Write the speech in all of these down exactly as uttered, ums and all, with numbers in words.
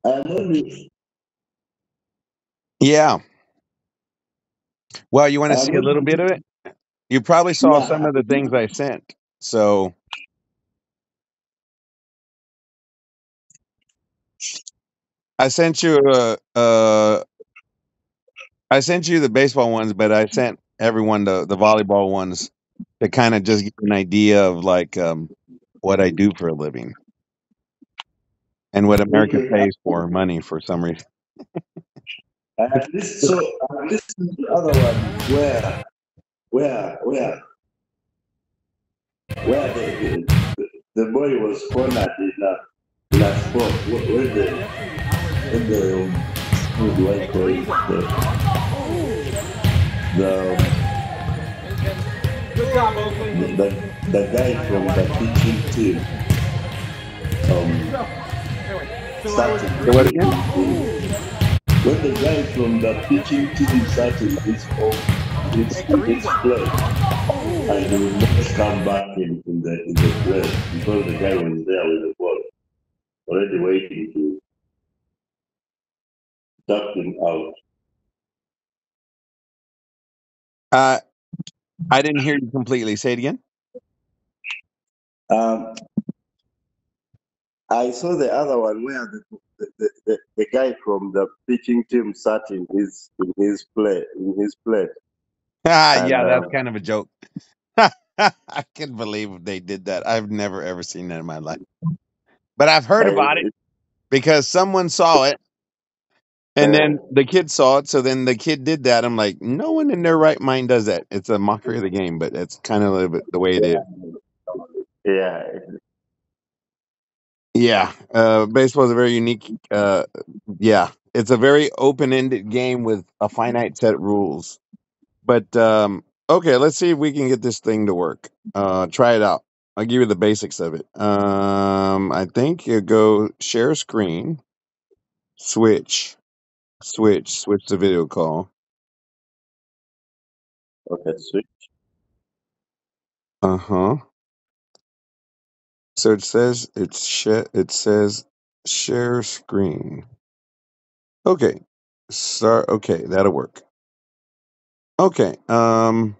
I'm only. Yeah. Well, you want to I'm see a little only. bit of it? You probably saw Yeah. some of the things I sent. So I sent you a, uh, I sent you the baseball ones, but I sent everyone the the volleyball ones to kind of just get an idea of like um, what I do for a living and what America Okay. pays for money for some reason. I have listened. So I have listened to the other one where where where where the the, the boy was cornered in a in a sport. Where, where the where the um, how do I call it the the the, the, the guy from the teaching team um started Say what again? in, in when the guy from the pitching team started his own his his play and he would not come back in, in the in the play because the guy was there with the ball already waiting to duck him out. Uh, I didn't hear you completely. Say it again. Um, I saw the other one where the the, the, the, the guy from the pitching team sat in his in his play in his play Ah, and yeah, that's um, kind of a joke. I can't believe they did that. I've never ever seen that in my life, but I've heard I, about it because someone saw it. And uh, then the kid saw it, so then the kid did that. I'm like, no one in their right mind does that. It's a mockery of the game, but it's kind of a little bit the way it is. yeah. Yeah, uh, baseball is a very unique. Uh, yeah, it's a very open-ended game with a finite set of rules. But um, okay, let's see if we can get this thing to work. Uh, try it out. I'll give you the basics of it. Um, I think you go share screen, switch, switch, switch the video call. Okay, sweet. Uh huh. So it says it's sh- it says share screen. Okay. Start okay, that'll work. Okay. Um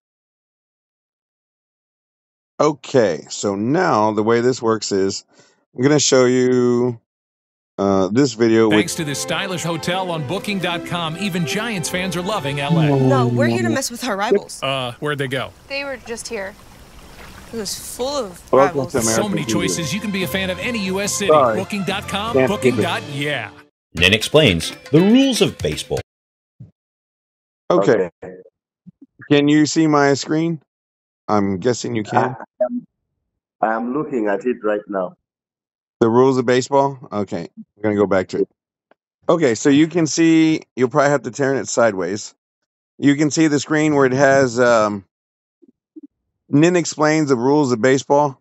okay. So now the way this works is I'm going to show you uh this video which Thanks to this stylish hotel on booking dot com, even Giants fans are loving L A. No, we're here to mess with our rivals. Uh, where'd they go? They were just here. It was full of Welcome rivals. to America. So many choices. You can be a fan of any U S city. Sorry. booking dot com, Can't booking. give it. Yeah. Nin explains the rules of baseball. Okay. Okay. Can you see my screen? I'm guessing you can. I am, I am looking at it right now. The rules of baseball? Okay. I'm going to go back to it. Okay, so you can see you'll probably have to turn it sideways. You can see the screen where it has um Nin explains the rules of baseball.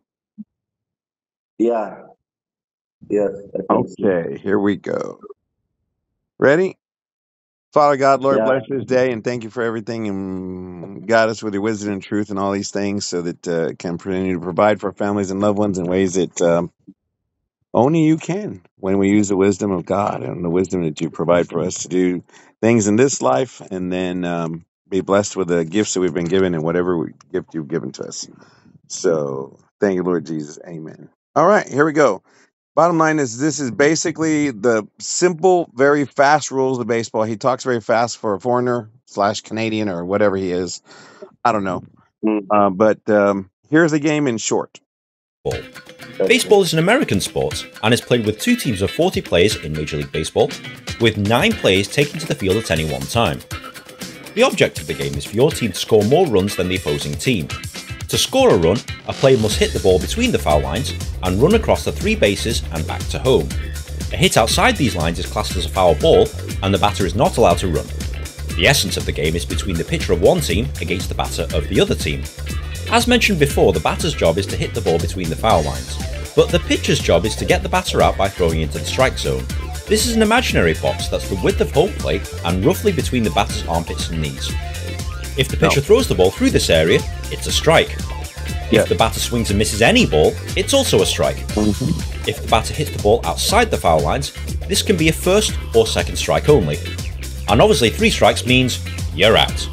Yeah. Yes. I can see. Okay, here we go. Ready? Father God, Lord, Yeah. bless this day and thank you for everything and guide us with your wisdom and truth and all these things so that uh, it can continue to provide for our families and loved ones in ways that um, only you can when we use the wisdom of God and the wisdom that you provide for us to do things in this life and then um, be blessed with the gifts that we've been given and whatever we- gift you've given to us. So thank you, Lord Jesus. Amen. All right, here we go. Bottom line is this is basically the simple, very fast rules of baseball. He talks very fast for a foreigner slash Canadian or whatever he is. I don't know. Mm. Uh, but um, here's the game in short. Baseball is an American sport and is played with two teams of forty players in Major League Baseball, with nine players taken to the field at any one time. The object of the game is for your team to score more runs than the opposing team. To score a run, a player must hit the ball between the foul lines and run across the three bases and back to home. A hit outside these lines is classed as a foul ball and the batter is not allowed to run. The essence of the game is between the pitcher of one team against the batter of the other team. As mentioned before, the batter's job is to hit the ball between the foul lines, but the pitcher's job is to get the batter out by throwing into the strike zone. This is an imaginary box that's the width of home plate and roughly between the batter's armpits and knees. If the pitcher No. throws the ball through this area, it's a strike. Yeah. If the batter swings and misses any ball, it's also a strike. Mhm. If the batter hits the ball outside the foul lines, this can be a first or second strike only. And obviously three strikes means you're out.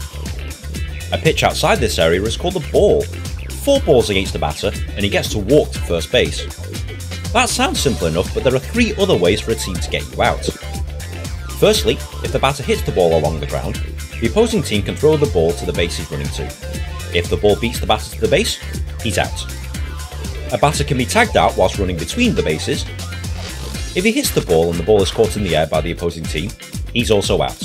A pitch outside this area is called a ball. Four balls against the batter and he gets to walk to first base. That sounds simple enough, but there are three other ways for a team to get you out. Firstly, if the batter hits the ball along the ground, the opposing team can throw the ball to the base he's running to. If the ball beats the batter to the base, he's out. A batter can be tagged out whilst running between the bases. If he hits the ball and the ball is caught in the air by the opposing team, he's also out.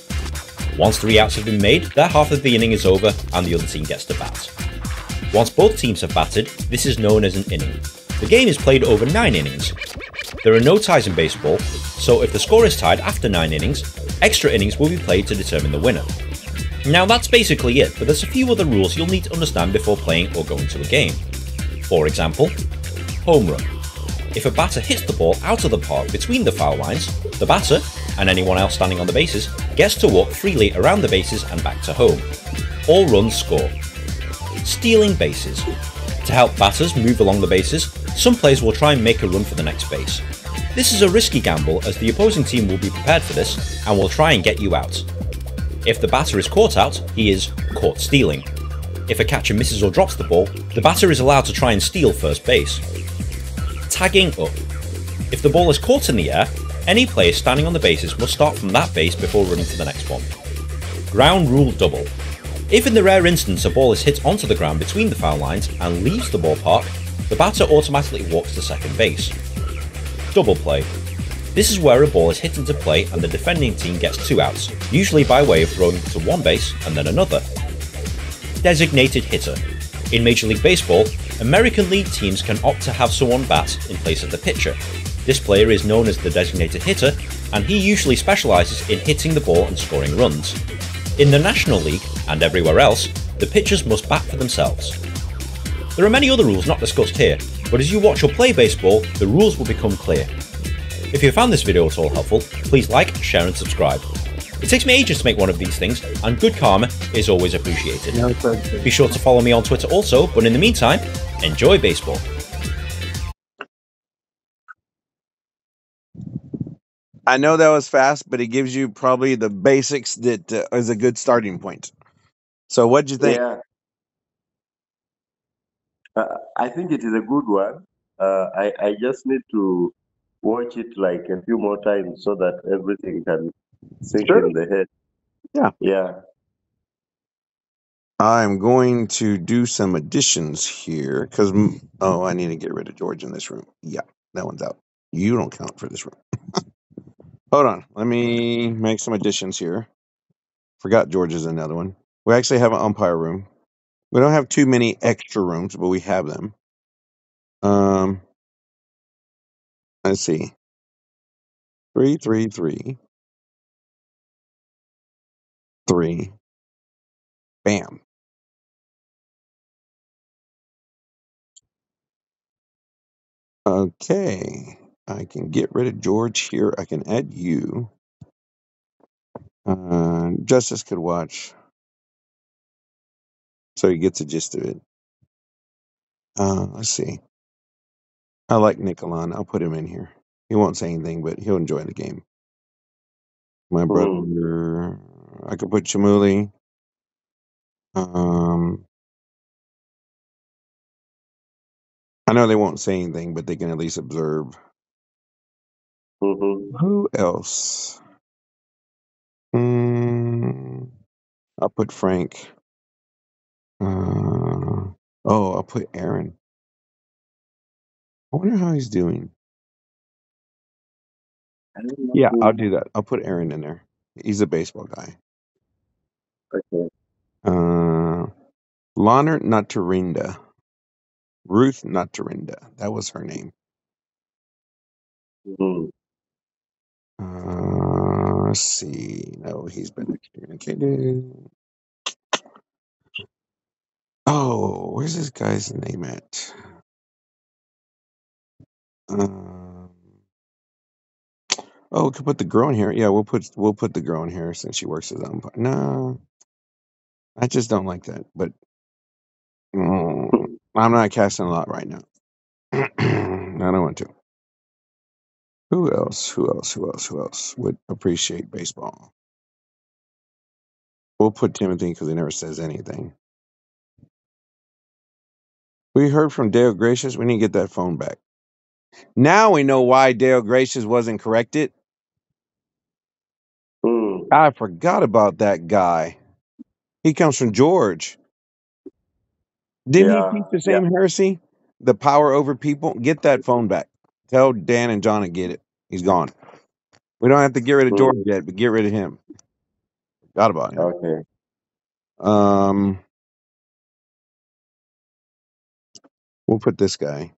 Once three outs have been made, their half of the inning is over and the other team gets to bat. Once both teams have batted, this is known as an inning. The game is played over nine innings. There are no ties in baseball, so if the score is tied after nine innings, extra innings will be played to determine the winner. Now that's basically it, but there's a few other rules you'll need to understand before playing or going to a game. For example, home run. If a batter hits the ball out of the park between the foul lines, the batter, and anyone else standing on the bases, gets to walk freely around the bases and back to home. All runs score. Stealing bases. To help batters move along the bases, some players will try and make a run for the next base. This is a risky gamble as the opposing team will be prepared for this and will try and get you out. If the batter is caught out, he is caught stealing. If a catcher misses or drops the ball, the batter is allowed to try and steal first base. Tagging up. If the ball is caught in the air, any player standing on the bases must start from that base before running to the next one. Ground rule double. If in the rare instance a ball is hit onto the ground between the foul lines and leaves the ballpark, the batter automatically walks to second base. Double play. This is where a ball is hit into play and the defending team gets two outs, usually by way of throwing to one base and then another. Designated hitter. In Major League Baseball, American League teams can opt to have someone bat in place of the pitcher. This player is known as the designated hitter, and he usually specialises in hitting the ball and scoring runs. In the National League, and everywhere else, the pitchers must bat for themselves. There are many other rules not discussed here, but as you watch or play baseball, the rules will become clear. If you found this video at all helpful, please like, share and subscribe. It takes me ages to make one of these things, and good karma is always appreciated. Be sure to follow me on Twitter also, but in the meantime, enjoy baseball. I know that was fast, but it gives you probably the basics that uh, is a good starting point. So what'd you think? Yeah, uh, I think it is a good one. Uh, I, I just need to watch it like a few more times so that everything can sink Sure. in the head. Yeah. Yeah. I'm going to do some additions here because, oh, I need to get rid of George in this room. Yeah, that one's out. You don't count for this room. Hold on. Let me make some additions here. Forgot George is another one. We actually have an umpire room. We don't have too many extra rooms, but we have them. Um, let's see. Three, three, three, three. Bam. Okay. I can get rid of George here. I can add you. Uh, Justice could watch, so he gets the gist of it. Uh, let's see. I like Nicolon. I'll put him in here. He won't say anything, but he'll enjoy the game. My brother, I could put Chamuli. Um, I know they won't say anything, but they can at least observe. Mm-hmm. Who else? Mm, I'll put Frank. Uh, oh, I'll put Aaron. I wonder how he's doing. Yeah, I'll do that. I'll put Aaron in there. He's a baseball guy. Okay. Uh, Lana Naturinda. Ruth Naturinda. That was her name. Mm-hmm. Uh, let's see. No, he's been communicated. Oh, where's this guy's name at? Um, oh, we could put the girl in here. Yeah, we'll put we'll put the girl in here since she works as umpire. No, I just don't like that. But mm, I'm not casting a lot right now. I don't want to. Who else? Who else? Who else? Who else would appreciate baseball? We'll put Timothy because he never says anything. We heard from Dale Gracious. We need to get that phone back. Now we know why Dale Gracious wasn't corrected. Mm. I forgot about that guy. He comes from George. Didn't he Yeah, teach the yeah. same heresy? The power over people? Get that phone back. Tell Dan and John to get it. He's gone. We don't have to get rid of George Mm. yet, but get rid of him. Forgot about him. Okay. Um, we'll put this guy.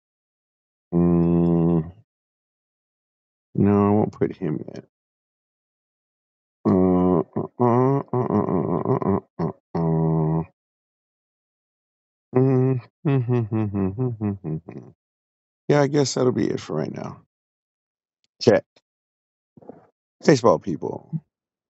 Mm, no, I won't put him yet. Uh, uh, uh, uh, uh, uh, uh, uh, uh. Mm, mm, mm, mm, mm, mm, mm, mm, mm. Yeah, I guess that'll be it for right now. Check. Baseball people.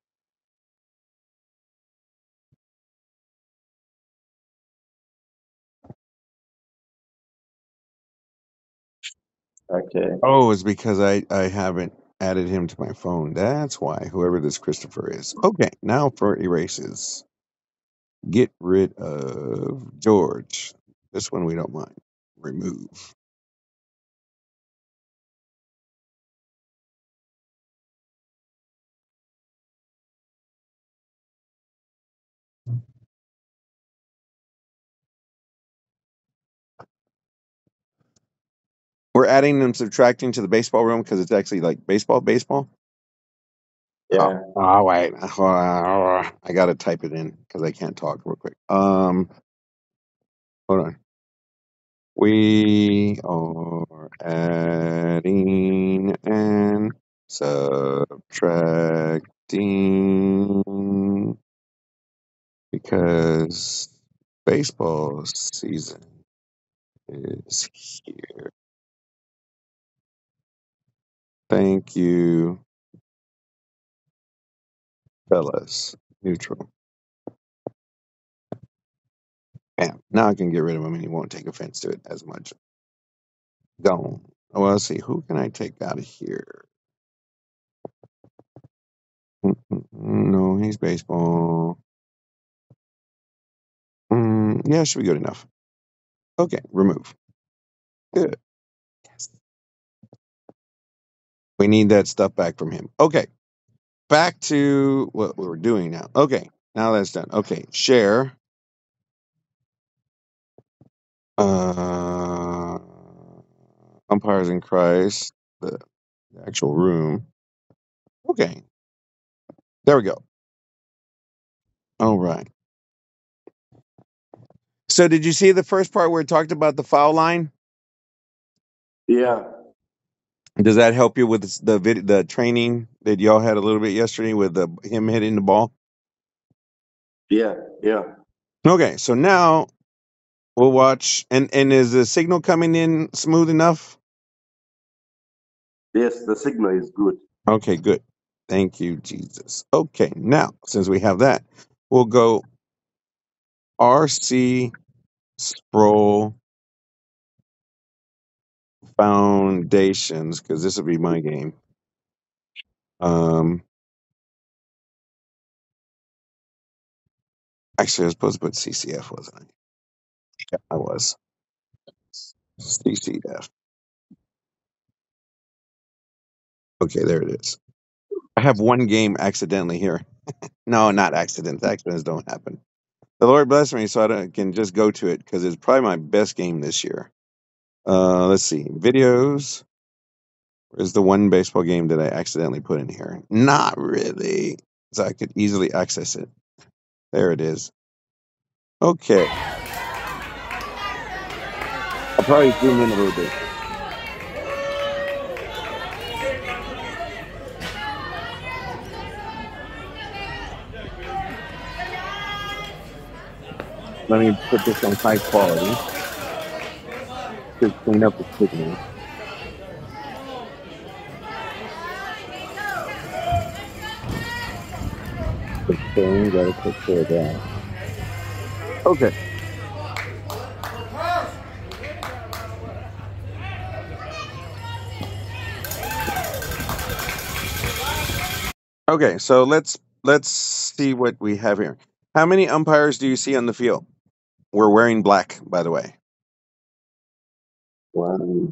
Okay. Oh, it's because I, I haven't added him to my phone. That's why, whoever this Christopher is. Okay, now for erases. Get rid of George. This one we don't mind. Remove. We're adding and subtracting to the baseball room because it's actually like baseball, baseball. Oh, Yeah. oh wait. I got to type it in because I can't talk real quick. Um, hold on. We are adding and subtracting because baseball season is here. Thank you, fellas. Neutral. Bam. Now I can get rid of him and he won't take offense to it as much. Gone. Well, let's see. Who can I take out of here? Mm-mm-mm. No, he's baseball. Mm, yeah, should be good enough. Okay, remove. Good. We need that stuff back from him. Okay, back to what we were doing now. Okay, now that's done. Okay, share. Uh, umpires in Christ, the, the actual room. Okay, there we go. All right. So, did you see the first part where it talked about the foul line? Yeah. Does that help you with the vid- the training that y'all had a little bit yesterday with the, him hitting the ball? Yeah. Yeah. Okay, so now we'll watch. And and is the signal coming in smooth enough? Yes, the signal is good. Okay, good. Thank you, Jesus. Okay, now since we have that, we'll go R C Sproul Foundations because this will be my game. Um, actually, I was supposed to put C C F, wasn't I? Yeah, I was. C C F. Okay, there it is. I have one game accidentally here. No, not accidents. Accidents don't happen. The Lord bless me so I don't, can just go to it because it's probably my best game this year. Uh, let's see. Videos. Where's the one baseball game that I accidentally put in here? Not really. So I could easily access it. There it is. Okay. I'll probably zoom in a little bit. Let me put this on high quality to clean up the signal. Okay, gotta take care of that. Okay. Okay, so let's let's see what we have here. How many umpires do you see on the field? We're wearing black, by the way. One,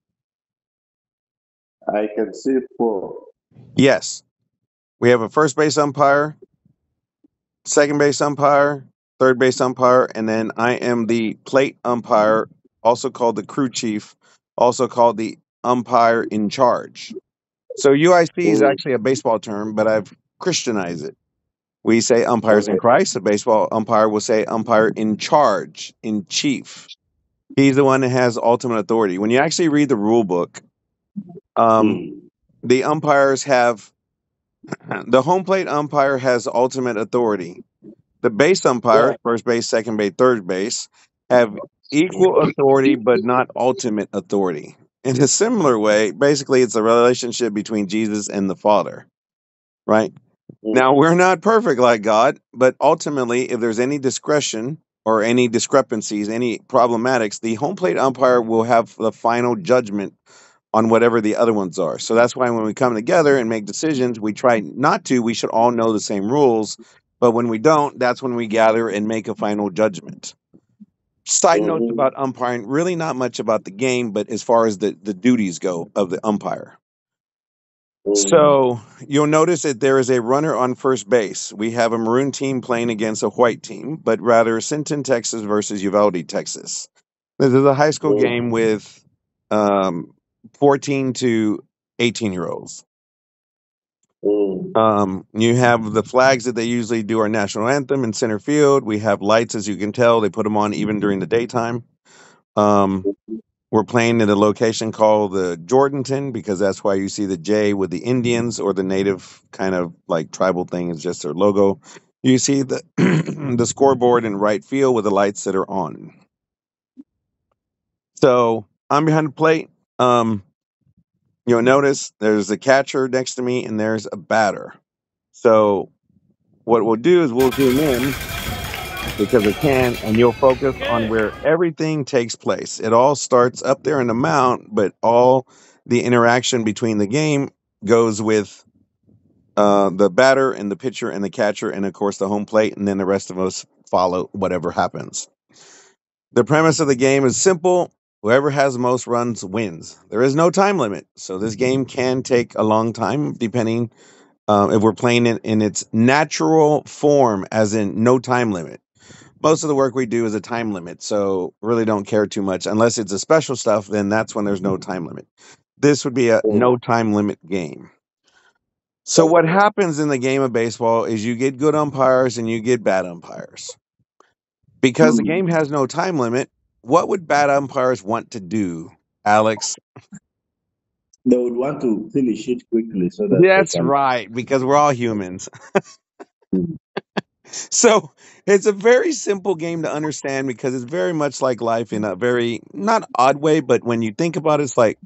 I can see four. Yes, we have a first base umpire, second base umpire, third base umpire, and then I am the plate umpire, also called the crew chief, also called the umpire in charge. So U I C is Mm, actually a baseball term, but I've Christianized it. We say umpires in okay. Christ. A baseball umpire will say umpire in charge, in chief. He's the one that has ultimate authority. When you actually read the rule book, um, Mm, the umpires have the home plate umpire has ultimate authority. The base umpires, first base, second base, third base, have equal authority but not ultimate authority. In a similar way, basically, it's a relationship between Jesus and the Father, right? mm, Now, we're not perfect like God, but ultimately, if there's any discretion or any discrepancies, any problematics, the home plate umpire will have the final judgment on whatever the other ones are. So that's why when we come together and make decisions, we try not to. We should all know the same rules. But when we don't, that's when we gather and make a final judgment. Side notes mhm, about umpiring, really not much about the game, but as far as the, the duties go of the umpire. mm, So you'll notice that there is a runner on first base. We have a maroon team playing against a white team, but rather Sinton, Texas versus Uvalde, Texas. This is a high school mm, game with um, fourteen to eighteen year olds. mm, Um, you have the flags that they usually do our national anthem in center field. We have lights, as you can tell, they put them on even during the daytime. Um, we're playing at a location called the Jordanton because that's why you see the J with the Indians or the native kind of like tribal thing is just their logo. You see the the scoreboard in right field with the lights that are on. So I'm behind the plate. Um, you'll notice there's a catcher next to me and there's a batter. So what we'll do is we'll zoom in because it can, and you'll focus on where everything takes place. It all starts up there in the mount, but all the interaction between the game goes with uh, the batter and the pitcher and the catcher, and of course the home plate, and then the rest of us follow whatever happens. The premise of the game is simple. Whoever has the most runs wins. There is no time limit, so this game can take a long time, depending uh, if we're playing it in its natural form, as in no time limit. Most of the work we do is a time limit, so really don't care too much. Unless it's a special stuff, then that's when there's no time limit. This would be a mm. no time limit game. So what Okay. happens in the game of baseball is you get good umpires and you get bad umpires. Because the Mm. game has no time limit, what would bad umpires want to do, Alex? They would want to finish it quickly so that they That's can. right, because we're all humans. Mm, So it's a very simple game to understand because it's very much like life in a very not odd way, but when you think about it, it's like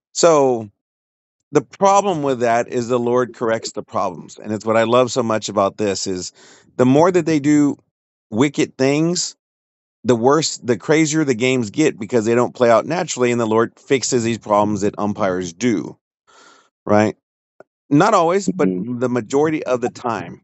so the problem with that is the Lord corrects the problems. And it's what I love so much about this is the more that they do wicked things, the worse, the crazier the games get because they don't play out naturally and the Lord fixes these problems that umpires do, right? Not always, but mhm, the majority of the time.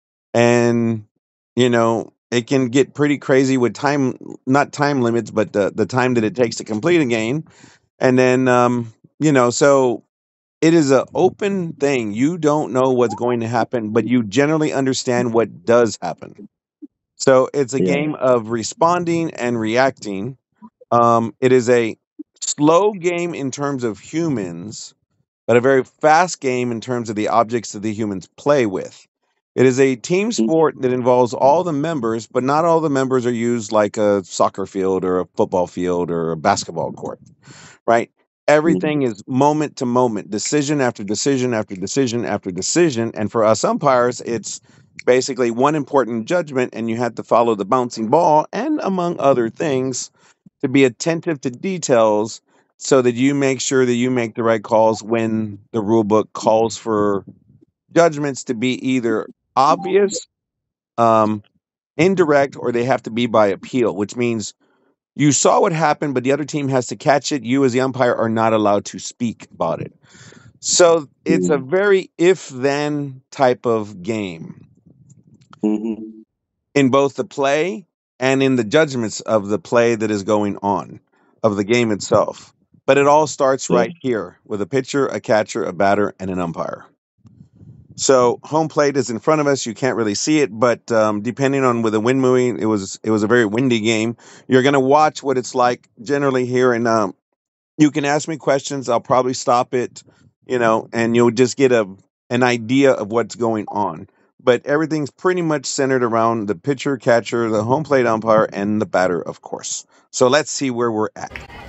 And you know, it can get pretty crazy with time, not time limits, but the the time that it takes to complete a game. And then um, you know, so it is an open thing. You don't know what's going to happen, but you generally understand what does happen. So it's a yeah. game of responding and reacting. Um, it is a slow game in terms of humans, but a very fast game in terms of the objects that the humans play with. It is a team Mm, sport that involves all the members, but not all the members are used like a soccer field or a football field or a basketball court, right? mm, Everything is moment to moment, decision after decision after decision after decision. And for us umpires, it's basically one important judgment, and you have to follow the bouncing ball and, among other things, to be attentive to details so that you make sure that you make the right calls when the rule book calls for judgments to be either obvious, um, indirect, or they have to be by appeal, which means you saw what happened, but the other team has to catch it. You, as the umpire, are not allowed to speak about it. So it's a very if then type of game Mm-hmm. in both the play and in the judgments of the play that is going on, of the game itself. But it all starts Yeah. right here with a pitcher, a catcher, a batter, and an umpire. So home plate is in front of us. You can't really see it, but um, depending on with the wind moving, it was it was a very windy game. You're going to watch what it's like generally here, and um, you can ask me questions. I'll probably stop it, you know, and you'll just get a an idea of what's going on. But everything's pretty much centered around the pitcher, catcher, the home plate umpire, and the batter, of course. So let's see where we're at.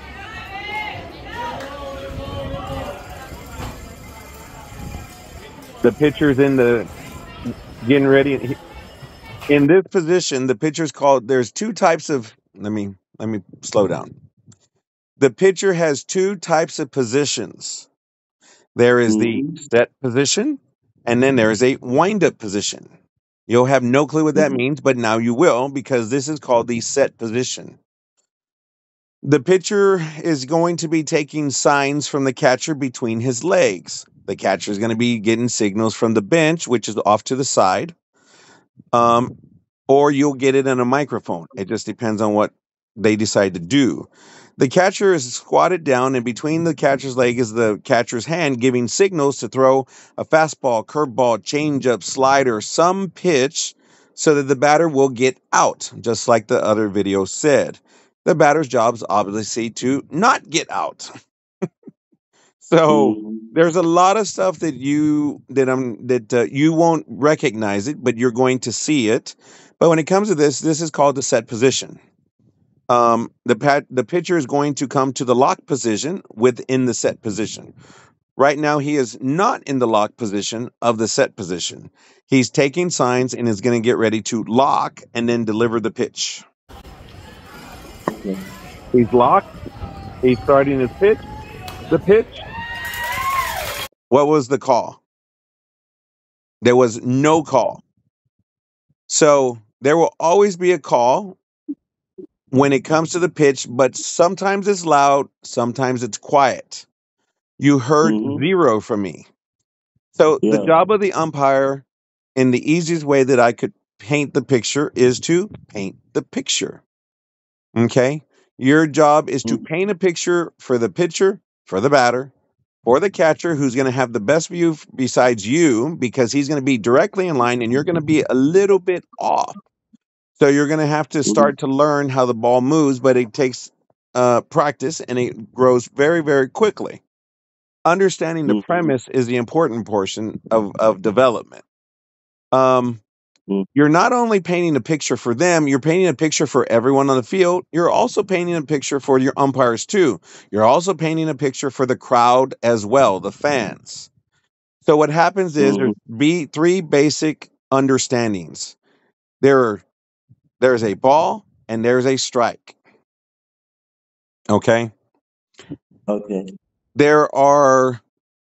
The pitcher's in the getting ready. In this position, the pitcher's called. There's two types of. Let me let me slow down. The pitcher has two types of positions. There is the Mm-hmm. set position, and then there is a wind up position. You'll have no clue what that means, but now you will because this is called the set position. The pitcher is going to be taking signs from the catcher between his legs. The catcher is going to be getting signals from the bench, which is off to the side. Um, or you'll get it in a microphone. It just depends on what they decide to do. The catcher is squatted down, and between the catcher's leg is the catcher's hand giving signals to throw a fastball, curveball, changeup, slider, some pitch so that the batter will get out, just like the other video said. The batter's job is obviously to not get out. So Mm-hmm. there's a lot of stuff that you that I'm that uh, you won't recognize it, but you're going to see it. But when it comes to this, this is called the set position. Um, the pat, the pitcher is going to come to the lock position within the set position. Right now, he is not in the lock position of the set position. He's taking signs and is going to get ready to lock and then deliver the pitch. Okay. He's locked. He's starting his pitch. The pitch. What was the call? There was no call. So there will always be a call when it comes to the pitch, but sometimes it's loud, sometimes it's quiet. You heard Mm-hmm. zero from me. So the Yeah. job of the umpire, in the easiest way that I could paint the picture, is to paint the picture. Okay? Your job is to paint a picture for the pitcher, for the batter, for the catcher, who's going to have the best view f- besides you because he's going to be directly in line and you're going to be a little bit off. So you're going to have to start to learn how the ball moves, but it takes uh, practice and it grows very, very quickly. Understanding the Mm-hmm. premise is the important portion of, of development. Um, Mm. you're not only painting a picture for them, you're painting a picture for everyone on the field. You're also painting a picture for your umpires too. You're also painting a picture for the crowd as well, the fans. So what happens is Mm-hmm. there's be three basic understandings. There are there's a ball and there's a strike. Okay? Okay. There are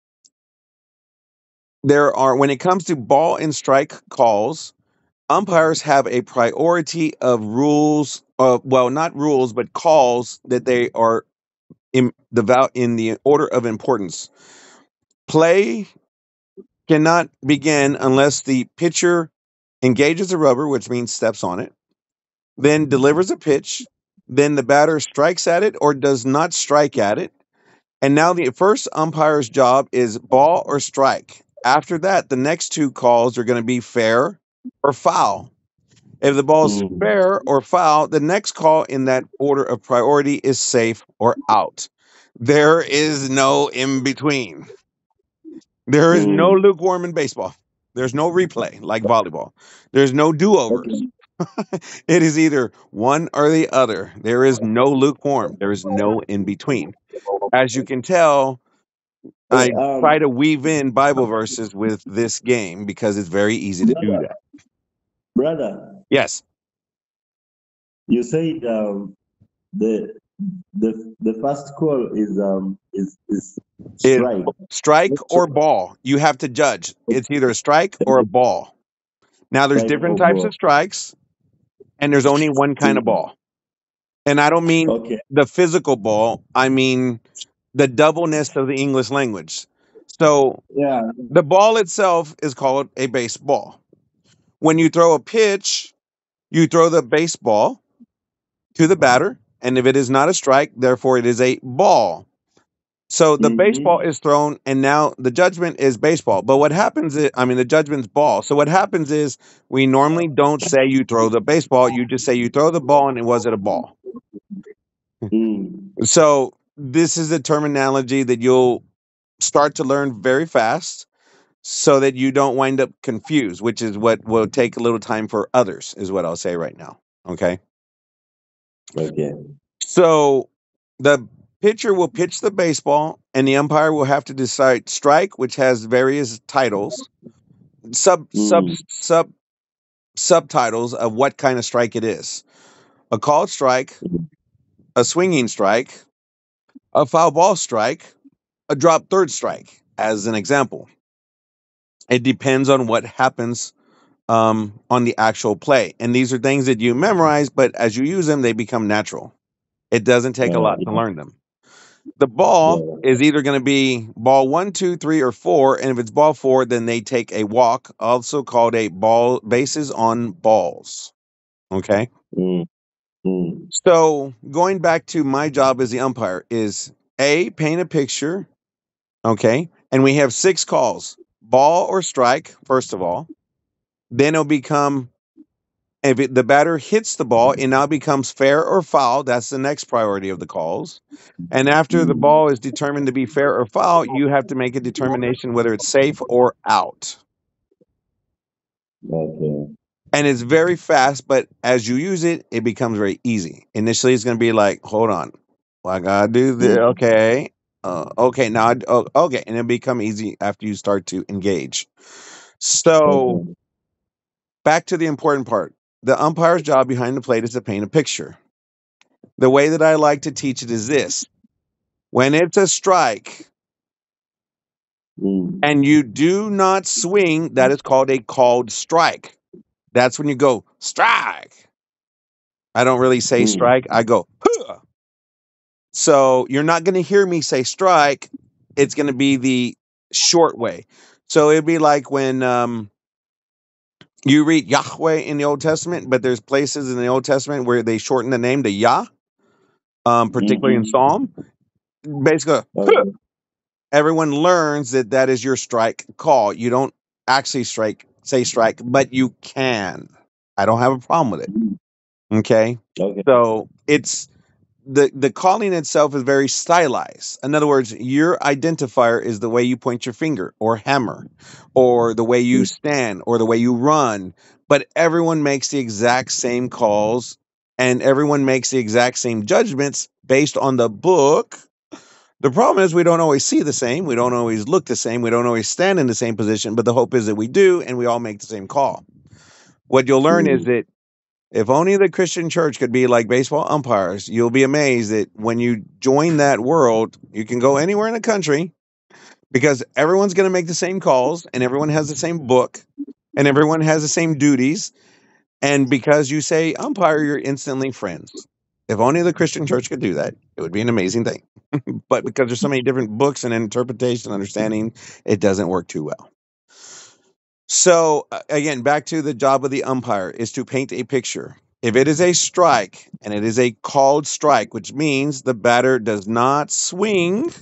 there are when it comes to ball and strike calls, umpires have a priority of rules, uh, well, not rules, but calls that they are in the val- in the order of importance. Play cannot begin unless the pitcher engages the rubber, which means steps on it, then delivers a pitch, then the batter strikes at it or does not strike at it. And now the first umpire's job is ball or strike. After that, the next two calls are going to be fair or foul. If the ball is Mm-hmm. fair or foul, the next call in that order of priority is safe or out. There is no in between. There is no Mm-hmm. lukewarm in baseball. There's no replay like volleyball. There's no do overs. Okay. It is either one or the other. There is no lukewarm. There is no in between. As you can tell, Hey, I try um, to weave in Bible verses with this game because it's very easy to do brother, that. brother, Yes. you said um, the the the first call is um is is It's strike. strike So or ball. You have to judge. It's either a strike or a ball. Now, there's strike different or types of ball. strikes, and there's only one kind of ball. And I don't mean Okay. the physical ball, I mean the doubleness of the English language. So Yeah. the ball itself is called a baseball. When you throw a pitch, you throw the baseball to the batter, and if it is not a strike, therefore it is a ball. So the baseball Mm-hmm. is thrown, and now the judgment is baseball. But what happens is, I mean, the judgment's ball. So what happens is, we normally don't say you throw the baseball. You just say you throw the ball, and it was it a ball. Mm. So this is a terminology that you'll start to learn very fast, so that you don't wind up confused, which is what will take a little time for others, is what I'll say right now. Okay. Okay. So the pitcher will pitch the baseball, and the umpire will have to decide strike, which has various titles, sub sub Mm. sub subtitles of what kind of strike it is: a called strike, a swinging strike, a foul ball strike, a drop third strike, as an example. It depends on what happens um, on the actual play, and these are things that you memorize, but as you use them, they become natural. It doesn't take a Uh, lot to learn them. The ball yeah. is either going to be ball one, two, three, or four. And if it's ball four, then they take a walk, also called a ball bases on balls. Okay. Mm. Mm. So going back to my job as the umpire is A, paint a picture. Okay. And we have six calls: ball or strike, first of all. Then it'll become, if it, the batter hits the ball, it now becomes fair or foul. That's the next priority of the calls. And after the Mm. ball is determined to be fair or foul, you have to make a determination whether it's safe or out. Okay. And it's very fast, but as you use it, it becomes very easy. Initially, it's going to be like, hold on, well, I got to do this. Mm. Okay. Uh, okay. Now, I, oh, okay. And it'll become easy after you start to engage. So Okay. back to the important part. The umpire's job behind the plate is to paint a picture. The way that I like to teach it is this: when it's a strike Mm. and you do not swing, that is called a called strike. That's when you go strike. I don't really say Mm. strike, I go huh. So you're not going to hear me say strike. It's going to be the short way. So it'd be like when um, you read Yahweh in the Old Testament, but there's places in the Old Testament where they shorten the name to Yah, um, particularly in Mm-hmm. Psalm. Basically, huh. Okay. Everyone learns that that is your strike call. You don't actually strike, say strike, but you can. I don't have a problem with it. Mm. Okay. Okay. So it's the the calling itself is very stylized. In other words, your identifier is the way you point your finger or hammer, or the way you Mm. stand, or the way you run. But everyone makes the exact same calls, and everyone makes the exact same judgments based on the book. The problem is we don't always see the same, we don't always look the same, we don't always stand in the same position, but the hope is that we do, and we all make the same call. What you'll learn is Mm. that if only the Christian church could be like baseball umpires, you'll be amazed that when you join that world, you can go anywhere in the country, because everyone's going to make the same calls, and everyone has the same book, and everyone has the same duties. And because you say umpire, you're instantly friends. If only the Christian church could do that, it would be an amazing thing. But because there's so many different books and interpretation and understanding, it doesn't work too well. So uh, again, back to the job of the umpire is to paint a picture. If it is a strike and it is a called strike, which means the batter does not swing,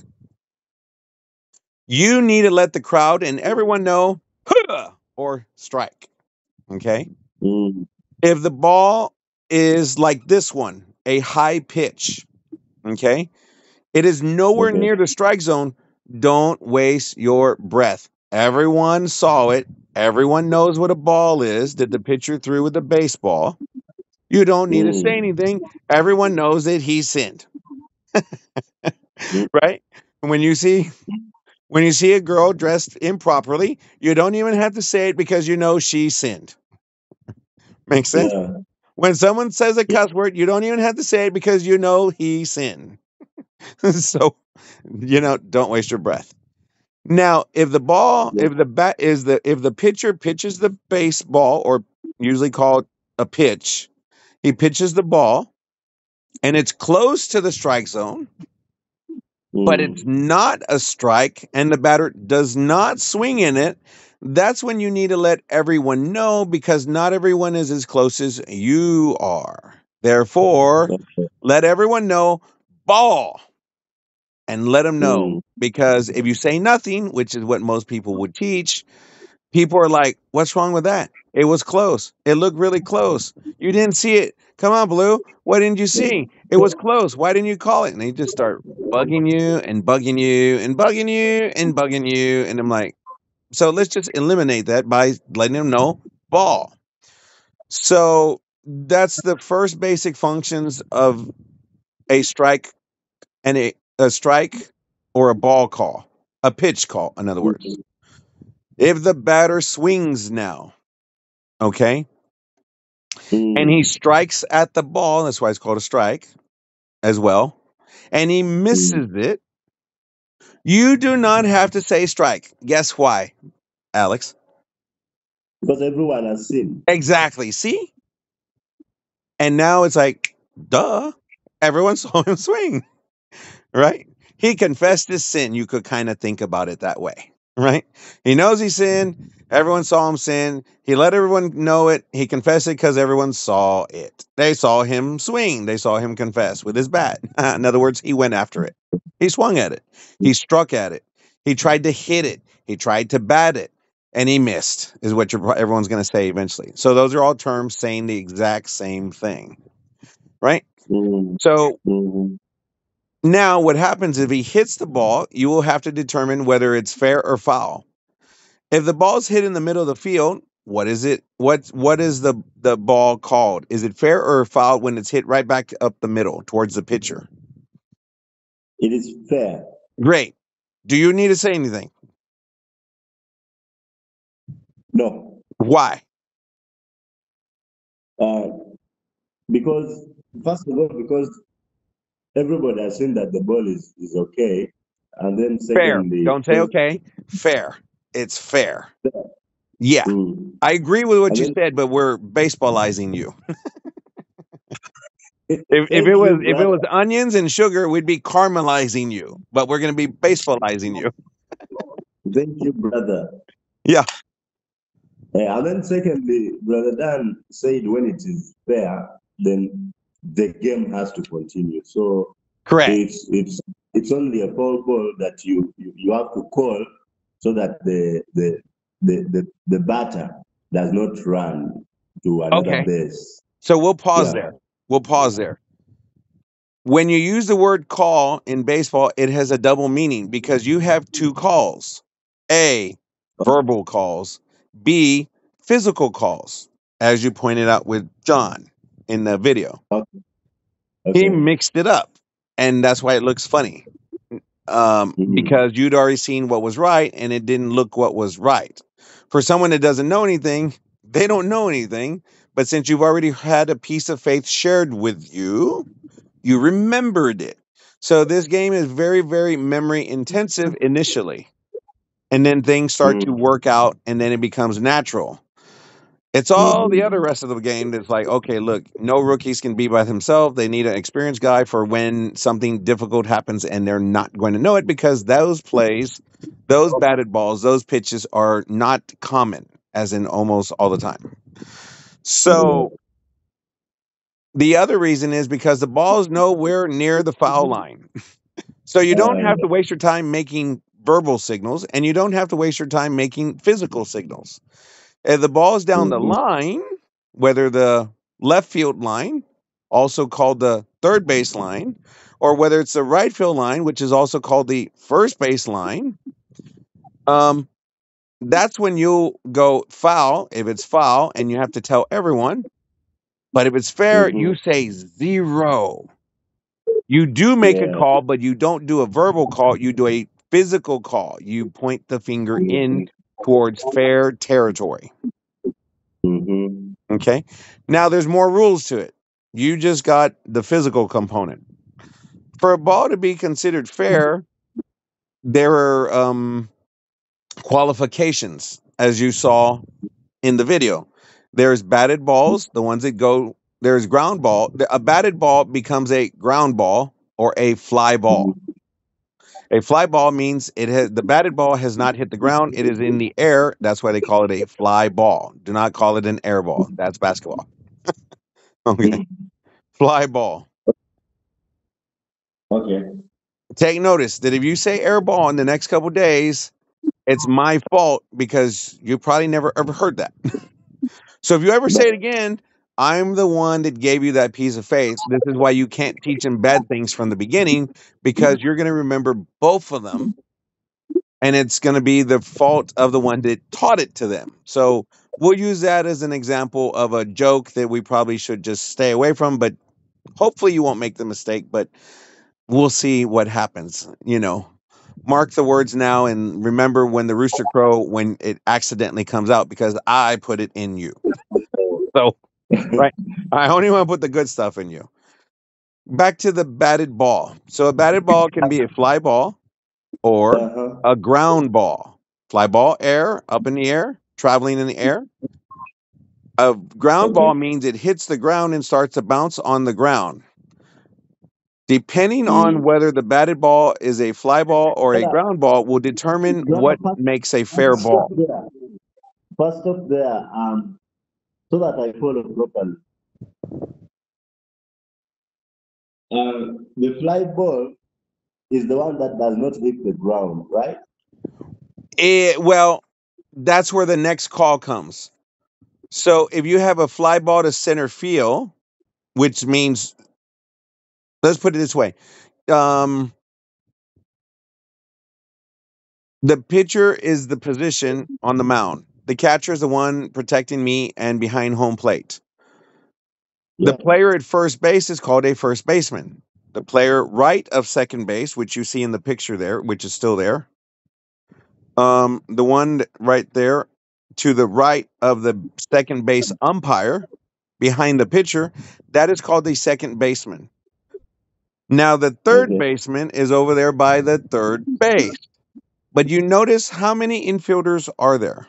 you need to let the crowd and everyone know "Huh," or strike. Okay. Mm. If the ball is like this one, a high pitch, okay, it is nowhere Okay. near the strike zone. Don't waste your breath. Everyone saw it. Everyone knows what a ball is that the pitcher threw with the baseball. You don't need to say Mm. anything. Everyone knows that he sinned, Mm. right? When you see when you see a girl dressed improperly, you don't even have to say it because you know she sinned. Makes sense? Yeah. When someone says a cuss word, you don't even have to say it because you know he sinned. So, you know, don't waste your breath. Now, if the ball, Yeah. if the bat is the, if the pitcher pitches the baseball, or usually called a pitch, he pitches the ball and it's close to the strike zone. but it's Mm. not a strike and the batter does not swing in it, that's when you need to let everyone know because not everyone is as close as you are. Therefore, Okay. let everyone know ball and let them know. Mm. Because if you say nothing, which is what most people would teach, people are like, what's wrong with that? It was close. It looked really close. You didn't see it. Come on, Blue. What didn't you see? It was close. Why didn't you call it? And they just start bugging you and bugging you and bugging you and bugging you. And I'm like, so let's just eliminate that by letting them know ball. So that's the first basic functions of a strike and a, a strike or a ball call, a pitch call, in other words. If the batter swings now, okay, and he Mm. strikes at the ball, that's why it's called a strike as well, and he Mm. misses it, you do not have to say strike. Guess why, Alex? Because everyone has seen. Exactly. See? And now it's like, duh, everyone saw him swing. Right? He confessed his sin. You could kind of think about it that way, right? He knows he sinned. Everyone saw him sin. He let everyone know it. He confessed it because everyone saw it. They saw him swing. They saw him confess with his bat. In other words, he went after it. He swung at it. He struck at it. He tried to hit it. He tried to bat it. And he missed, is what you're, everyone's going to say eventually. So those are all terms saying the exact same thing, right? Mm. So Mm. now, what happens if he hits the ball, you will have to determine whether it's fair or foul. If the ball's hit in the middle of the field, what is it? What what is the the ball called? Is it fair or foul when it's hit right back up the middle towards the pitcher? It is fair. Great. Do you need to say anything? No. Why? Uh, because, first of all, because everybody has seen that the ball is, is okay. And then, Fair. secondly, Don't say because, okay. Fair. It's fair. Yeah. mm, I agree with what and you then, said, but we're baseballizing you. If if it thank was you, if it brother. was onions and sugar, we'd be caramelizing you, but we're going to be baseballizing you. Thank you, brother. Yeah. Uh, and then, secondly, Brother Dan said when it is fair, then the game has to continue. So Correct. it's it's it's only a foul ball that you, you, you have to call so that the the the the, the batter does not run to another Okay. base. So we'll pause Yeah. there. We'll pause there. When you use the word call in baseball, it has a double meaning because you have two calls. A, verbal calls. B, physical calls, as you pointed out with John in the video. Okay. He Okay. mixed it up, and that's why it looks funny. Um, Mhm. because you'd already seen what was right and it didn't look what was right. For someone that doesn't know anything, they don't know anything. But since you've already had a piece of faith shared with you, you remembered it. So this game is very, very memory intensive initially. And then things start to Mm. work out and then it becomes natural. It's all the other rest of the game that's like, okay, look, no rookies can be by themselves. They need an experienced guy for when something difficult happens and they're not going to know it because those plays, those batted balls, those pitches are not common, as in almost all the time. Yeah. So the other reason is because the ball is nowhere near the foul line. So you don't have Uh, to waste your time making verbal signals and you don't have to waste your time making physical signals. If the ball is down the mhm. line, whether the left field line, also called the third base line, or whether it's the right field line, which is also called the first base line, um, that's when you'll go foul if it's foul, and you have to tell everyone. But if it's fair, you Mhm. say zero. You do make a Yeah. call, but you don't do a verbal call. You do a physical call. You point the finger in towards fair territory. Mhm. Okay. Now there's more rules to it. You just got the physical component. For a ball to be considered fair, there are um, qualifications, as you saw in the video. There's batted balls, the ones that go, there's ground ball. A batted ball becomes a ground ball or a fly ball. A fly ball means it has the batted ball has not hit the ground. It is in the air. That's why they call it a fly ball. Do not call it an air ball. That's basketball. Okay. Mm. Fly ball. Okay. Take notice that if you say air ball in the next couple days, it's my fault because you probably never ever heard that. So if you ever say it again, I'm the one that gave you that piece of faith. This is why you can't teach them bad things from the beginning because you're going to remember both of them and it's going to be the fault of the one that taught it to them. So we'll use that as an example of a joke that we probably should just stay away from, but hopefully you won't make the mistake, but we'll see what happens, you know. Mark the words now and remember when the rooster crow when it accidentally comes out because I put it in you. So, right. I only want to put the good stuff in you. Back to the batted ball. So a batted ball can be a fly ball or Uh-huh. a ground ball. Fly ball, air, up in the air, traveling in the air. A ground Okay. ball means it hits the ground and starts to bounce on the ground. Depending on Mm. whether the batted ball is a fly ball or a Brother, ground ball will determine brother, what first, makes a fair first stop ball. there. First stop there. Um, so that I follow properly. Uh, the fly ball is the one that does not hit the ground, right? It, well, that's where the next call comes. So if you have a fly ball to center field, which means, let's put it this way. Um, the pitcher is the position on the mound. The catcher is the one protecting me and behind home plate. The Yeah. player at first base is called a first baseman. The player right of second base, which you see in the picture there, which is still there. Um, the one right there to the right of the second base umpire behind the pitcher, that is called the second baseman. Now the third Okay. baseman is over there by the third base. But you notice how many infielders are there?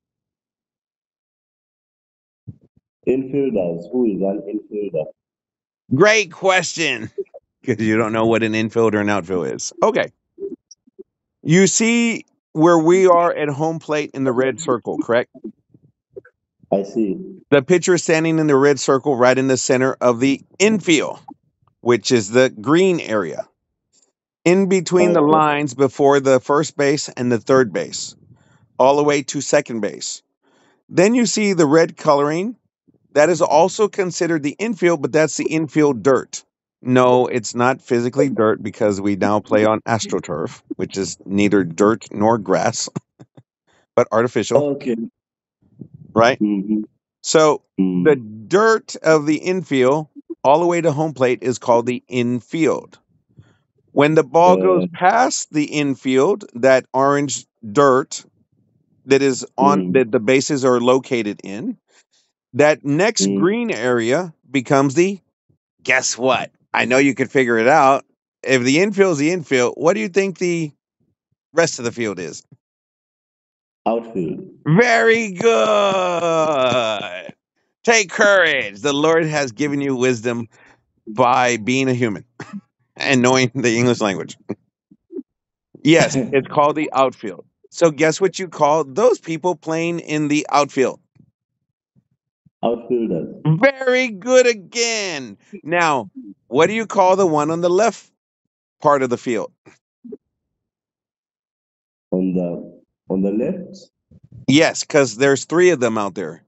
Infielders. Who is an infielder? Great question. Because you don't know what an infield or an outfield is. Okay. You see where we are at home plate in the red circle, correct? I see. The pitcher is standing in the red circle right in the center of the infield, which is the green area, in between the Okay. lines before the first base and the third base, all the way to second base. Then you see the red coloring. That is also considered the infield, but that's the infield dirt. No, it's not physically dirt because we now play on AstroTurf, which is neither dirt nor grass, but artificial, Okay. right? Mm-hmm. So the Mm. dirt of the infield all the way to home plate is called the infield. When the ball goes Uh, past the infield, that orange dirt that is on mm, that the bases are located in, that next mm. green area becomes the, guess what? I know you could figure it out. If the infield is the infield, what do you think the rest of the field is? Outfield. Very good. Take courage. The Lord has given you wisdom by being a human and knowing the English language. Yes, it's called the outfield. So guess what you call those people playing in the outfield? Outfielders. Very good again. Now, what do you call the one on the left part of the field? On the on the left. Yes, because there's three of them out there.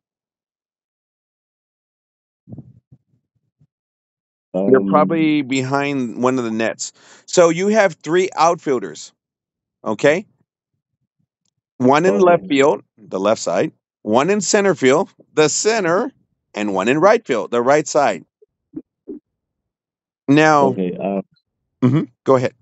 They're Um. probably behind one of the nets. So you have three outfielders, okay? One in Okay. left field, the left side, one in center field, the center, and one in right field, the right side. Now, Okay. Um. mhm, go ahead.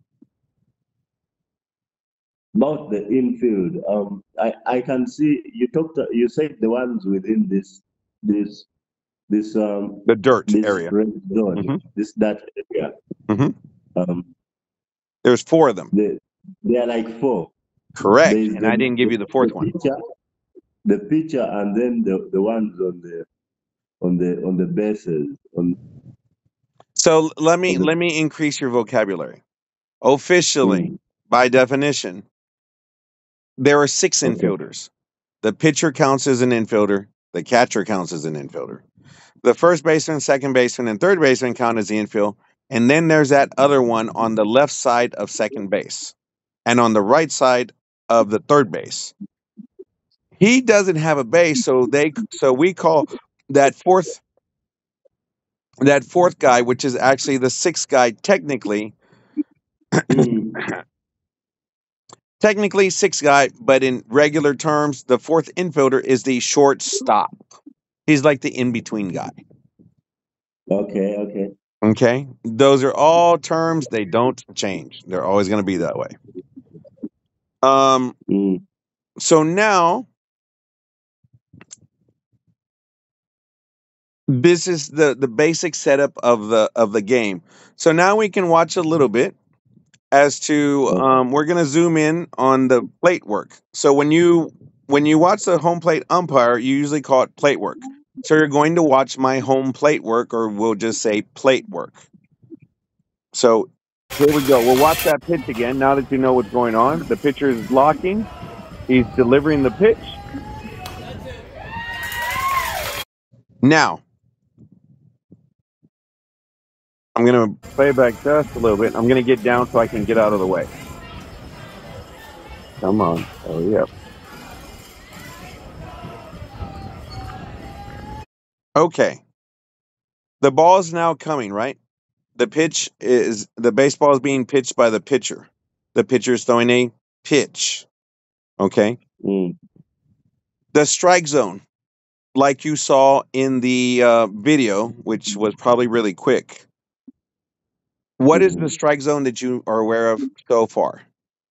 About the infield. Um. I I can see you talked. You said the ones within this this this um The dirt this area. red zone. hmm This that area. hmm Um. There's four of them. They they are like four. There Correct. is And I the didn't give the, you the the fourth one. pitcher, the pitcher, and then the the ones on the on the on the bases on So let on me the. let me increase your vocabulary. Officially, Mm, by definition, there are six Okay. infielders. The pitcher counts as an infielder. The catcher counts as an infielder. The first baseman, second baseman, and third baseman count as the infield. And then there's that other one on the left side of second base and on the right side of the third base. He doesn't have a base, so they so we call that fourth that fourth guy, which is actually the sixth guy, technically, Mm. technically sixth guy, but in regular terms, the fourth infielder is the shortstop. He's like the in-between guy. Okay, okay. Okay? Those are all terms, they don't change. They're always going to be that way. Um Mm. so now this is the the basic setup of the of the game. So now we can watch a little bit as to Okay. um, we're going to zoom in on the plate work. So when you when you watch the home plate umpire, you usually call it plate work. So you're going to watch my home plate work, or we'll just say plate work. So here we go. We'll watch that pitch again. Now that you know what's going on, the pitcher is blocking. He's delivering the pitch. Now I'm going to play back just a little bit. I'm going to get down so I can get out of the way. Come on. Oh, yeah. Okay. The ball is now coming, right? The pitch is, the baseball is being pitched by the pitcher. The pitcher is throwing a pitch. Okay. Mm. The strike zone, like you saw in the uh, video, which was probably really quick. What is the strike zone that you are aware of so far?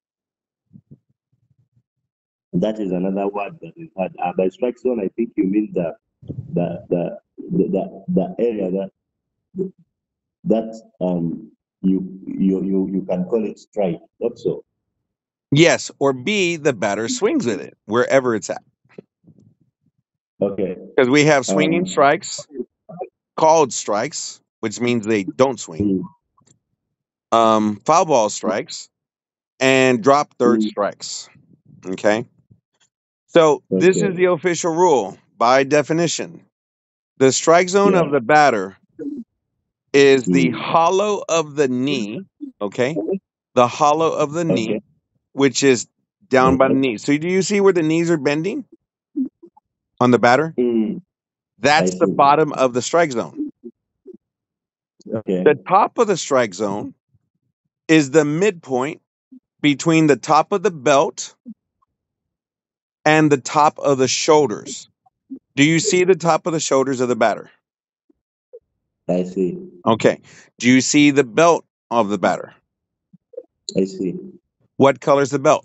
That is another word that is had. Uh, by strike zone, I think you mean the the the the, the, the area that that um you you you you can call it strike. Not so. Yes, or B, the batter swings at it, wherever it's at. Okay. Because we have swinging Um. strikes, called strikes, which means they don't swing, Mm. um, foul ball strikes, and drop third Mm. strikes. Okay. So this is Okay. the official rule by definition. The strike zone Yeah. of the batter is the Mm. hollow of the knee. Okay. The hollow of the knee, Okay. which is down by the Okay. knee. So do you see where the knees are bending on the batter? Mm. I That's the see. bottom of the strike zone. Okay. The top of the strike zone is the midpoint between the top of the belt and the top of the shoulders. Do you see the top of the shoulders of the batter? I see. Okay. Do you see the belt of the batter? I see. What color is the belt?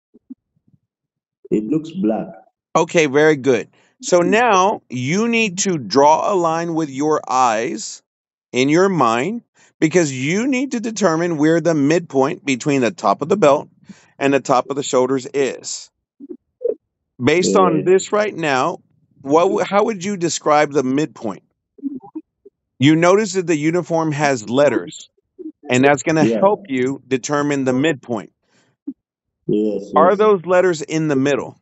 It looks black. Okay, very good. So now you need to draw a line with your eyes in your mind because you need to determine where the midpoint between the top of the belt and the top of the shoulders is. Based on Yes. this right now, what w- how would you describe the midpoint? You notice that the uniform has letters, and that's going to Yeah. help you determine the midpoint. Yes. Are Yes. those letters in the middle?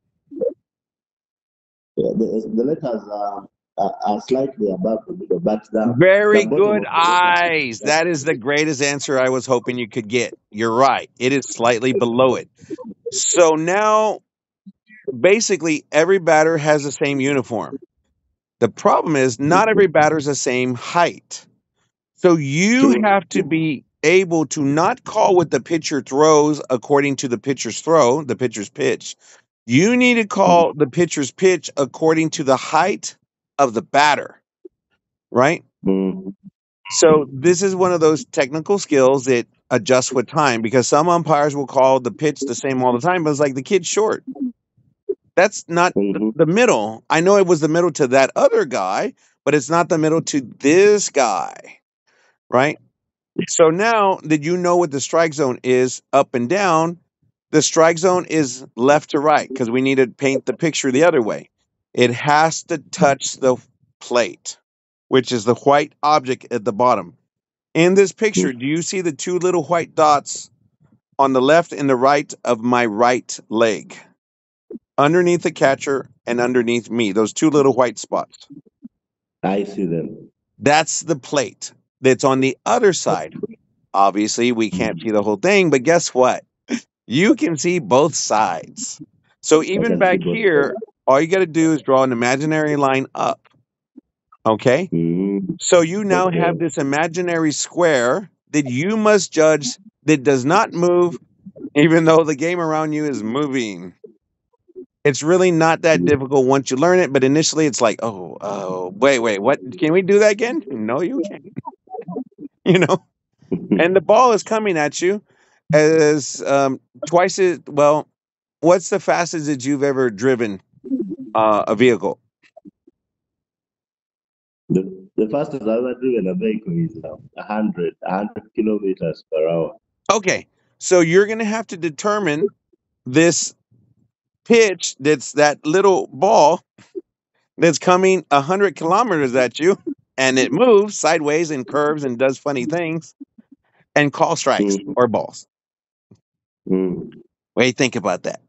Yeah, the, the letters are, are, are slightly above the middle, but the, Very the bottom good of the eyes. letter. That is the greatest answer I was hoping you could get. You're right. It is slightly below it. So now, basically, every batter has the same uniform. The problem is not every batter is the same height. So you True. have to be able to not call what the pitcher throws according to the pitcher's throw, the pitcher's pitch. You need to call the pitcher's pitch according to the height of the batter, right? Mm. So this is one of those technical skills that adjust with time because some umpires will call the pitch the same all the time, but it's like the kid's short. That's not th- Mm-hmm. the middle. I know it was the middle to that other guy, but it's not the middle to this guy, right? So now that you know what the strike zone is up and down, the strike zone is left to right because we need to paint the picture the other way. It has to touch the plate, which is the white object at the bottom. In this picture, do you see the two little white dots on the left and the right of my right leg, underneath the catcher and underneath me, those two little white spots. I see them. That's the plate that's on the other side. Obviously, we can't see the whole thing, but guess what? You can see both sides. So I even can see back both. here, all you got to do is draw an imaginary line up. Okay? Mm. So you now Okay. have this imaginary square that you must judge that does not move, even though the game around you is moving. It's really not that difficult once you learn it, but initially it's like, oh, oh, wait, wait, what? Can we do that again? No, you can't. You know? And the ball is coming at you as um, twice as well. What's the fastest that you've ever driven uh, a vehicle? The, the fastest I've ever driven a vehicle is uh, one hundred, one hundred kilometers per hour. Okay, so you're going to have to determine this pitch that's that little ball that's coming one hundred kilometers at you, and it moves sideways and curves and does funny things, and call strikes Mm. or balls. Mm. What do you think about that?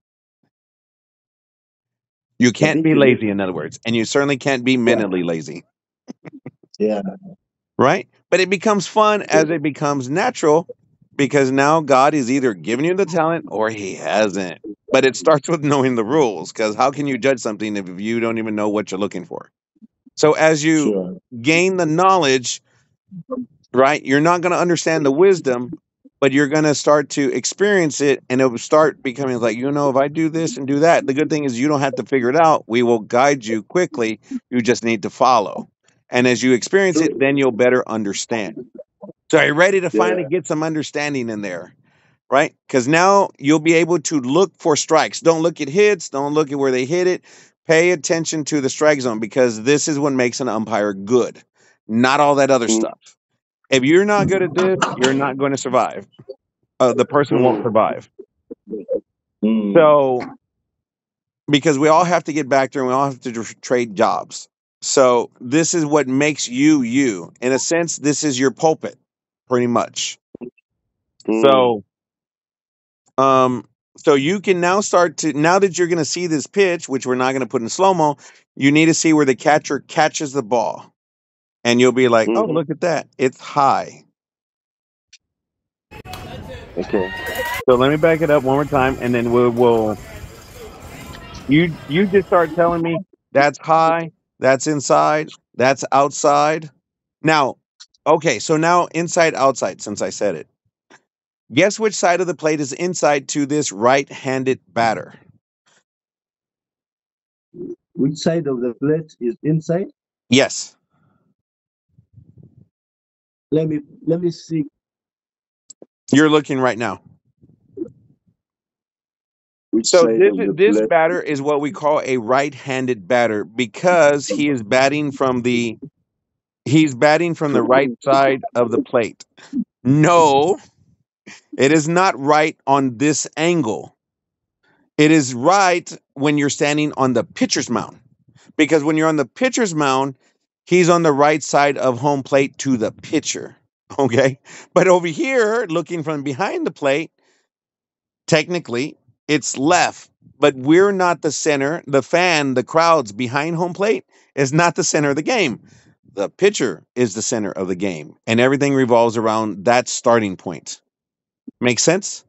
You I can't think be you lazy, did. in other words, and you certainly can't be mentally lazy, Yeah. right? But it becomes fun as it becomes natural because now God is either giving you the talent or he hasn't. But it starts with knowing the rules, because how can you judge something if you don't even know what you're looking for? So as you Sure. gain the knowledge, right, you're not going to understand the wisdom, but you're going to start to experience it, and it will start becoming like, you know, if I do this and do that, the good thing is you don't have to figure it out. We will guide you quickly. You just need to follow. And as you experience it, then you'll better understand. So are you ready to finally Yeah. get some understanding in there? Right? Because now you'll be able to look for strikes. Don't look at hits. Don't look at where they hit it. Pay attention to the strike zone, because this is what makes an umpire good, not all that other Mm. stuff. If you're not good at this, you're not going to survive. Uh, the person won't Mm. survive. Mm. So, because we all have to get back there and we all have to tr- trade jobs. So, this is what makes you you. In a sense, this is your pulpit, pretty much. Mm. So, um, so you can now start to, now that you're going to see this pitch, which we're not going to put in slow mo, you need to see where the catcher catches the ball, and you'll be like, "Oh, Mhm. look at that! It's high." Okay. So let me back it up one more time, and then we'll, we'll you you just start telling me that's high, that's inside, that's outside. Now, okay, so now inside, outside. Since I said it, guess which side of the plate is inside to this right-handed batter? Which side of the plate is inside? Yes, Let me let me see. you're looking right now. Which So side this of the this plate? batter is what we call a right-handed batter because he is batting from the he's batting from the right side of the plate. No, it is not right on this angle. It is right when you're standing on the pitcher's mound, because when you're on the pitcher's mound, he's on the right side of home plate to the pitcher. Okay, but over here, looking from behind the plate, technically, it's left, but we're not the center. The fan, the crowds behind home plate is not the center of the game. The pitcher is the center of the game, and everything revolves around that starting point. Make sense?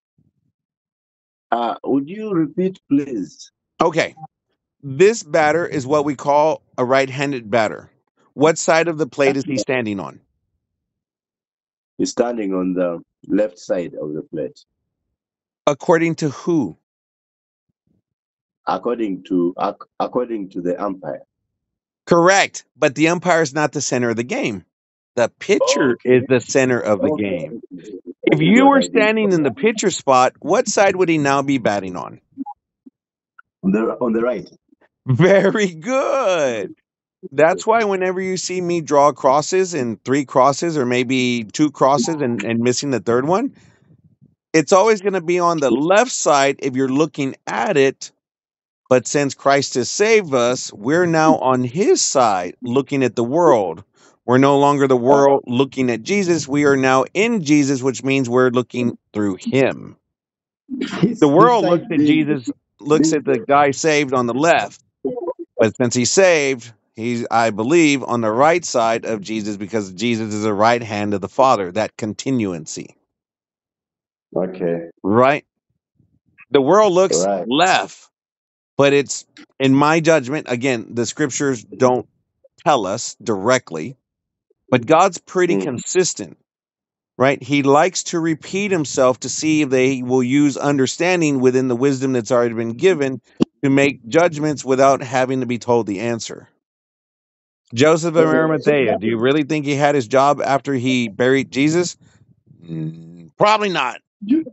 Uh, would you repeat, please? Okay. This batter is what we call a right-handed batter. What side of the plate is he standing on? He's standing on the left side of the plate, According to who? according to ac- according to the umpire. Correct. But the umpire is not the center of the game. The pitcher Okay. is the center of the Okay. game. That If is you what were I did. standing in the pitcher spot, what side would he now be batting on? On the on the right. Very good. That's why whenever you see me draw crosses and three crosses or maybe two crosses and, and missing the third one, it's always going to be on the left side if you're looking at it. But since Christ has saved us, we're now on his side looking at the world. We're no longer the world looking at Jesus. We are now in Jesus, which means we're looking through him. The world looks Beside at this, Jesus, looks this at the guy saved on the left, but since he's saved, he's, I believe, on the right side of Jesus because Jesus is the right hand of the Father, that continuancy, okay, right? The world looks right. left, but it's, in my judgment, again, the scriptures don't tell us directly, but God's pretty Mm. consistent, right? He likes to repeat himself to see if they will use understanding within the wisdom that's already been given to make judgments without having to be told the answer. Joseph of Okay, so Arimathea, do you really think he had his job after he buried Jesus? Mm, probably not, you,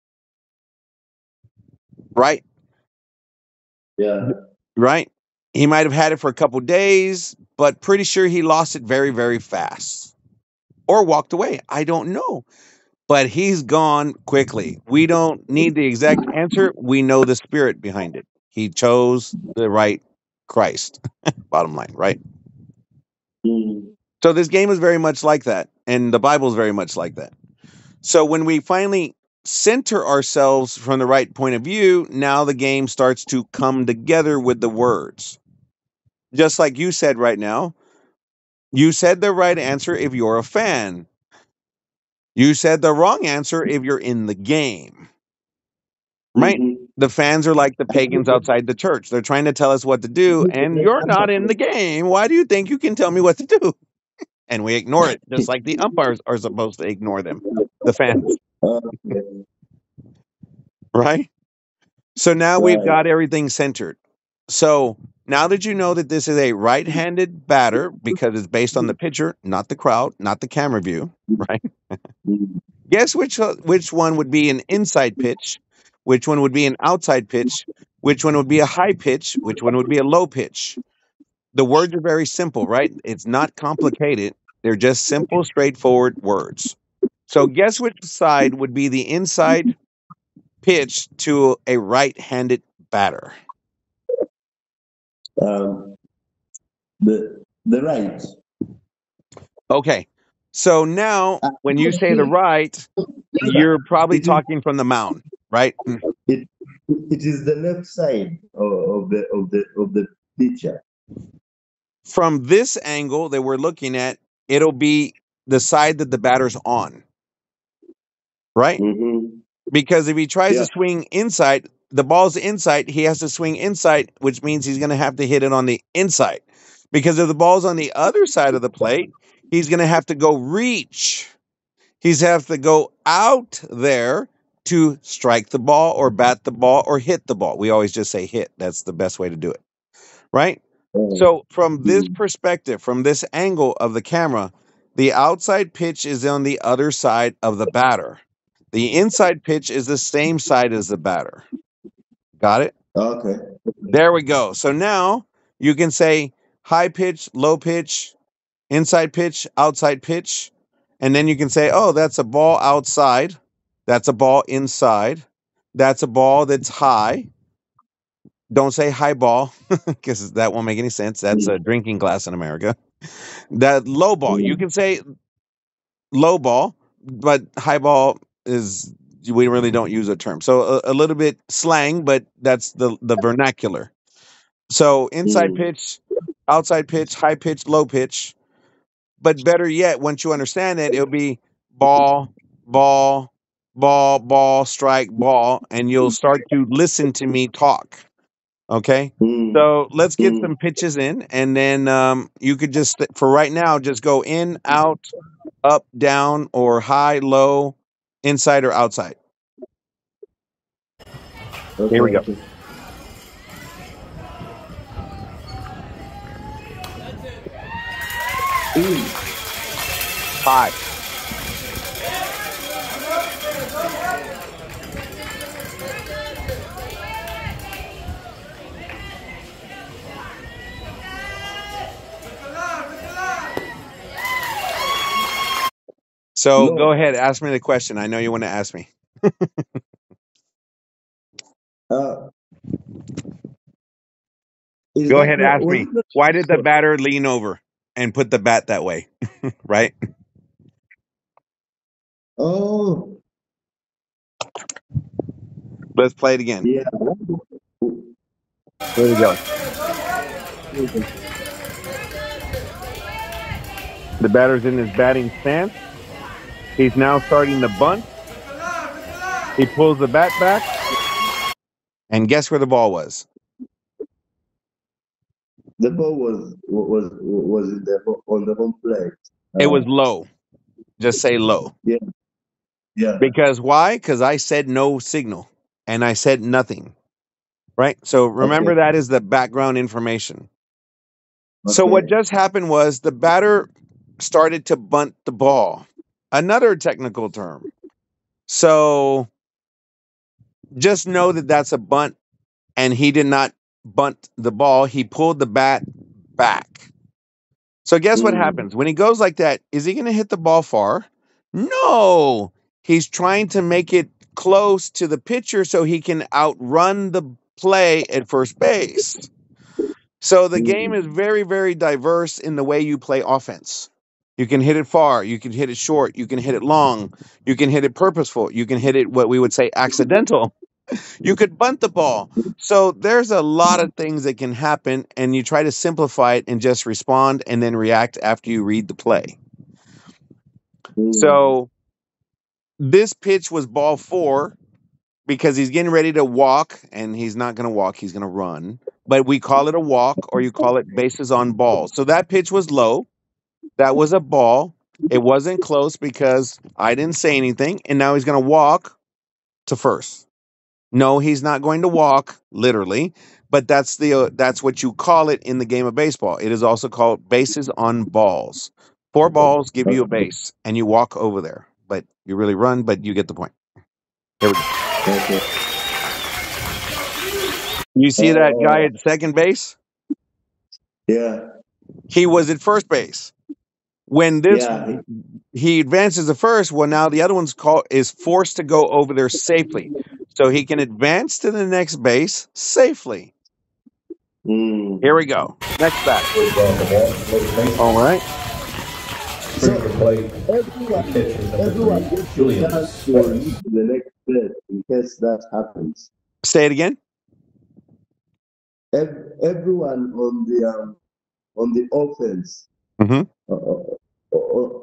right? yeah. Right? He might have had it for a couple days, but pretty sure he lost it very, very fast or walked away. I don't know. But he's gone quickly. We don't need the exact answer. We know the spirit behind it. He chose the right Christ. Bottom line, right? Mm. So this game is very much like that. And the Bible is very much like that. So when we finally center ourselves from the right point of view, now the game starts to come together with the words. Just like you said right now, you said the right answer if you're a fan. You said the wrong answer if you're in the game. Right? Mm-hmm. The fans are like the pagans outside the church. They're trying to tell us what to do, and you're not in the game. Why do you think you can tell me what to do? And we ignore it, just like the umpires are supposed to ignore them, the fans, Okay, right? So now we've right. got everything centered. So now that you know that this is a right-handed batter because it's based on the pitcher, not the crowd, not the camera view, right? Mm. Guess which uh, which one would be an inside pitch, which one would be an outside pitch, which one would be a high pitch, which one would be a low pitch. The words are very simple, right? It's not complicated. They're just simple, straightforward words. So guess which side would be the inside pitch to a right-handed batter? Um, the the right. Okay. So now Uh, when you say the okay. right, you're probably It is talking from the mound, right? it, it is the left side of, of the of the of the picture. From this angle that we're looking at, it'll be the side that the batter's on, right? Mm-hmm. Because if he tries to Yeah. swing inside, the ball's inside, he has to swing inside, which means he's going to have to hit it on the inside. Because if the ball's on the other side of the plate, he's going to have to go reach. He's have to go out there to strike the ball or bat the ball or hit the ball. We always just say hit. That's the best way to do it, right? Oh, So from this mm. perspective, from this angle of the camera, the outside pitch is on the other side of the batter. The inside pitch is the same side as the batter. Got it? Okay. There we go. So now you can say high pitch, low pitch, inside pitch, outside pitch. And then you can say, oh, that's a ball outside. That's a ball inside. That's a ball that's high. Don't say high ball because that won't make any sense. That's a drinking glass in America. That low ball, you Mm. can say low ball, but high ball is, we really don't use a term. So a, a little bit slang, but that's the the vernacular. So inside Mm. pitch, outside pitch, high pitch, low pitch. But better yet, once you understand it, it'll be ball, ball, ball, ball, strike, ball, and you'll start to listen to me talk. Okay. Mm. So let's get Mm. some pitches in, and then um, you could just, for right now, just go in, out, up, down, or high, low, inside, or outside. Here we go. Okay. Mm. High. So go No. ahead, ask me the question. I know you want to ask me. Uh, is Go that ahead, not ask was me. it not Why did the short? batter lean over? and put the bat that way, right? Oh, Let's play it again. yeah. Here we go. The batter's in his batting stance. He's now starting the bunt. He pulls the bat back, and guess where the ball was? The ball was was was in the on the home plate. It was Uh, low. Just say low. yeah, yeah. Because why? Because I said no signal, and I said nothing. Right? So Okay, remember that is the background information. So what okay. just happened was the batter started to bunt the ball. Another technical term. So just know that that's a bunt, and he did not bunt the ball. He pulled the bat back. So guess what Mm, happens when he goes like that? Is he going to hit the ball far? No. He's trying to make it close to the pitcher so he can outrun the play at first base. So the game mm, is very, very diverse in the way you play offense. You can hit it far, you can hit it short, you can hit it long, you can hit it purposeful, you can hit it what we would say accidental. You could bunt the ball. So there's a lot of things that can happen, and you try to simplify it and just respond and then react after you read the play. mm. So this pitch was ball four because he's getting ready to walk, and he's not going to walk, he's going to run. But we call it a walk, or you call it bases on balls. So that pitch was low. That was a ball. It wasn't close because I didn't say anything, and now he's going to walk to first. No, he's not going to walk literally, but that's the uh, that's what you call it in the game of baseball. It is also called bases on balls. Four balls give you a Okay, base, and you walk over there, but you really run, but you get the point. Here we go. okay. You see that guy Oh, at second base? yeah, He was at first base. When this yeah. he advances to first, well, now the other one's called is forced to go over there safely, so he can advance to the next base safely. Mm. Here we go. Next batter. All right. So everyone, everyone gets a chance to move to the next step in case that happens. Say it again. Ev- everyone on the um, on the offense. Mm-hmm. Uh, uh, uh,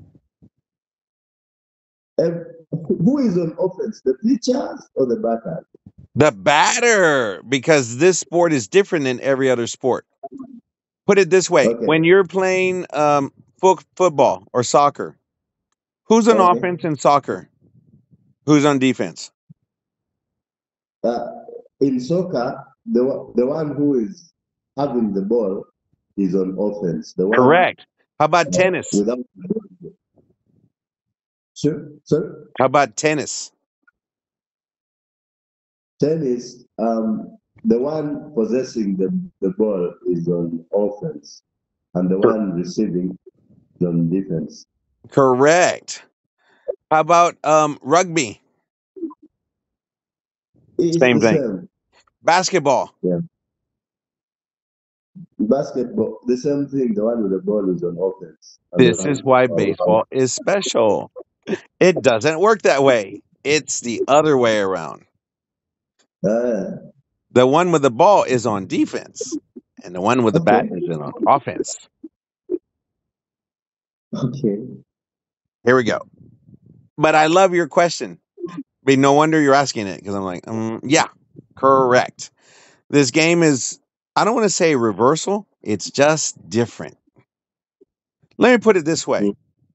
ev- who is on offense? The pitchers or the batters? The batter, because this sport is different than every other sport. Put it this way: Okay, when you're playing um, fo- football or soccer, who's on okay. offense in soccer? Who's on defense? Uh, in soccer, the one- the one who is having the ball is on offense. The one Correct. How about uh, tennis? without the ball. Sure, sir. How about tennis? Tennis, um, the one possessing the, the ball is on offense, and the Cor- one receiving is on defense. Correct. How about um, rugby? It's Same the thing. same. Basketball. Yeah. Basketball, the same thing. The one with the ball is on offense, and the This is one why on baseball is special. It doesn't work that way. It's the other way around. ah, The one with the ball is on defense, and the one with the bat okay, is on offense. okay. Here we go. But I love your question. But no wonder you're asking it because I'm like, um, yeah, correct. This game is, I don't want to say reversal. It's just different. Let me put it this way. Mm,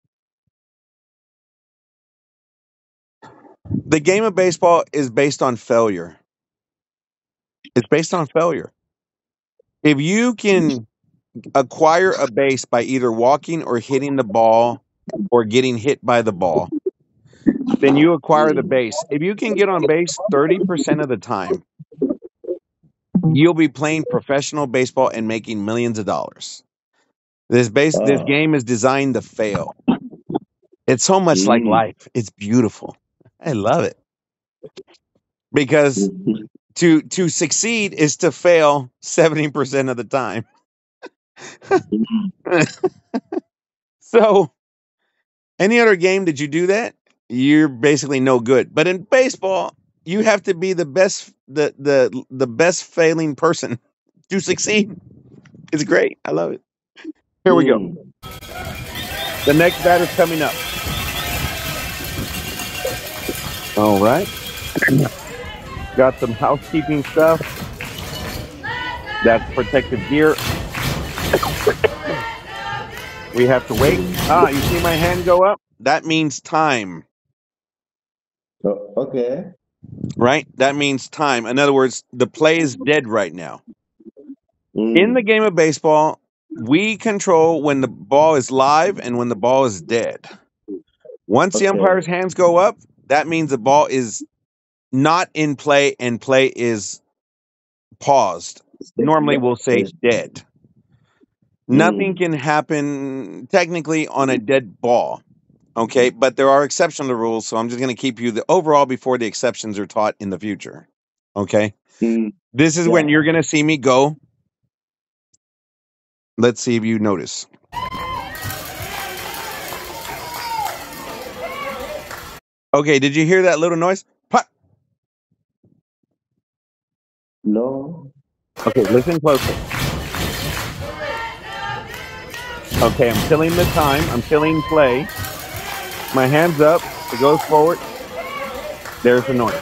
The game of baseball is based on failure. It's based on failure. If you can acquire a base by either walking or hitting the ball or getting hit by the ball, then you acquire the mm. base. If you can get on base thirty percent of the time, you'll be playing professional baseball and making millions of dollars. This base this Ah, game is designed to fail. It's so much like mm, life. It's beautiful. I love it. Because mhm. to to succeed is to fail seventy percent of the time. So, any other game did you do that? You're basically no good. But in baseball, you have to be the best, the the the best failing person to succeed. It's great. I love it. Here we go. Mm. The next bat is coming up. All right. Got some housekeeping stuff. That's protective gear. We have to wait. Ah, you see my hand go up? That means time, Oh, okay. right? That means time. In other words, the play is dead right now. Mm. In the game of baseball, we control when the ball is live and when the ball is dead. Once the Okay. umpire's hands go up, that means the ball is not in play and play is paused. Normally, we'll say dead. Nothing Mm. can happen technically on a dead ball. Okay, but there are exceptions to the rules, so I'm just going to keep you the overall before the exceptions are taught in the future. Okay, Mm. this is Yeah. when you're going to see me go. Let's see if you notice. Okay, did you hear that little noise? Pop. No. Okay, listen closely. Okay, I'm killing the time. I'm killing play. My hand's up. It goes forward. There's the noise.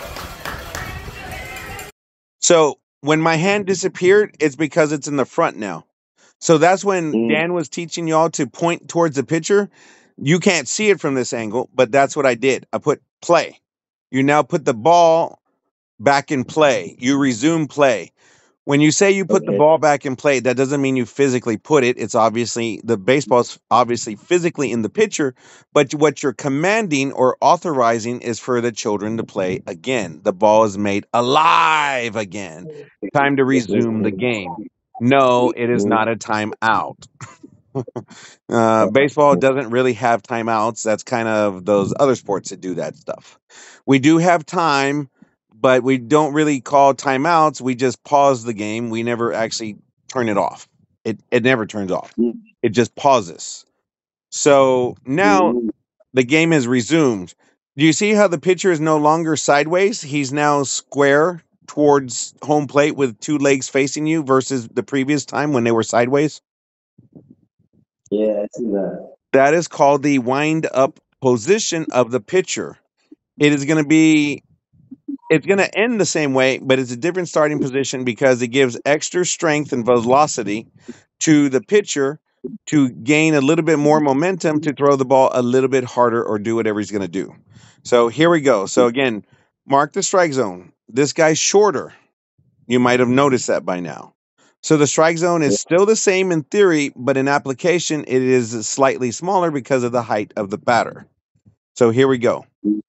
So when my hand disappeared, it's because it's in the front now. So that's when Mm. Dan was teaching y'all to point towards the pitcher. You can't see it from this angle, but that's what I did. I put play. You now put the ball back in play. You resume play. When you say you put the Okay. ball back in play, that doesn't mean you physically put it. It's obviously the baseball's obviously physically in the pitcher, but what you're commanding or authorizing is for the children to play again. The ball is made alive again. Time to resume the game. No, it is Mm. not a timeout. Uh, baseball doesn't really have timeouts. That's kind of those other sports that do that stuff. We do have time, but we don't really call timeouts. We just pause the game. We never actually turn it off. It it never turns off. Mm. It just pauses. So now Mm. the game is resumed. Do you see how the pitcher is no longer sideways? He's now square towards home plate with two legs facing you versus the previous time when they were sideways. Yeah, I see that. That is called the wind up position of the pitcher. It is going to be, it's going to end the same way, but it's a different starting position because it gives extra strength and velocity to the pitcher to gain a little bit more momentum to throw the ball a little bit harder or do whatever he's going to do. So here we go. So again, mark the strike zone. This guy's shorter. You might have noticed that by now. So the strike zone is still the same in theory, but in application, it is slightly smaller because of the height of the batter. So here we go.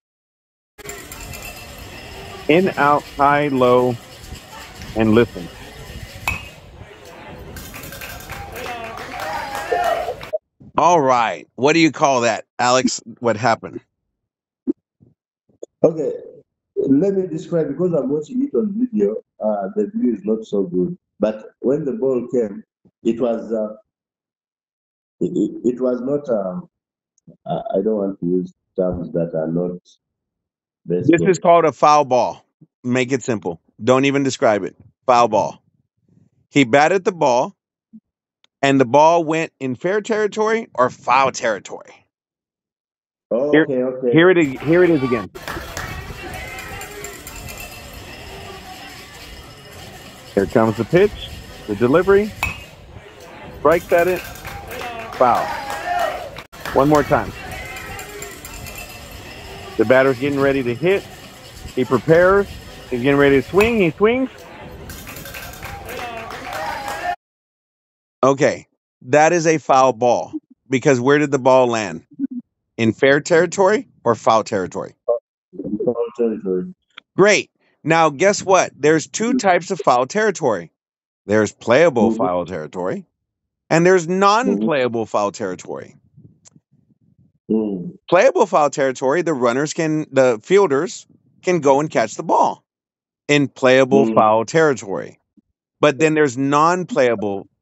In, out, high, low, and listen. All right. What do you call that, Alex? What happened? Okay. Let me describe because I'm watching it on video. Uh, the view is not so good. But when the ball came, it was uh, it, it, it was not. Um, I I don't want to use terms that are not This baseball. is called a foul ball. Make it simple. Don't even describe it. Foul ball. He batted the ball, and the ball went in fair territory or foul territory. Oh, Here, okay, okay. here it is. Here it is again. Here comes the pitch, the delivery, strikes at it, foul. One more time. The batter's getting ready to hit. He prepares. He's getting ready to swing. He swings. Okay, that is a foul ball because where did the ball land? In fair territory or foul territory? Foul territory. Great. Now, guess what? There's two types of foul territory. There's playable Mhm. foul territory, and there's Mhm. non-playable foul territory. Mm. Playable foul territory, the runners can, the fielders can go and catch the ball in playable Mm. foul territory. But then there's non-playable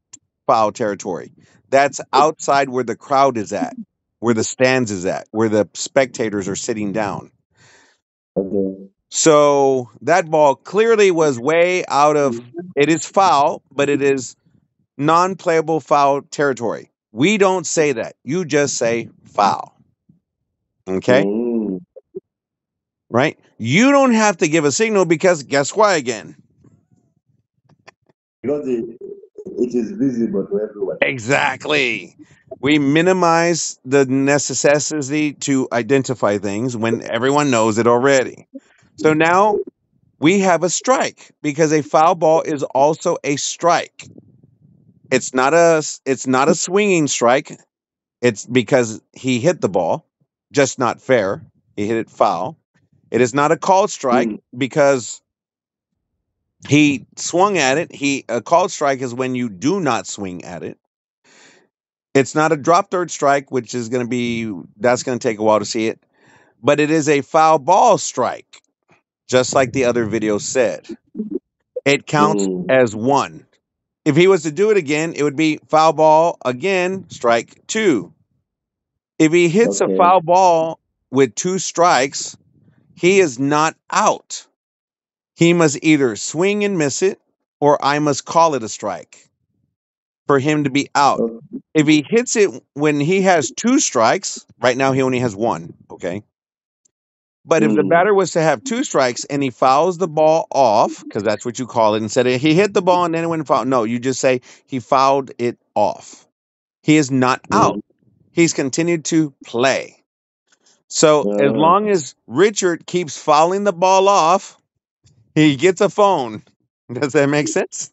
foul territory. That's outside where the crowd is at, where the stands is at, where the spectators are sitting down. Okay. So that ball clearly was way out of it is foul, but it is non-playable foul territory. We don't say that. You just say foul. Okay? Mm. Right? You don't have to give a signal because guess why again? Because it, it is visible to everyone. Exactly. We minimize the necessity to identify things when everyone knows it already. So now we have a strike because a foul ball is also a strike. It's not a it's not a swinging strike. It's because he hit the ball, just not fair. He hit it foul. It is not a called strike Mm. because he swung at it. He a called strike is when you do not swing at it. It's not a drop third strike, which is going to be that's going to take a while to see it, but it is a foul ball strike, just like the other video said. It counts Mm. as one. If he was to do it again, it would be foul ball again, strike two. If he hits a Okay. foul ball with two strikes, he is not out. He must either swing and miss it, or I must call it a strike for him to be out. Okay. If he hits it when he has two strikes, right now he only has one, okay? But if the Mm. batter was to have two strikes and he fouls the ball off, because that's what you call it, instead of he hit the ball and then it went foul. No, you just say he fouled it off. He is not out. Mm. He's continued to play. So as Uh, long as Richard keeps fouling the ball off, he gets a phone. Does that make sense?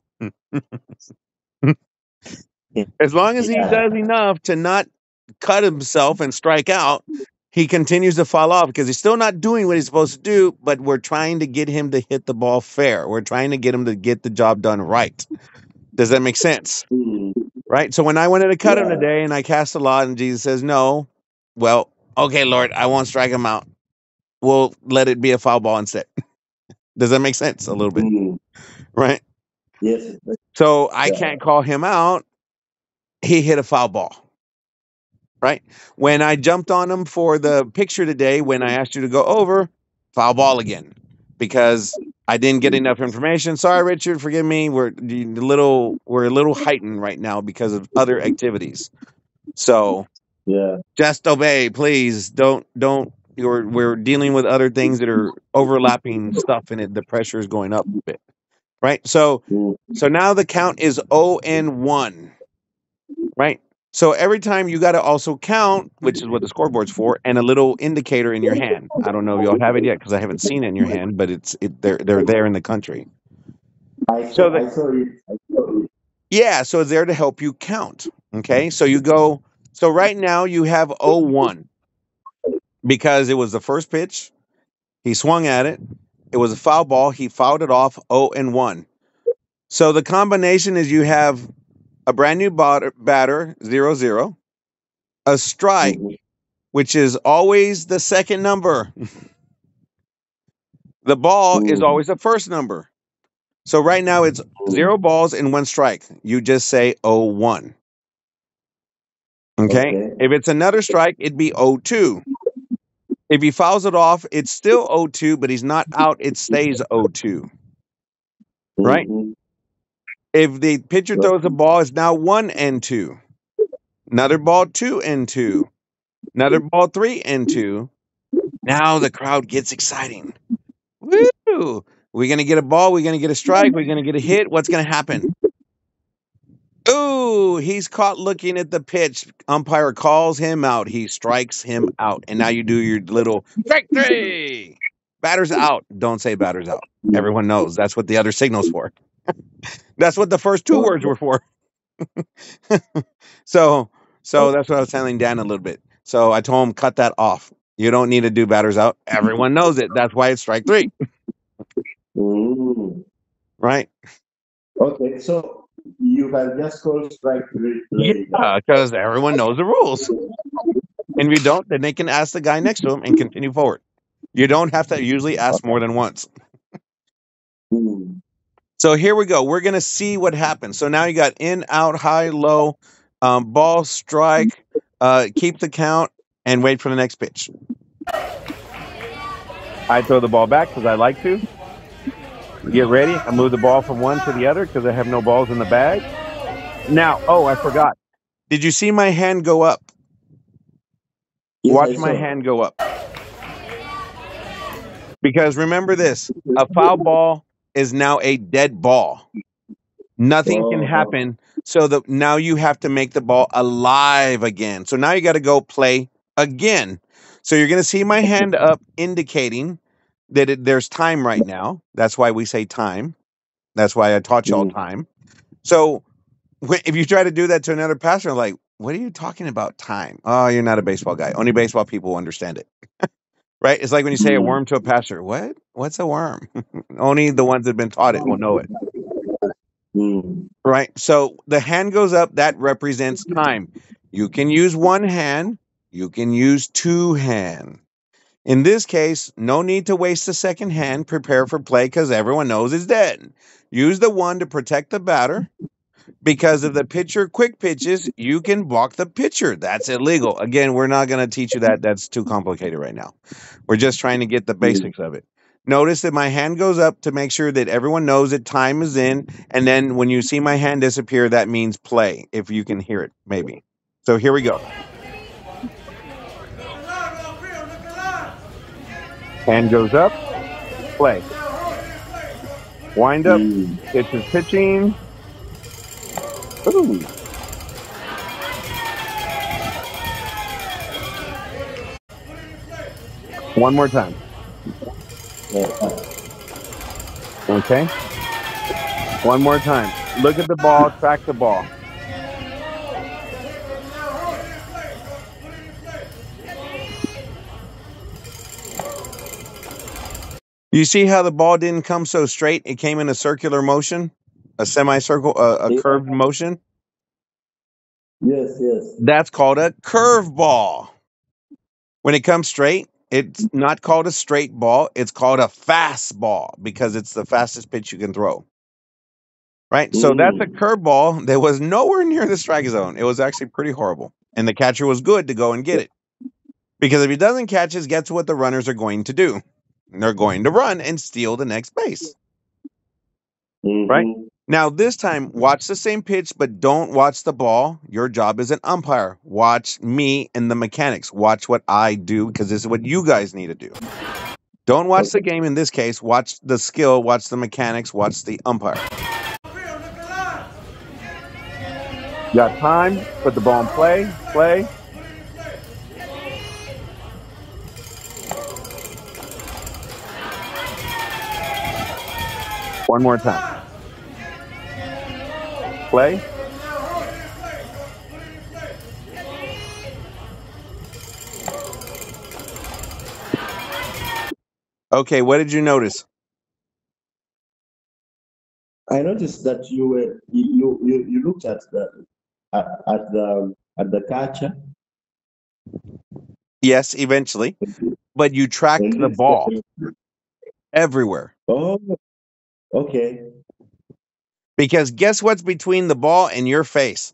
As long as he yeah. does enough to not cut himself and strike out, he continues to fall off because he's still not doing what he's supposed to do, but we're trying to get him to hit the ball fair. We're trying to get him to get the job done right. Does that make sense? Mm. Right? So when I wanted to cut him Yeah. today and I cast a lot and Jesus says no, well, okay, Lord, I won't strike him out. We'll let it be a foul ball instead. Does that make sense a little bit? Mm. Right? Yes. So I Yeah. can't call him out. He hit a foul ball. Right? When I jumped on him for the picture today, when I asked you to go over, foul ball again because I didn't get enough information. Sorry, Richard, forgive me. We're a little we're a little heightened right now because of other activities. So Yeah. just obey, please. Don't don't. You're, we're dealing with other things that are overlapping stuff, and it, the pressure is going up a bit. Right? So Mm. so now the count is zero and one. Right? So every time you got to also count, which is what the scoreboard's for, and a little indicator in your hand. I don't know if you'll have it yet because I haven't seen it in your hand, but it's it, they're they're there in the country. I So saw. the I saw it. I saw it. yeah, so it's there to help you count. Okay, so you go. So right now you have oh one because it was the first pitch. He swung at it. It was a foul ball. He fouled it off. Oh and one. So the combination is you have a brand new batter, batter zero zero, a strike, Mhm. which is always the second number. The ball is Mm. always the first number. So right now it's zero balls and one strike. You just say oh one. Okay. Okay. If it's another strike, it'd be oh two. If he fouls it off, it's still oh two, but he's not out. It stays oh two. Right. Mhm. If the pitcher throws the ball, it's now one and two. Another ball, two and two. Another ball, three and two. Now the crowd gets exciting. Woo! We're going to get a ball. We're going to get a strike. We're going to get a hit. What's going to happen? Ooh, he's caught looking at the pitch. Umpire calls him out. He strikes him out. And now you do your little victory. Batter's out. Don't say batter's out. Everyone knows that's what the other signal's for. That's what the first two words were for. so, so that's what I was telling Dan a little bit. So I told him, cut that off. You don't need to do batter's out. Everyone knows it. That's why it's strike three. Mm. Right? Okay. So you can just call strike three play. Yeah, because everyone knows the rules. And if you don't, then they can ask the guy next to him and continue forward. You don't have to usually ask more than once. Mm. So here we go. We're gonna see what happens. So now you got in, out, high, low, um, ball, strike, uh, keep the count, and wait for the next pitch. I throw the ball back because I like to. Get ready. I move the ball from one to the other because I have no balls in the bag. Now, oh, I forgot. Did you see my hand go up? Yes, Watch I my saw. hand go up. Because remember this, a foul ball is now a dead ball. Nothing can Oh, happen. So the, now you have to make the ball alive again. So now you got to go play again. So you're going to see my hand up indicating that it, there's time right now. That's why we say time. That's why I taught y'all mm, time. So wh- if you try to do that to another passer, like, what are you talking about time? Oh, you're not a baseball guy. Only baseball people understand it. Right? It's like when you say a mm, worm to a passer. What? What's a worm? Only the ones that have been taught it will know it. mm, Right? So the hand goes up, that represents time. You can use one hand, you can use two hand. In this case, no need to waste a second hand, prepare for play because everyone knows it's dead. Use the one to protect the batter. Because of the pitcher quick pitches, you can block the pitcher. That's illegal. Again, we're not going to teach you that. That's too complicated right now. We're just trying to get the mm. basics of it. Notice that my hand goes up to make sure that everyone knows that time is in. And then when you see my hand disappear, that means play, if you can hear it, maybe. So here we go. Hand goes up, play. Wind up, Mm. pitch is pitching. Ooh. One more time. Okay. One more time. Look at the ball, track the ball. You see how the ball didn't come so straight? It came in a circular motion, a semicircle, uh, a Yeah. curved motion. Yes, yes. That's called a curve ball. When it comes straight, it's not called a straight ball. It's called a fast ball because it's the fastest pitch you can throw. Right? So that's a Mm. curve ball that was nowhere near the strike zone. It was actually pretty horrible. And the catcher was good to go and get it. Because if he doesn't catch it, guess what the runners are going to do? They're going to run and steal the next base. Right? Mm-hmm. Now, this time, watch the same pitch, but don't watch the ball. Your job as an umpire. Watch me and the mechanics. Watch what I do because this is what you guys need to do. Don't watch the game in this case. Watch the skill, watch the mechanics, watch the umpire. Got time, put the ball in play, play. One more time. Play. Okay, what did you notice? I noticed that you were you you, you looked at the at, at the at the catcher Yes, eventually. But you tracked and the it ball said, everywhere. oh, okay. Because guess what's between the ball and your face?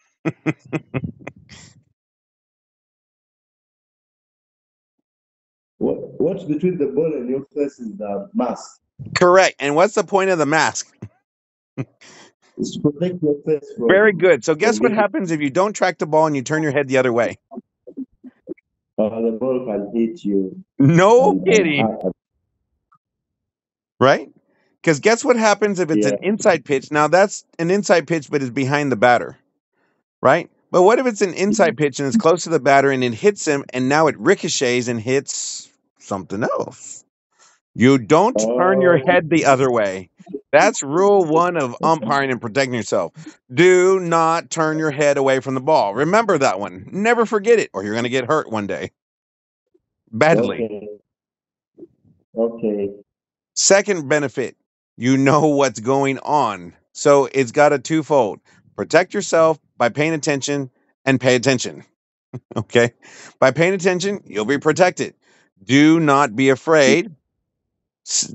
What what's between the ball and your face is the mask. Correct. And what's the point of the mask? It's to protect your face Very from good. So from guess what getting happens if you don't track the ball and you turn your head the other way? uh, the ball can hit you No and, and kidding. uh, Right? Because guess what happens if it's yeah. an inside pitch? Now that's an inside pitch, but it's behind the batter. Right? But what if it's an inside pitch and it's close to the batter and it hits him and now it ricochets and hits something else? You don't turn your Oh, head the other way. That's rule one of umpiring and protecting yourself. Do not turn your head away from the ball. Remember that one. Never forget it, or you're going to get hurt one day. Badly. okay. Okay. Second benefit, you know what's going on. So it's got a twofold. Protect yourself by paying attention and pay attention. Okay? By paying attention, you'll be protected. Do not be afraid.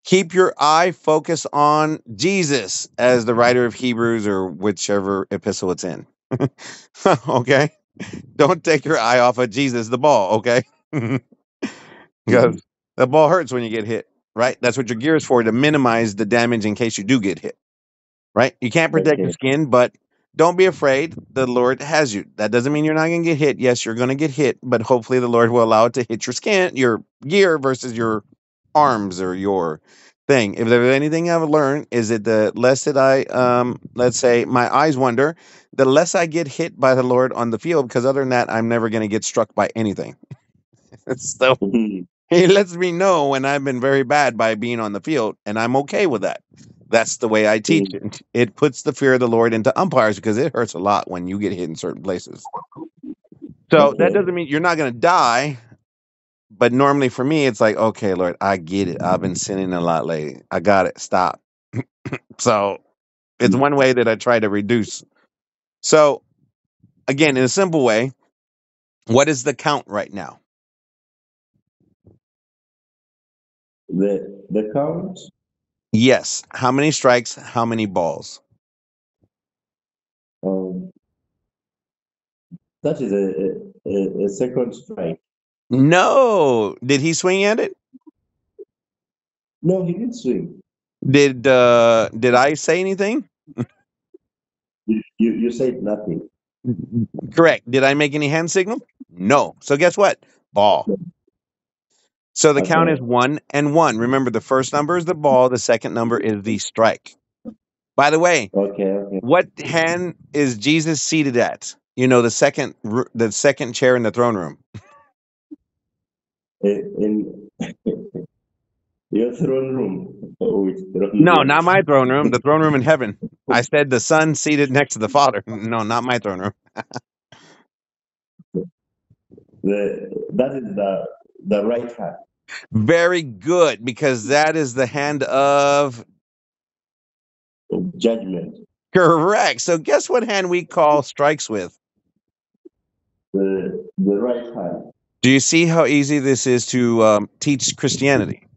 Keep your eye focused on Jesus, as the writer of Hebrews or whichever epistle it's in. Okay? Don't take your eye off of Jesus, the ball, okay? Because the ball hurts when you get hit, right? That's what your gear is for, to minimize the damage in case you do get hit, right? You can't protect your Okay. skin, but don't be afraid. The Lord has you. That doesn't mean you're not going to get hit. Yes, you're going to get hit, but hopefully the Lord will allow it to hit your skin, your gear versus your arms or your thing. If there's anything I've learned is that the less that I, um, let's say, my eyes wander, the less I get hit by the Lord on the field. Because other than that, I'm never going to get struck by anything. So he lets me know when I've been very bad by being on the field, and I'm okay with that. That's the way I teach it. It puts the fear of the Lord into umpires because it hurts a lot when you get hit in certain places. So that Okay. doesn't mean you're not going to die. But normally for me, it's like, okay, Lord, I get it. I've been sinning a lot lately. I got it. Stop. So it's one way that I try to reduce. So again, in a simple way, what is the count right now? The the count. Yes. How many strikes? How many balls? Um, that is a, a, a second strike. No. Did he swing at it? No, he didn't swing. Did uh did I say anything? You, you, you said nothing. Correct. Did I make any hand signal? No. So guess what? Ball. So the count is Okay. one and one. Remember, the first number is the ball. The second number is the strike. By the way, Okay. Okay. what hand is Jesus seated at? You know, the second r- the second chair in the throne room. In, in your throne room. Oh, which throne No, room? not my throne room. The throne room in heaven. I said the son seated next to the Father. No, not my throne room. The that is the the right hand. Very good, because that is the hand of Of judgment. correct. So guess what hand we call strikes with? The the right hand. Do you see how easy this is to um, teach Christianity?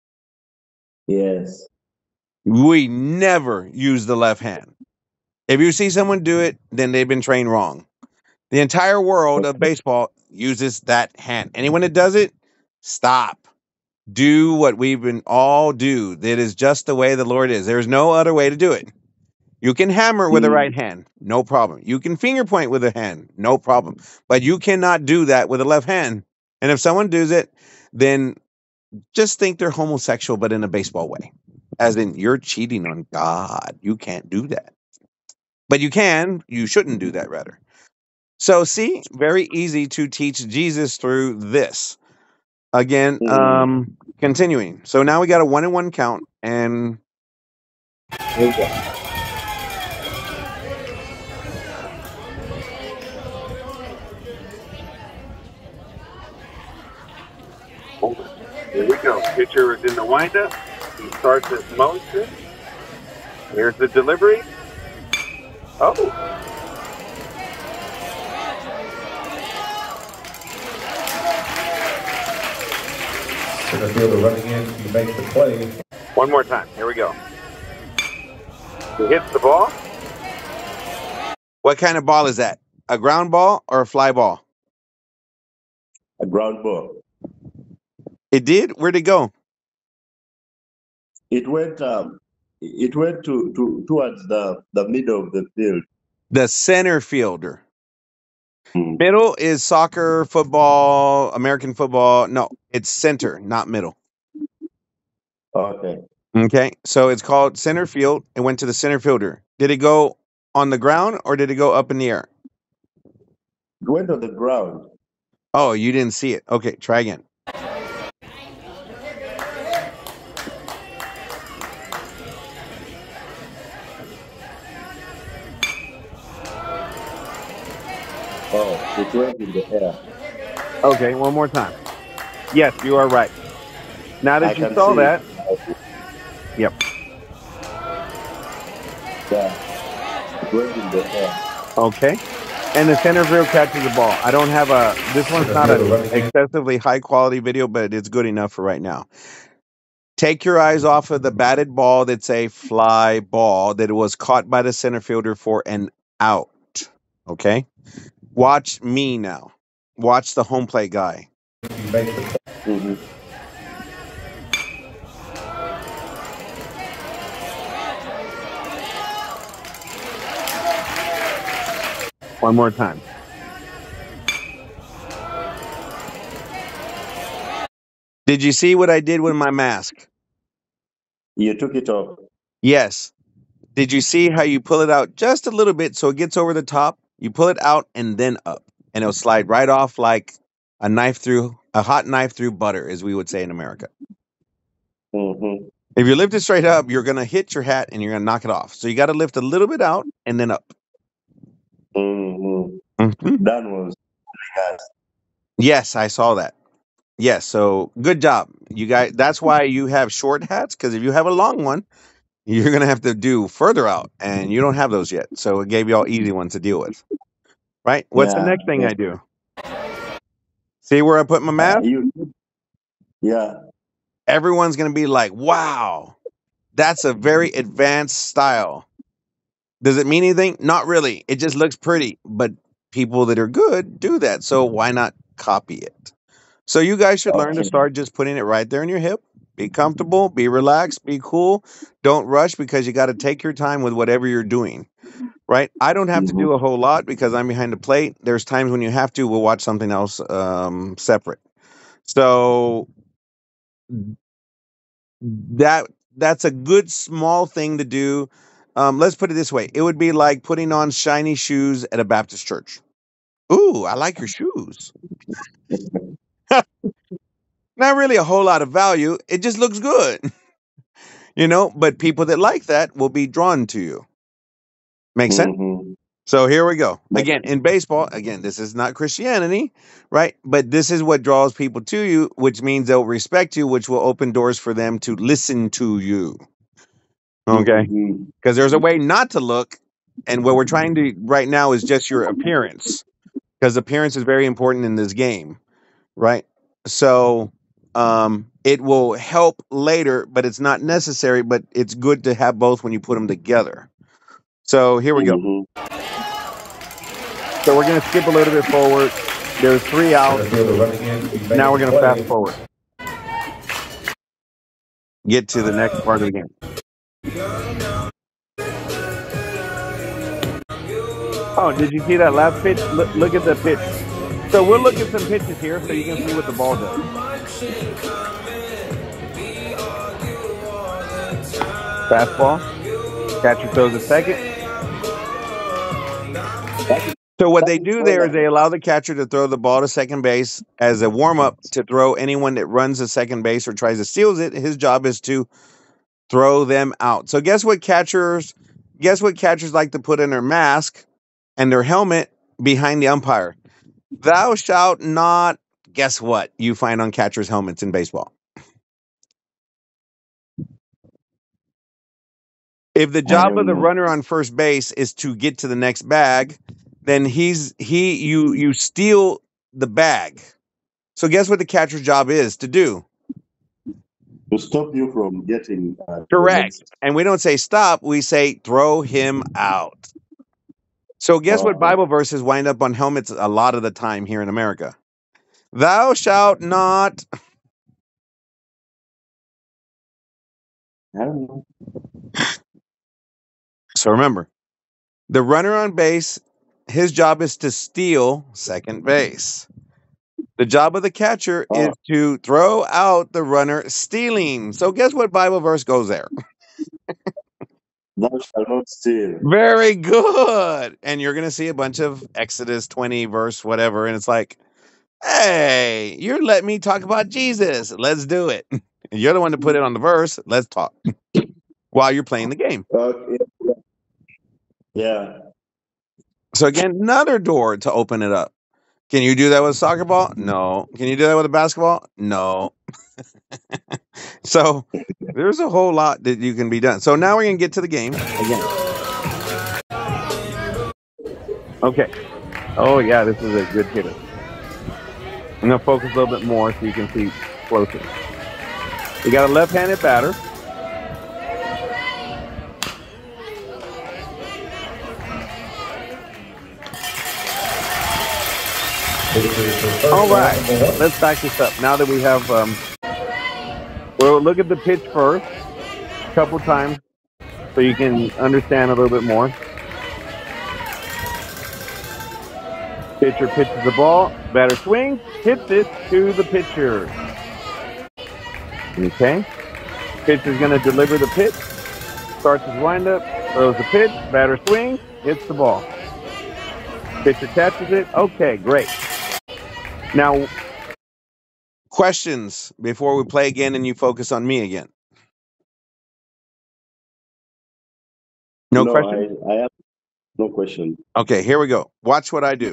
Yes. We never use the left hand. If you see someone do it, then they've been trained wrong. The entire world of baseball uses that hand. Anyone that does it, stop. Do what we've been all do. That is just the way the Lord is. There's no other way to do it. You can hammer with the right hand, no problem. You can finger point with a hand, no problem. But you cannot do that with a left hand. And if someone does it, then just think they're homosexual, but in a baseball way. As in, you're cheating on God. You can't do that. But you can. You shouldn't do that, rather. So, see, very easy to teach Jesus through this. Again, Mm. um, continuing. So now we got a one and one count, and Okay. here we go. Pitcher is in the windup. He starts his motion. Here's the delivery. Oh. Center fielder running in to make the play. One more time. Here we go. He hits the ball. What kind of ball is that? A ground ball or a fly ball? A ground ball. It did? Where'd it go? It went um it went to, to towards the, the middle of the field. The center fielder. Mm. Middle is soccer, football, American football. No, it's center, not middle. Okay. Okay, so it's called center field. It went to the center fielder. Did it go on the ground or did it go up in the air? It went on the ground. Oh, you didn't see it. Okay, try again. Oh, it went in the air. Okay, one more time. Yes, you are right. Now that I you can saw see that, it. yep. Yeah. It went in the air. Okay. And the center field catches the ball. I don't have a, this one's not an excessively high quality video, but it's good enough for right now. Take your eyes off of the batted ball that's a fly ball that was caught by the center fielder for an out. Okay? Watch me now. Watch the home plate guy. You make the Mm-hmm. One more time. Did you see what I did with my mask? You took it off. Yes. Did you see how you pull it out just a little bit so it gets over the top? You pull it out and then up, and it'll slide right off like a knife through a hot knife through butter, as we would say in America. Mm-hmm. If you lift it straight up, you're gonna hit your hat and you're gonna knock it off. So you got to lift a little bit out and then up. Mm-hmm. Mhm. That was guys. Yes, I saw that. Yes, so good job, you guys. That's why you have short hats, because if you have a long one, you're gonna have to do further out, and you don't have those yet. So it gave you all easy ones to deal with, right? What's the Yeah. next thing Yeah. I do? See where I put my Uh, mask? you, yeah. Everyone's gonna be like, "Wow, that's a very advanced style." Does it mean anything? Not really. It just looks pretty, but people that are good do that. So why not copy it? So you guys should learn to Okay. start just putting it right there in your hip. Be comfortable, be relaxed, be cool. Don't rush, because you got to take your time with whatever you're doing, right? I don't have to Mm-hmm. do a whole lot because I'm behind the plate. There's times when you have to. We'll watch something else um, separate. So that that's a good small thing to do. Um, let's put it this way: it would be like putting on shiny shoes at a Baptist church. Ooh, I like your shoes. Not really a whole lot of value. It just looks good, you know. But people that like that will be drawn to you. Make sense? Mm-hmm. So here we go. But, Again, in baseball, again, this is not Christianity, right? But this is what draws people to you, which means they'll respect you, which will open doors for them to listen to you. Okay? mm-hmm. Because there's a way not to look. And what we're trying to right now is just your appearance, because appearance is very important in this game, right? So um, it will help later, but it's not necessary, but it's good to have both when you put them together. So here we go. Mm-hmm. So we're going to skip a little bit forward. There's three out. center fielder running in. You make Now we're the going to play. fast forward. Get to the next part of the game. Oh, did you see that last pitch? Look, look at the pitch. So we'll look at some pitches here so you can see what the ball does. Fastball. Catcher throws a second. So what they do there is they allow the catcher to throw the ball to second base as a warm-up to throw anyone that runs to second base or tries to steal it. His job is to throw them out. So guess what catchers guess what catchers like to put in their mask and their helmet behind the umpire? Thou shalt not. Guess what you find on catchers' helmets in baseball? If the job of the runner on first base is to get to the next bag, then he's he you you steal the bag. So guess what the catcher's job is to do? To stop you from getting uh, Correct. And we don't say stop, we say throw him out. So guess what Uh, Bible verses wind up on helmets a lot of the time here in America? Thou shalt not. I don't know. So remember, the runner on base, his job is to steal second base. The job of the catcher Oh. is to throw out the runner stealing. So guess what Bible verse goes there? Thou shalt not steal. Very good. And you're going to see a bunch of Exodus twenty verse whatever. And it's like, hey, you're letting me talk about Jesus. Let's do it. You're the one to put it on the verse. Let's talk while you're playing the game. Okay. Yeah. So again, another door to open it up. Can you do that with a soccer ball? No. Can you do that with a basketball? No. So there's a whole lot that you can be done. So now we're going to get to the game again. Okay. Oh, yeah, this is a good hitter. I'm going to focus a little bit more so you can see closer. You got a left-handed batter. All right, let's back this up. Now that we have, um, we'll look at the pitch first a couple times so you can understand a little bit more. Pitcher pitches the ball, batter swings, hits it to the pitcher. Okay. Pitcher's going to deliver the pitch, starts his windup, throws the pitch, batter swings, hits the ball. Pitcher catches it. Okay, great. Now, questions before we play again and you focus on me again? No, no question? I, I have no question. Okay, here we go. Watch what I do.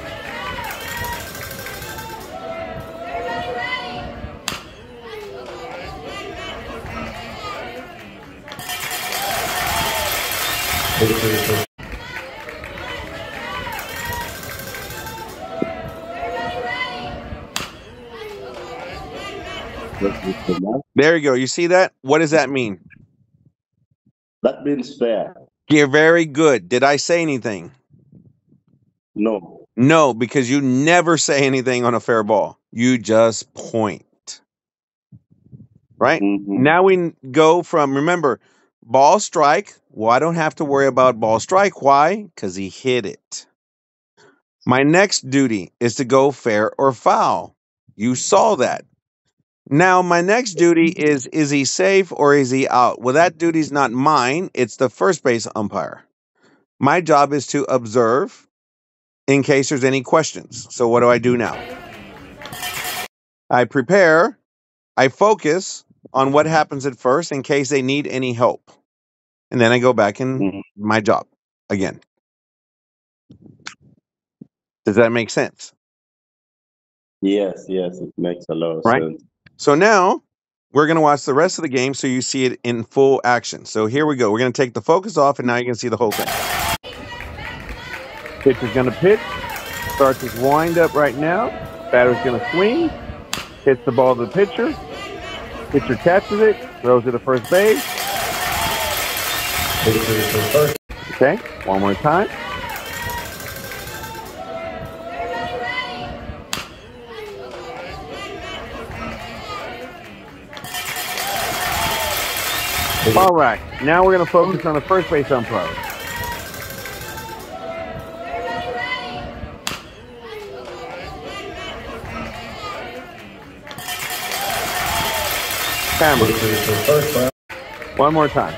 There you go. You see that? What does that mean? That means fair. You're very good. Did I say anything? No. No, because you never say anything on a fair ball. You just point. Right? Mm-hmm. Now we go from, remember, ball strike. Well, I don't have to worry about ball strike. Why? Because he hit it. My next duty is to go fair or foul. You saw that. Now, my next duty is, is he safe or is he out? Well, that duty's not mine. It's the first base umpire. My job is to observe in case there's any questions. So what do I do now? I prepare. I focus on what happens at first in case they need any help. And then I go back in mm-hmm. my job again. Does that make sense? Yes, yes, it makes a lot of right? sense. So now we're going to watch the rest of the game so you see it in full action. So here we go. We're going to take the focus off, and now you can see the whole thing. Pitcher's going to pitch. Starts his wind-up right now. Batter's going to swing. Hits the ball to the pitcher. Pitcher catches it. Throws it to first base. Okay, one more time. All right, now we're going to focus on the first base umpire. Camera. One more time.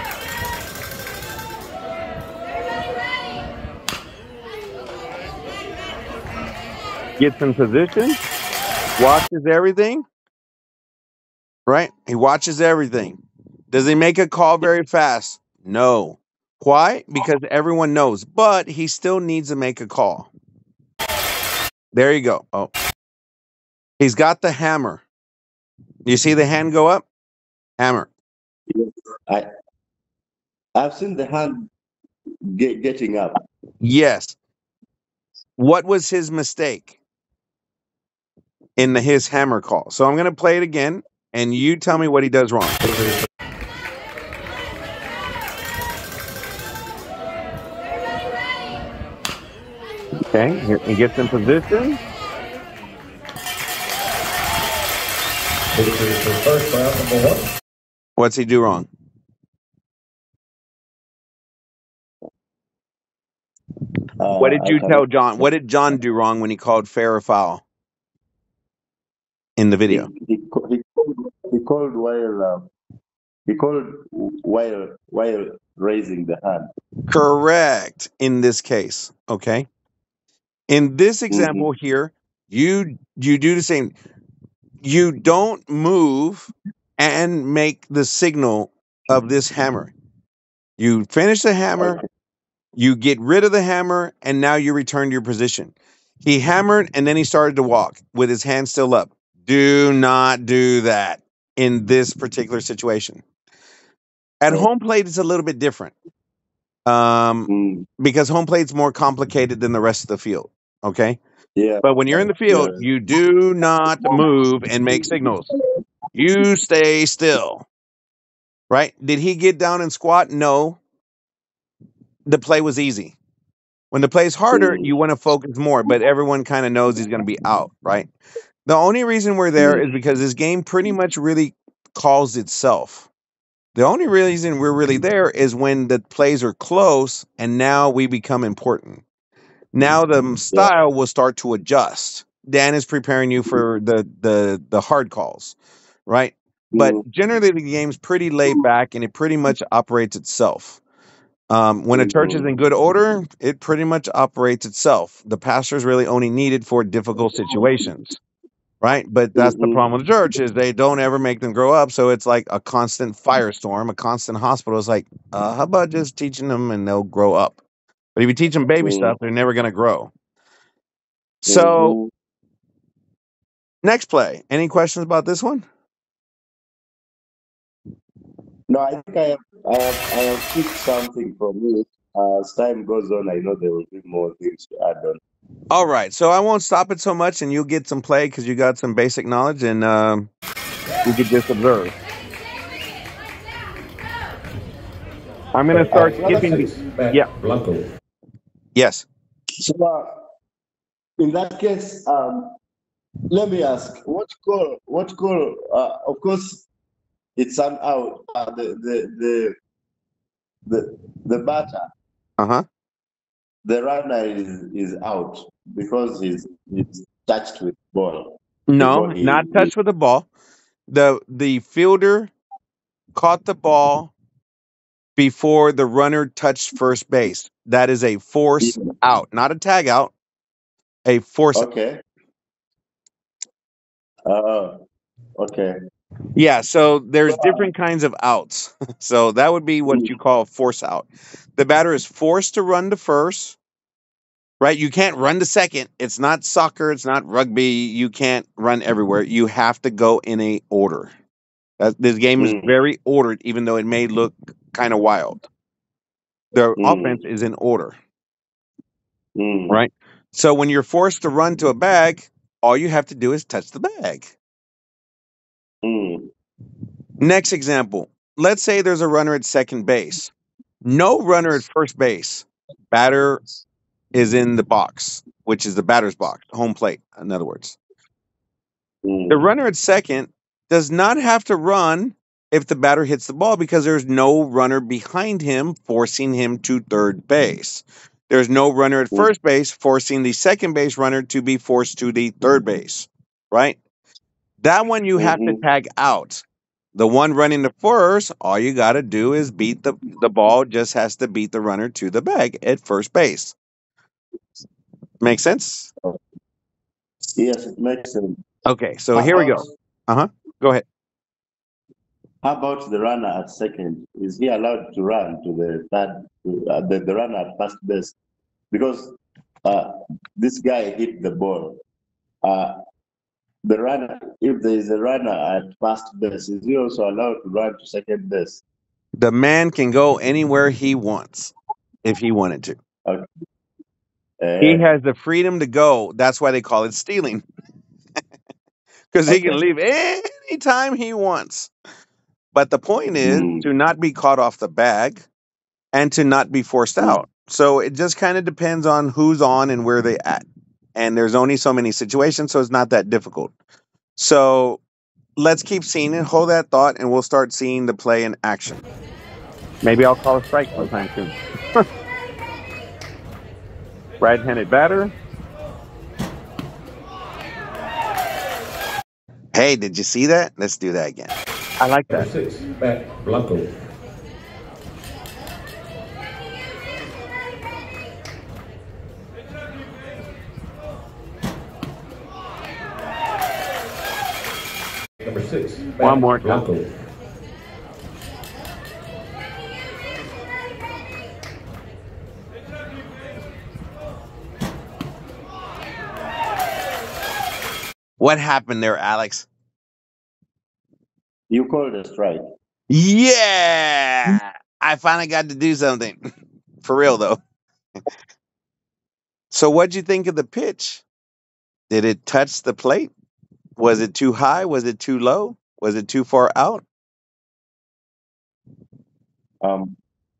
Gets in position, watches everything, right? He watches everything. Does he make a call very fast? No. Why? Because everyone knows, but he still needs to make a call. There you go. Oh, he's got the hammer. You see the hand go up? Hammer. I, I've seen the hand get, getting up. Yes. What was his mistake in the, his hammer call? So I'm going to play it again, and you tell me what he does wrong. Okay, here he gets in position. What's he do wrong? Uh, what did you tell John? What did John do wrong when he called fair or foul in the video? He, he, he, called, he called while uh, he called while while raising the hand. Correct. In this case, okay. In this example mm-hmm. here, you you do the same. You don't move and make the signal of this hammer. You finish the hammer, okay. You get rid of the hammer, and now you return to your position. He hammered, and then he started to walk with his hand still up. Do not do that in this particular situation. At oh. home plate, it's a little bit different um, mm. because home plate's more complicated than the rest of the field, okay? Yeah. But when you're in the field, yeah. you do not move and make signals. You stay still. Right? Did he get down and squat? No. The play was easy. When the play's harder, Mm, you want to focus more, but everyone kind of knows he's going to be out, right? The only reason we're there mm, is because this game pretty much really calls itself. The only reason we're really there is when the plays are close and now we become important. Now the yeah. style will start to adjust. Dan is preparing you for the the the hard calls, right? But Mm, generally the game's pretty laid back and it pretty much operates itself. Um, when a church is mm, in good order, it pretty much operates itself. The pastor is really only needed for difficult situations, right? But that's the mm, problem with the church is they don't ever make them grow up. So it's like a constant firestorm, a constant hospital. It's like, uh, how about just teaching them and they'll grow up? But if you teach them baby mm, stuff, they're never going to grow. So mm. next play. Any questions about this one? No, I think I have, I have, I have picked something from it. As time goes on, I know there will be more things to add on. All right. So I won't stop it so much and you'll get some play because you got some basic knowledge and um, you could just observe. I'm going to start Uh, number skipping. The, six, Matt yeah. Blanco. Yes. So, uh, in that case, um, let me ask, what call? What call? Uh, of course, it's an out. Uh, the the the the the batter, Uh huh. the runner is is out because he's he's touched with ball No, before he. not he touched with the ball. The the fielder caught the ball before the runner touched first base. That is a force he- out, not a tag out, a force. okay. Uh, okay. Yeah, so So, there's uh, different kinds of outs. So that would be what mm, you call a force out. The batter is forced to run to first, right? You can't run to second. It's not soccer, it's not rugby. You can't run everywhere. You have to go in a order. That, this game is mm, very ordered, even though it may look kind of wild. The offense mm, is in order, mm, right? So when you're forced to run to a bag, all you have to do is touch the bag. mm, Next example. Let's say there's a runner at second base. No runner at first base. Batter is in the box, which is the batter's box, home plate, in other words. The mm, runner at second does not have to run if the batter hits the ball because there's no runner behind him forcing him to third base. There's no runner at mm, first base forcing the second base runner to be forced to the third base, right? That one you have to mhm, tag out. The one running the first, all you got to do is beat the the ball just has to beat the runner to the bag at first base. Make sense? oh, yes, it makes sense. Okay, so How here we about go. Uh-huh. Go ahead. how about the runner at second? Is he allowed to run to the third, to, uh, the, the runner at first base? Because uh, this guy hit the ball. Uh, the runner, if there is a runner at first base, is he also allowed to run to second base? The man can go anywhere he wants if he wanted to. Okay. He Eh, has the freedom to go. That's why they call it stealing because he can okay. leave anytime he wants. But the point is Mm, to not be caught off the bag and to not be forced mm, out. So it just kind of depends on who's on and where they at. And there's only so many situations, so it's not that difficult. So let's keep seeing it. Hold that thought, and we'll start seeing the play in action. Maybe I'll call a strike sometime soon. Right-handed batter. Hey, did you see that? Let's do that again. I like Number that. six, Matt Blanco. Number six, Matt One more time. Blanco. What happened there, Alex? you called a strike. Yeah, I finally got to do something. For real, though. So what'd you think of the pitch? Did it touch the plate? Was it too high? Was it too low? Was it too far out? Um,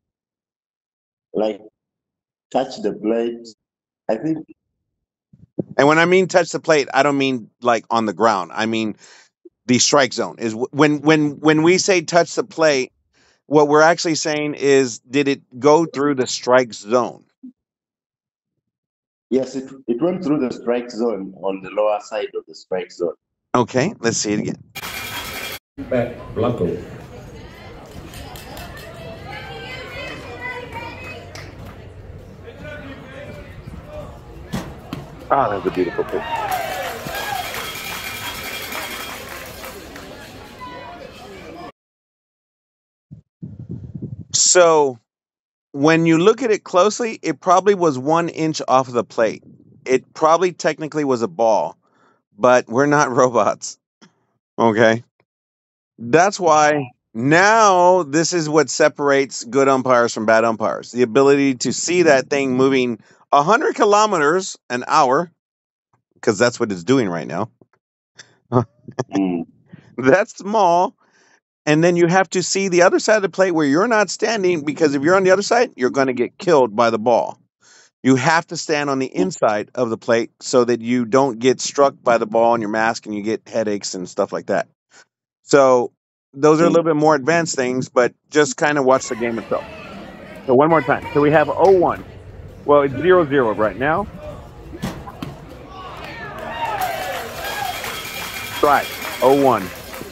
like touch the plate. I think And when I mean touch the plate, I don't mean like on the ground. I mean the strike zone. Is wh- when when when we say touch the plate, what we're actually saying is did it go through the strike zone? yes, it it went through the strike zone on the lower side of the strike zone. Okay, let's see it again. Back, Blanco. Ah, that's a beautiful pitch. So when you look at it closely, it probably was one inch off of the plate. It probably technically was a ball, but we're not robots. Okay. That's why now this is what separates good umpires from bad umpires. The ability to see that thing moving one hundred kilometers an hour, because that's what it's doing right now. Mm, That's small. And then you have to see the other side of the plate where you're not standing, because if you're on the other side, you're going to get killed by the ball. You have to stand on the inside of the plate so that you don't get struck by the ball on your mask and you get headaches and stuff like that. So those are a mm. little bit more advanced things, but just kind of watch the game itself. So one more time. So we have oh one. Well, it's zero zero right now. Strike. oh one.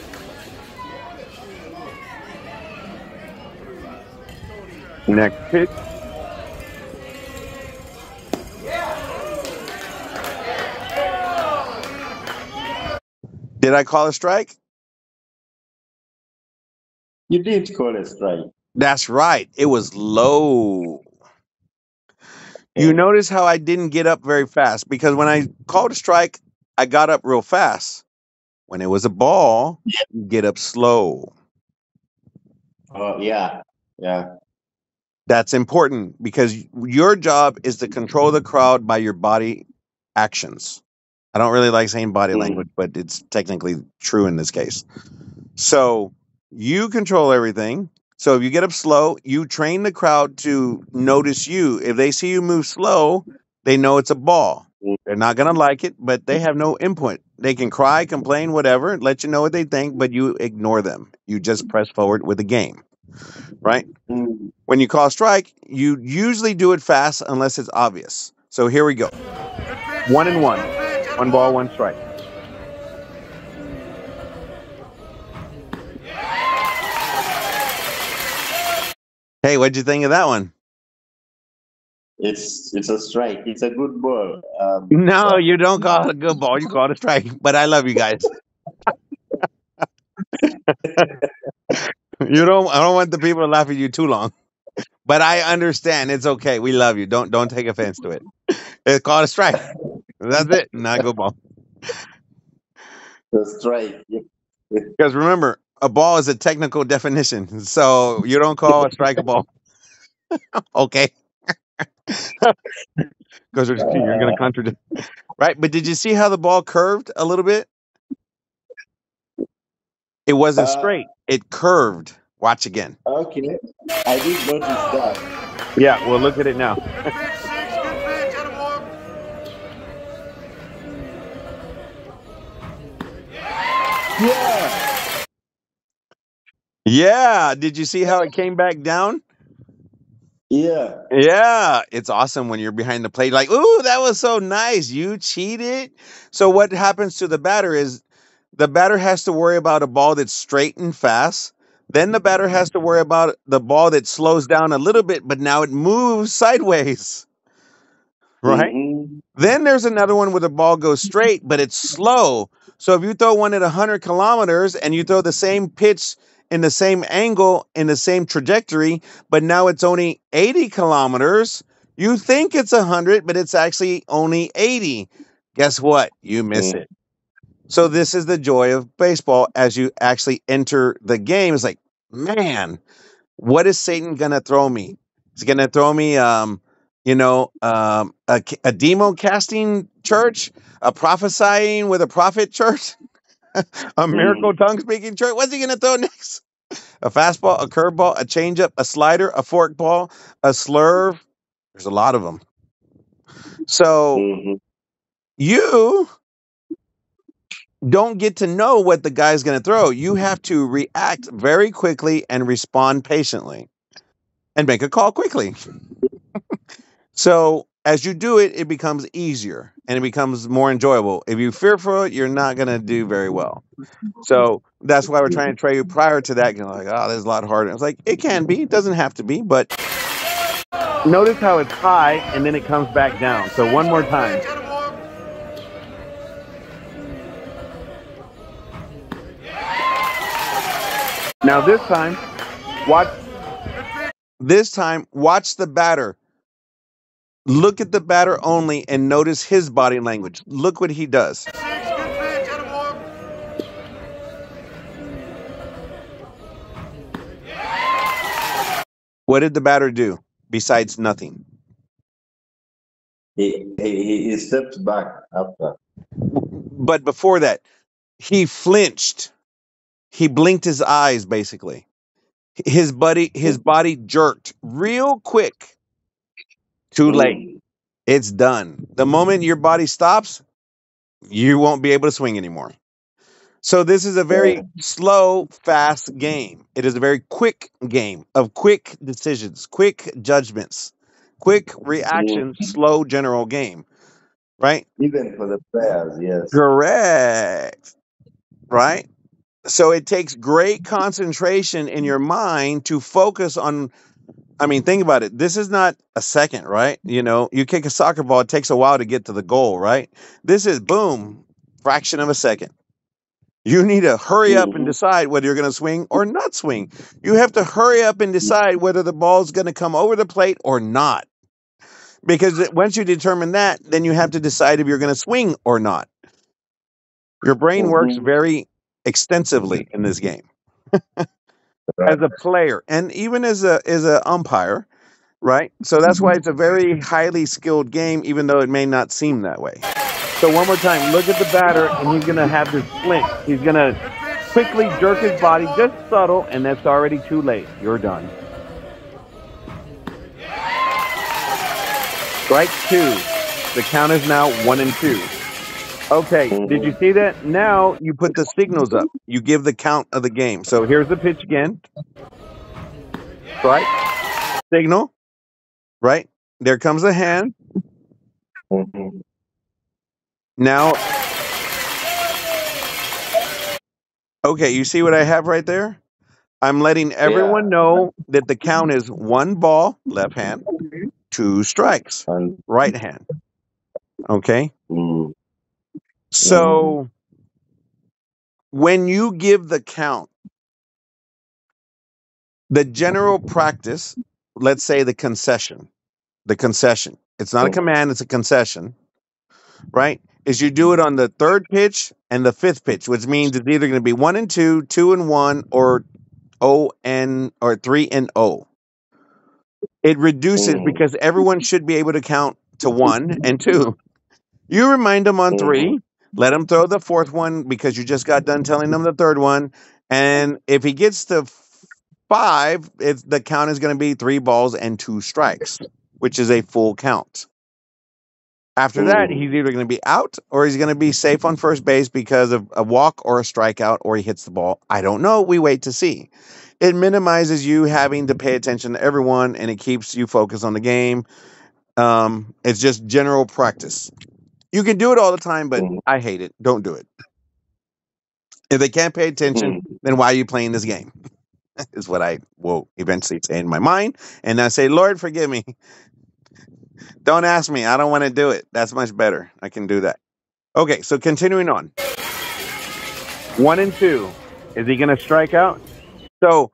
Next pitch. Did I call a strike? You did call a strike. That's right. It was low. You Yeah. notice how I didn't get up very fast, because when I called a strike, I got up real fast. When it was a ball, you get up slow. Oh yeah, yeah. That's important because your job is to control the crowd by your body actions. I don't really like saying body Mm, language, but it's technically true in this case. So you control everything. So if you get up slow, you train the crowd to notice you. If they see you move slow, they know it's a ball. mm, They're not going to like it, but they have no input. They can cry, complain, whatever, let you know what they think, but you ignore them. You just press forward with the game, right? mm. When you call a strike, you usually do it fast unless it's obvious. So here we go. One and one. One ball, one strike. Hey, what'd you think of that one? It's it's a strike. It's a good ball. Um, No, you don't call it a good ball. You call it a strike. But I love you guys. You don't. I don't want the people to laugh at you too long. But I understand. It's okay. We love you. Don't don't take offense to it. It's called a strike. That's it. Not a good ball. the strike. Yeah. Because remember, a ball is a technical definition. So you don't call a strike a ball. Okay. Because you're going to contradict. Right. But did you see how the ball curved a little bit? It wasn't Uh, straight. It curved. Watch again. okay, I did notice that. Yeah. Well, look at it now. Yeah, Yeah. Did you see how it came back down? yeah. Yeah, it's awesome when you're behind the plate, like, ooh, that was so nice. You cheated. So what happens to the batter is the batter has to worry about a ball that's straight and fast. Then the batter has to worry about the ball that slows down a little bit, but now it moves sideways, right? Mm-hmm. Then there's another one where the ball goes straight, but it's slow. So if you throw one at one hundred kilometers and you throw the same pitch in the same angle, in the same trajectory, but now it's only eighty kilometers, you think it's one hundred, but it's actually only eighty. Guess what? You miss Mm, it. So this is the joy of baseball as you actually enter the game. It's like, man, what is Satan gonna throw me? He's gonna throw me, um, you know, um, a, a demo casting church, a prophesying with a prophet church. A miracle tongue speaking church. What's he going to throw next? A fastball, a curveball, a changeup, a slider, a forkball, a slurve. There's a lot of them. So Mm-hmm. you don't get to know what the guy's going to throw. You have to react very quickly and respond patiently and make a call quickly. So as you do it, it becomes easier and it becomes more enjoyable. If you're fearful, you're not going to do very well. So that's why we're trying to train you prior to that. You're like, oh, this is a lot harder. It's like, it can be. It doesn't have to be. But notice how it's high and then it comes back down. So one more time. Now this time, watch. This time, watch the batter. Look at the batter only and notice his body language. Look what he does. What did the batter do besides nothing? He, he, he steps back after. But before that, he flinched. He blinked his eyes, basically. His body, his body jerked real quick. Too late. It's done. The moment your body stops, you won't be able to swing anymore. So this is a very slow, fast game. It is a very quick game of quick decisions, quick judgments, quick reaction, slow general game, right? Even for the players, yes. Correct. Right? So it takes great concentration in your mind to focus on. I mean, think about it. This is not a second, right? You know, you kick a soccer ball, it takes a while to get to the goal, right? This is boom, fraction of a second. You need to hurry up and decide whether you're going to swing or not swing. You have to hurry up and decide whether the ball is going to come over the plate or not. Because once you determine that, then you have to decide if you're going to swing or not. Your brain works very extensively in this game as a player and even as a as an umpire, right? So that's why it's a very highly skilled game, even though it may not seem that way. So one more time, look at the batter, and he's going to have this flinch. He's going to quickly jerk his body, just subtle, and that's already too late. You're done. Strike two. The count is now one and two. Okay, did you see that? Now you put the signals up. You give the count of the game. So here's the pitch again. Strike. Signal. Right? There comes a hand. Now, okay, you see what I have right there? I'm letting everyone Yeah. know that the count is one ball, left hand, two strikes, And, right hand. Okay? mm, So when you give the count, the general practice, let's say the concession, the concession, it's not a command, it's a concession, right? Is you do it on the third pitch and the fifth pitch, which means it's either going to be one and two, two and one, or O and or three and O. It reduces because everyone should be able to count to one and two. You remind them on three, let him throw the fourth one because you just got done telling them the third one. And if he gets to five, it's, the count is going to be three balls and two strikes, which is a full count. After that, he's either going to be out or he's going to be safe on first base because of a walk or a strikeout, or he hits the ball. I don't know. We wait to see. It minimizes you having to pay attention to everyone, and it keeps you focused on the game. Um, it's just general practice. You can do it all the time, but I hate it. Don't do it. If they can't pay attention, then why are you playing this game? Is what I will eventually say in my mind. And I say, Lord, forgive me. Don't ask me. I don't want to do it. That's much better. I can do that. Okay, so continuing on. One and two. Is he going to strike out? So,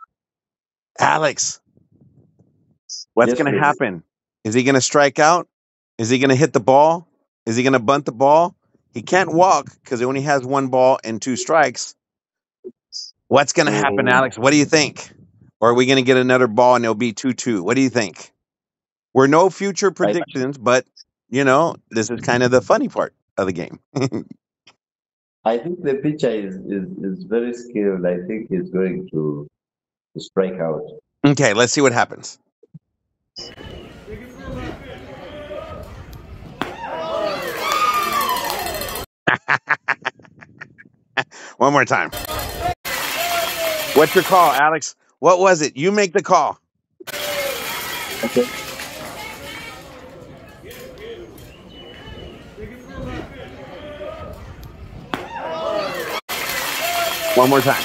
Alex, what's Yes, going to please. happen? Is he going to strike out? Is he going to hit the ball? Is he going to bunt the ball? He can't walk because he only has one ball and two strikes. What's going to happen, Alex? What do you think? Or are we going to get another ball and it'll be two two? What do you think? We're no future predictions, but, you know, this is kind of the funny part of the game. I think the pitcher is, is, is very skilled. I think he's going to, to strike out. Okay, let's see what happens. One more time. What's your call, Alex? What was it? You make the call. Okay. One more time.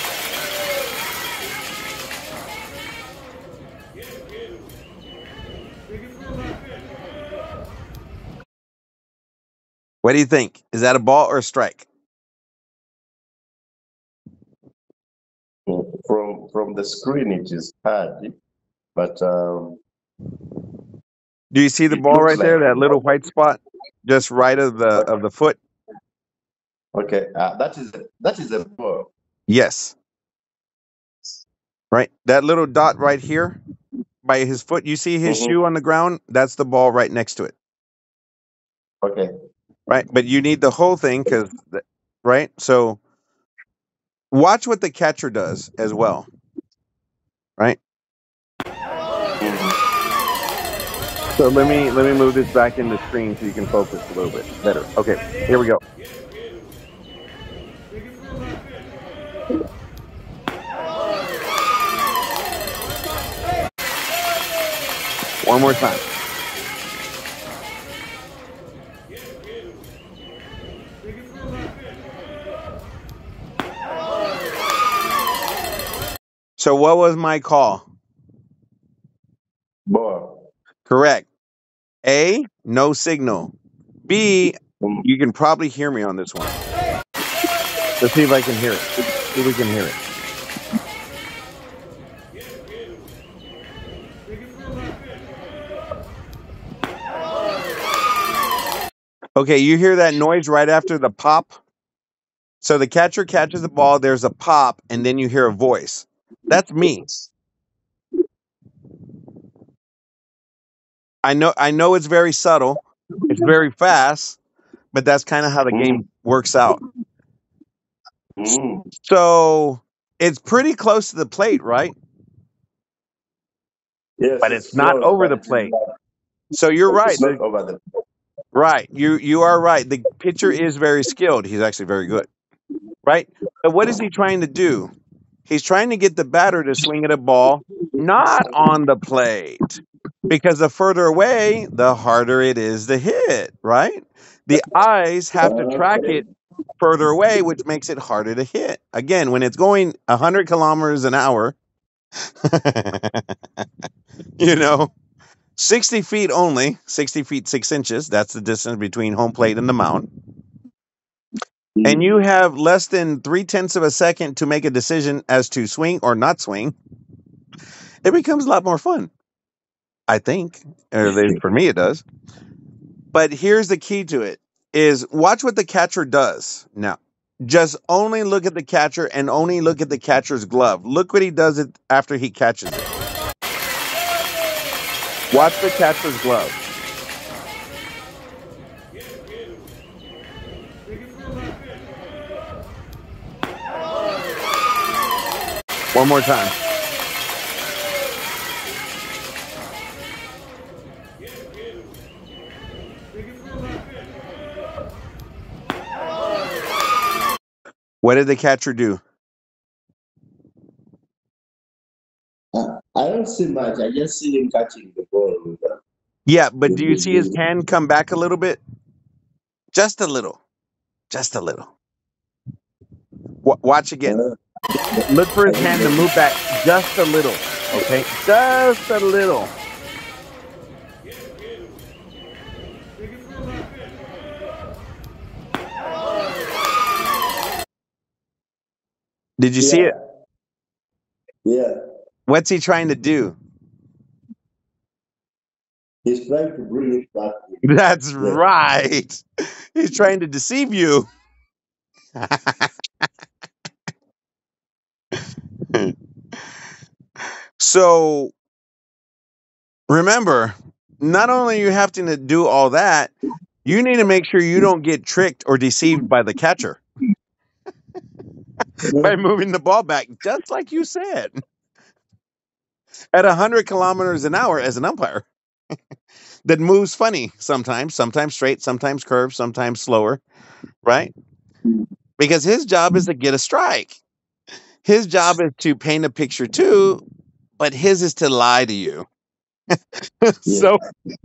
What do you think? Is that a ball or a strike? From from the screen, it is hard, but um, Do you see the it ball looks right there? like That little white spot, just right of the of the foot. okay. Uh, that is that is a ball. Yes. Right. That little dot right here by his foot. You see his Mhm. shoe on the ground? That's the ball right next to it. Okay. Right. But you need the whole thing because, right. So watch what the catcher does as well. Right. Mhm. So let me let me move this back in the screen so you can focus a little bit better. Okay, here we go. One more time. So what was my call? Ball. Correct. A, no signal. B, Mhm. you can probably hear me on this one. Let's see if I can hear it. See if we can hear it. Okay, you hear that noise right after the pop? So the catcher catches the ball, there's a pop, and then you hear a voice. That's me. I know I know it's very subtle. It's very fast, but that's kind of how the Mhm. game works out. Mhm. So it's pretty close to the plate, right? Yes, But it's it's not close, over but the it is plate. not. So you're right. It's not The, over the. right. You you are right. The pitcher is very skilled. He's actually very good. Right? But what is he trying to do? He's trying to get the batter to swing at a ball not on the plate. Because the further away, the harder it is to hit, right? The eyes have to track Okay. it further away, which makes it harder to hit. Again, when it's going one hundred kilometers an hour, you know, sixty feet only, sixty feet six inches, that's the distance between home plate and the mound. And Mhm. you have less than three tenths of a second to make a decision as to swing or not swing. It becomes a lot more fun, I think. Or at least for me, it does. But here's the key to it: is watch what the catcher does. Now, just only look at the catcher and only look at the catcher's glove. Look what he does it after he catches it. Watch the catcher's glove. One more time. What did the catcher do? Uh, I don't see much. I just see him catching the ball with, uh, Yeah, but with do you his see his wrist. hand come back a little bit? Just a little. Just a little. W- watch again. Uh, Look for I his think hand to that- move back just a little. Okay? Just a little. Did you see yeah, it? yeah. What's he trying to do? He's trying to bring it back. That's Yeah. right. He's trying to deceive you. So remember, not only are you having to do all that, you need to make sure you don't get tricked or deceived by the catcher. by moving the ball back, just like you said, at one hundred kilometers an hour as an umpire. That moves funny sometimes, sometimes straight, sometimes curved, sometimes slower, right? Because his job is to get a strike. His job is to paint a picture too, but his is to lie to you. so,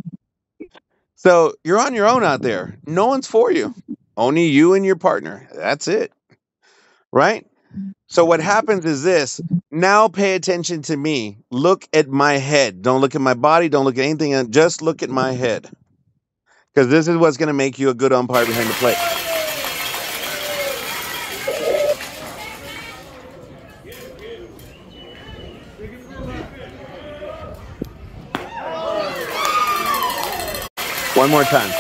so you're on your own out there. No one's for you. Only you and your partner. That's it, right? So what happens is this. Now pay attention to me. Look at my head. Don't look at my body. Don't look at anything. Just look at my head. Because this is what's going to make you a good umpire behind the plate. One more time.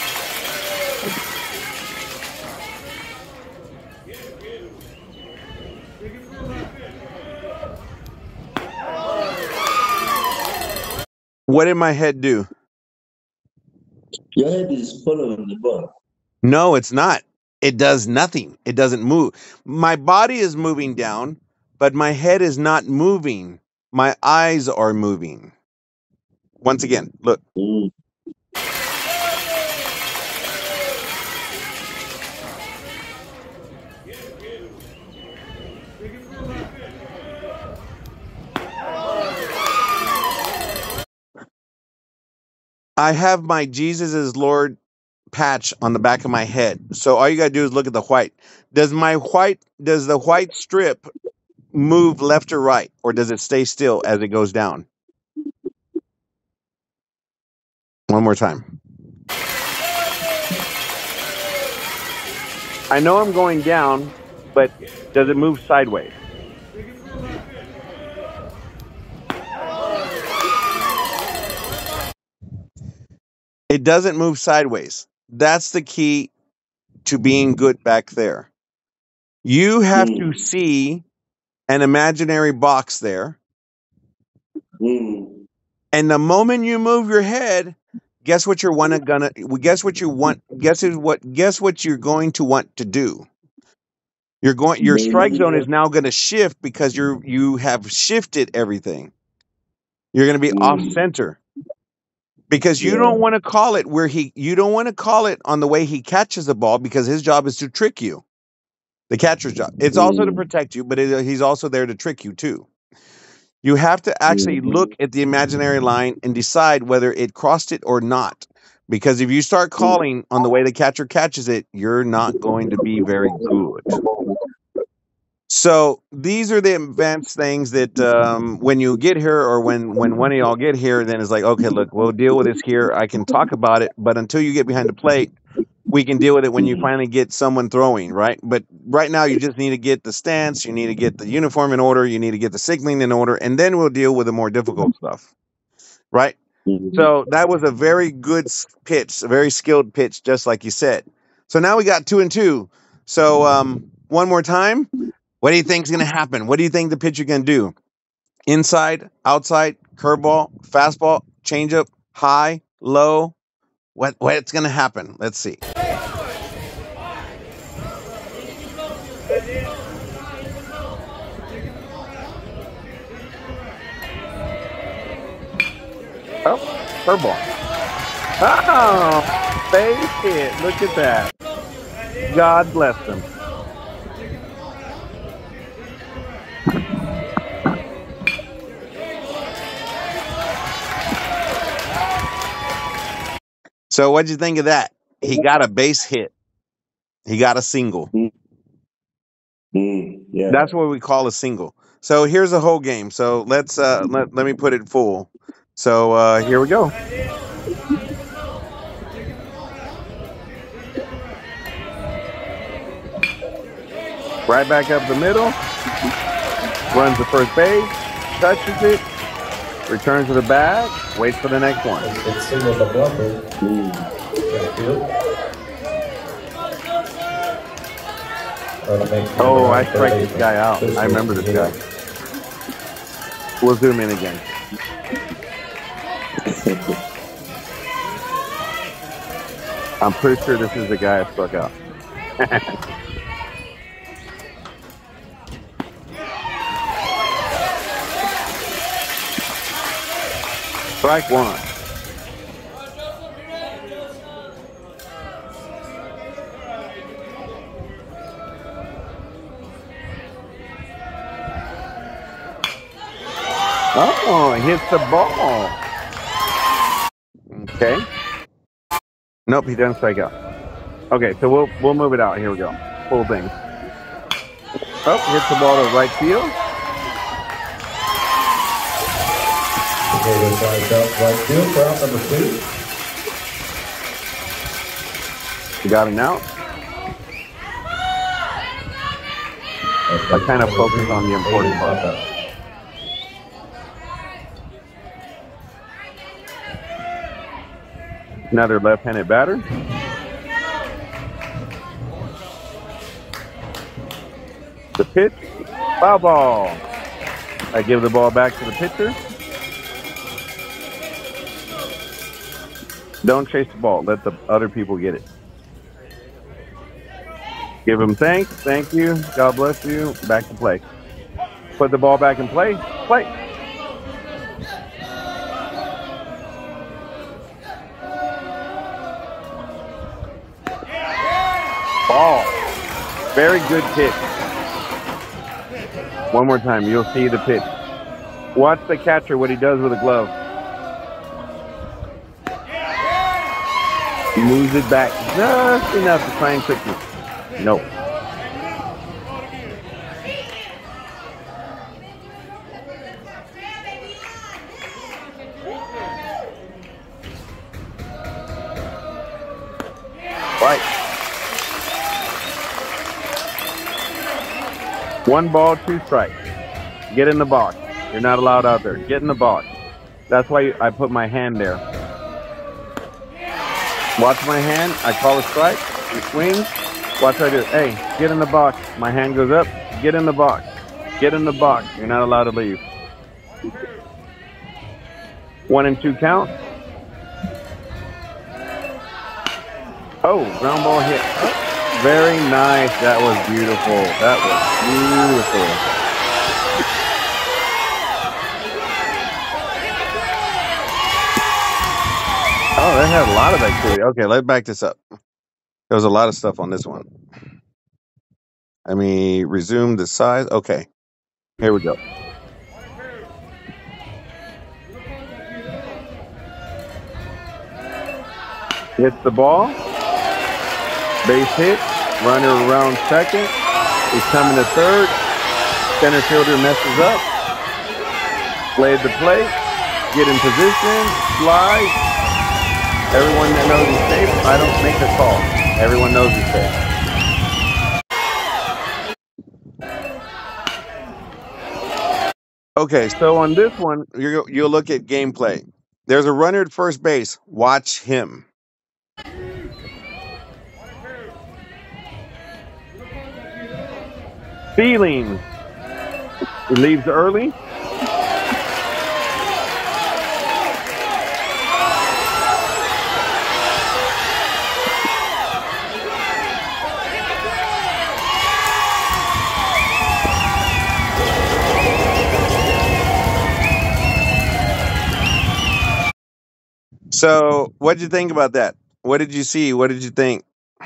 What did my head do? Your head is following the ball. No, it's not. It does nothing. It doesn't move. My body is moving down, but my head is not moving. My eyes are moving. Once again, look. Mm. I have my Jesus is Lord patch on the back of my head. So all you got to do is look at the white. Does my white, does the white strip move left or right, or does it stay still as it goes down? One more time. I know I'm going down, but does it move sideways? It doesn't move sideways. That's the key to being good back there. You have Mm. to see an imaginary box there. Mm. And the moment you move your head, guess what you're wanna gonna guess what you want guess is what guess what you're going to want to do. You're going your strike zone is now gonna shift because you're you have shifted everything. You're gonna be Mm. off center. Because you Yeah. don't want to call it where he you don't want to call it on the way he catches the ball, because his job is to trick you. The catcher's job. It's also to Mm. protect you, but it, he's also there to trick you too. You have to actually Mm. look at the imaginary line and decide whether it crossed it or not. Because if you start calling on the way the catcher catches it, you're not going to be very good. So these are the advanced things that um, when you get here, or when, when one of y'all get here, then it's like, okay, look, we'll deal with this here. I can talk about it, but until you get behind the plate, we can deal with it when you finally get someone throwing, right? But right now, you just need to get the stance, you need to get the uniform in order, you need to get the signaling in order, and then we'll deal with the more difficult stuff, right? Mm. So that was a very good s- pitch, a very skilled pitch, just like you said. So now we got two and two. So um, one more time. What do you think is going to happen? What do you think the pitcher going to do? Inside, outside, curveball, fastball, changeup, high, low. What what's going to happen? Let's see. Oh, curveball. Oh, base hit. Look at that. God bless them. So what'd you think of that? He got a base hit. He got a single. Mm. Yeah. That's what we call a single. So here's the whole game. So let's uh let, let me put it full. So uh here we go. Right back up the middle. Runs the first base, touches it, returns to the bag, waits for the next one. It's, it's single the blocker. Mm. Right field. Oh, I strike this guy out. I remember this guy. We'll zoom in again. I'm pretty sure this is the guy I struck out. Strike one. Oh, he hits the ball. Okay. Nope, he doesn't strike out. Okay, so we'll we'll move it out. Here we go. Full thing. Oh, hits the ball to right field. Okay, this side out right field for out number two. We got him out. I kind of focus on the important part. Another left-handed batter. The pitch, foul ball. I give the ball back to the pitcher. Don't chase the ball. Let the other people get it. Give them thanks. Thank you. God bless you. Back to play. Put the ball back in play. Play. Ball. Very good pitch. One more time. You'll see the pitch. Watch the catcher, what he does with a glove. He moves it back just enough to try and quicken it. Nope. Right. One ball, two strikes. Get in the box. You're not allowed out there. Get in the box. That's why I put my hand there. Watch my hand. I call a strike. He swings. Watch what I do. Hey, get in the box. My hand goes up. Get in the box. Get in the box. You're not allowed to leave. One and two count. Oh, ground ball hit. Oh. Very nice. That was beautiful. That was beautiful. Oh, they had a lot of activity. Okay, let's back this up. There was a lot of stuff on this one. Let me resume the size. Okay, here we go. Hits the ball. Base hit. Runner around second. He's coming to third. Center fielder messes up. Played the play. Get in position. Slide. Everyone that knows he's safe. I don't make the call. Everyone knows he's safe. Okay, so on this one, you're, you'll look at gameplay. There's a runner at first base. Watch him. Feelings. He leaves early. So, what did you think about that? What did you see? What did you think?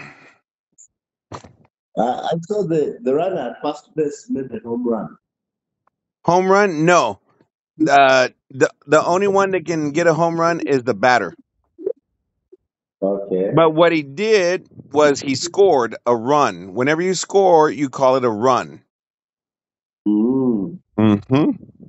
Uh, I saw the, the runner at first base made a home run. Home run? No. Uh, the the only one that can get a home run is the batter. Okay. But what he did was he scored a run. Whenever you score, you call it a run. Mm. Mm-hmm.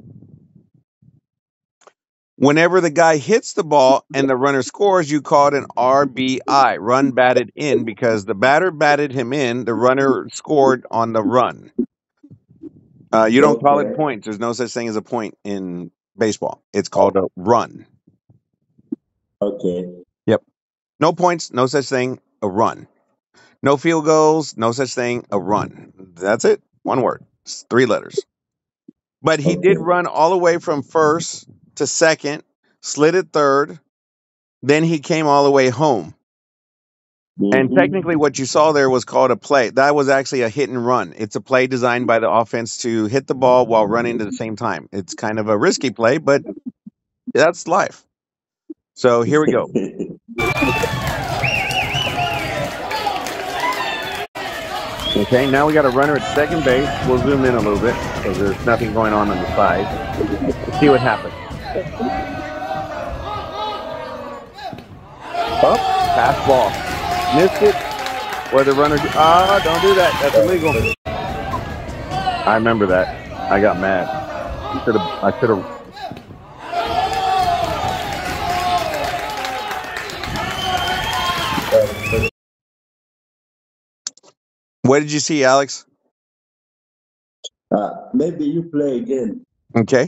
Whenever the guy hits the ball and the runner scores, you call it an R B I, run batted in, because the batter batted him in, the runner scored on the run. Uh, you don't call it Okay. points. There's no such thing as a point in baseball. It's called a run. Okay. Yep. No points, no such thing, a run. No field goals, no such thing, a run. That's it. One word. It's three letters. But he did Okay. run all the way from first to second, slid at third, then he came all the way home. And Mhm. technically what you saw there was called a play. That was actually a hit and run. It's a play designed by the offense to hit the ball while running at the same time. It's kind of a risky play, but that's life. So here we go. Okay, now we got a runner at second base. We'll zoom in a little bit because there's nothing going on on the side. Let's see what happens. Up, pass ball. Missed it. Where the runner... Ah, don't do that. That's illegal. I remember that. I got mad. I should have... I should have... What did you see, Alex? Uh, maybe you play again. Okay.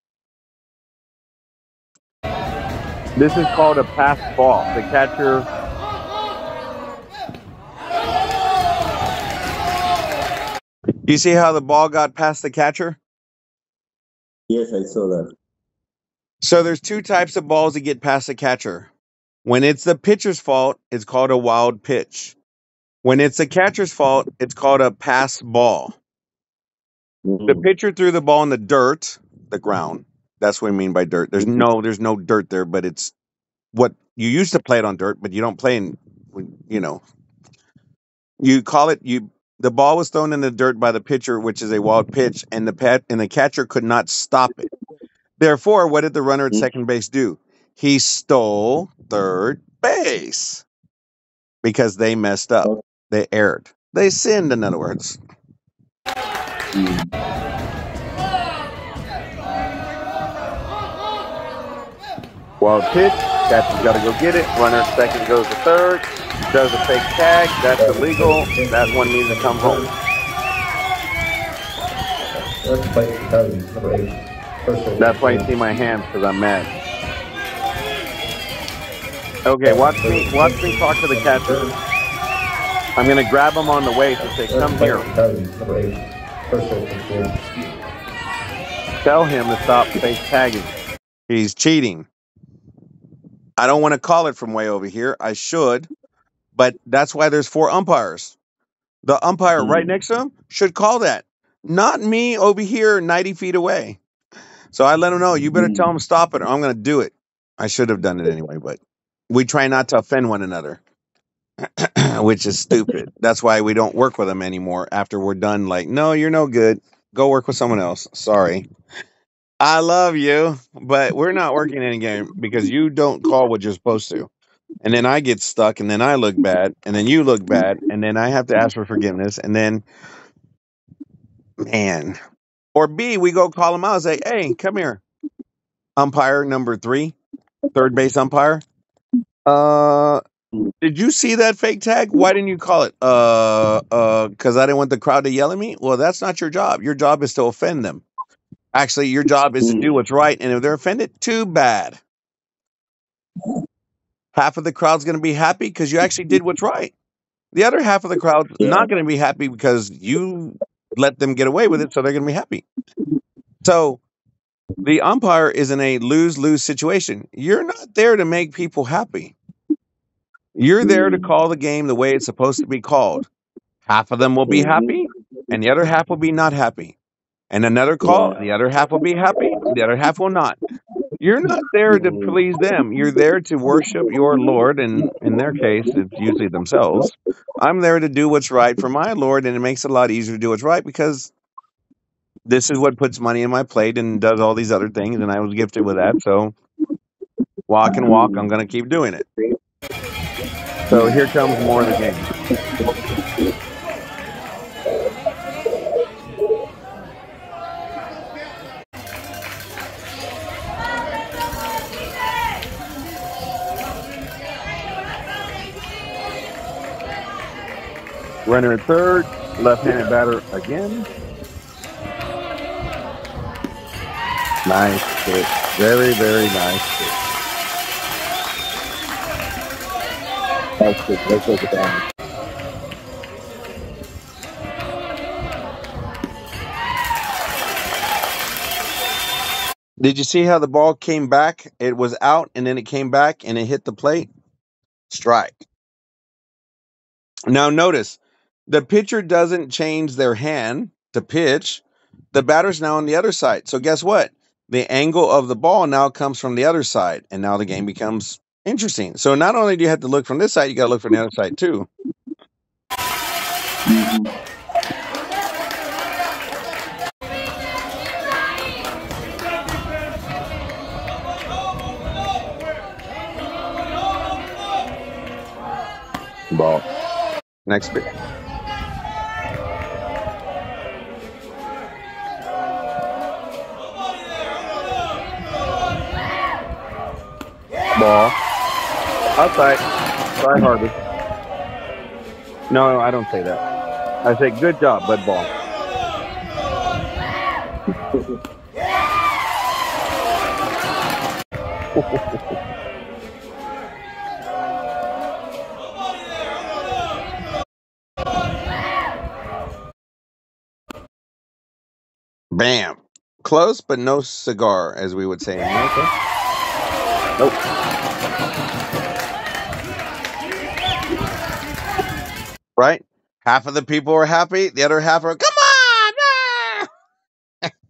This is called a pass ball. The catcher... You see how the ball got past the catcher? Yes, I saw that. So there's two types of balls that get past the catcher. When it's the pitcher's fault, it's called a wild pitch. When it's the catcher's fault, it's called a pass ball. Mm-hmm. The pitcher threw the ball in the dirt, the ground. That's what I mean by dirt. There's no, there's no dirt there, but it's what you used to play it on dirt, but you don't play in, you know, you call it, you, the ball was thrown in the dirt by the pitcher, which is a wild pitch, and the pet and the catcher could not stop it. Therefore, what did the runner at second base do? He stole third base because they messed up. They erred. They sinned, in other words. Wild pitch. Catcher's got to go get it. Runner at second goes to third. Does a fake tag. That's illegal. That one needs to come home. That's why you see my hands, because I'm mad. Okay, watch me. Watch me talk to the catcher. I'm going to grab him on the waist and say, "Come here." Tell him to stop fake tagging. He's cheating. I don't want to call it from way over here. I should, but that's why there's four umpires. The umpire right next to him should call that, not me over here ninety feet away. So I let him know, you better tell him stop it or I'm going to do it. I should have done it anyway, but we try not to offend one another, which is stupid. That's why we don't work with them anymore after we're done. Like, no, you're no good. Go work with someone else. Sorry. I love you, but we're not working any game because you don't call what you're supposed to. And then I get stuck, and then I look bad, and then you look bad, and then I have to ask for forgiveness, and then, man. Or B, we go call him out and say, "Hey, come here, umpire number three, third base umpire. Uh, did you see that fake tag? Why didn't you call it? Uh, uh, because I didn't want the crowd to yell at me? Well, that's not your job. Your job is to offend them. Actually, your job is to do what's right, and if they're offended, too bad. Half of the crowd's going to be happy because you actually did what's right. The other half of the crowd's Yeah. not going to be happy because you let them get away with it, so they're going to be happy. So the umpire is in a lose-lose situation. You're not there to make people happy. You're there to call the game the way it's supposed to be called. Half of them will be happy, and the other half will be not happy. And another call, the other half will be happy, the other half will not. You're not there to please them. You're there to worship your Lord, and in their case, it's usually themselves. I'm there to do what's right for my Lord, and it makes it a lot easier to do what's right because this is what puts money in my plate and does all these other things, and I was gifted with that. So walk and walk, I'm going to keep doing it. So here comes more of the game. Runner at third, left-handed batter again. Nice hit. Very, very nice hit. That's good. Let's look at that. Did you see how the ball came back? It was out, and then it came back, and it hit the plate. Strike. Now notice, the pitcher doesn't change their hand to pitch. The batter's now on the other side. So guess what? the angle of the ball now comes from the other side, and now the game becomes interesting. So not only do you have to look from this side, you got to look from the other side too. Ball. Next bit. Ball. Outside. Try harder. No, I don't say that. I say good job, but ball. Bam. Close, but no cigar, as we would say in America. Nope. Right? Half of the people are happy. The other half are, come on!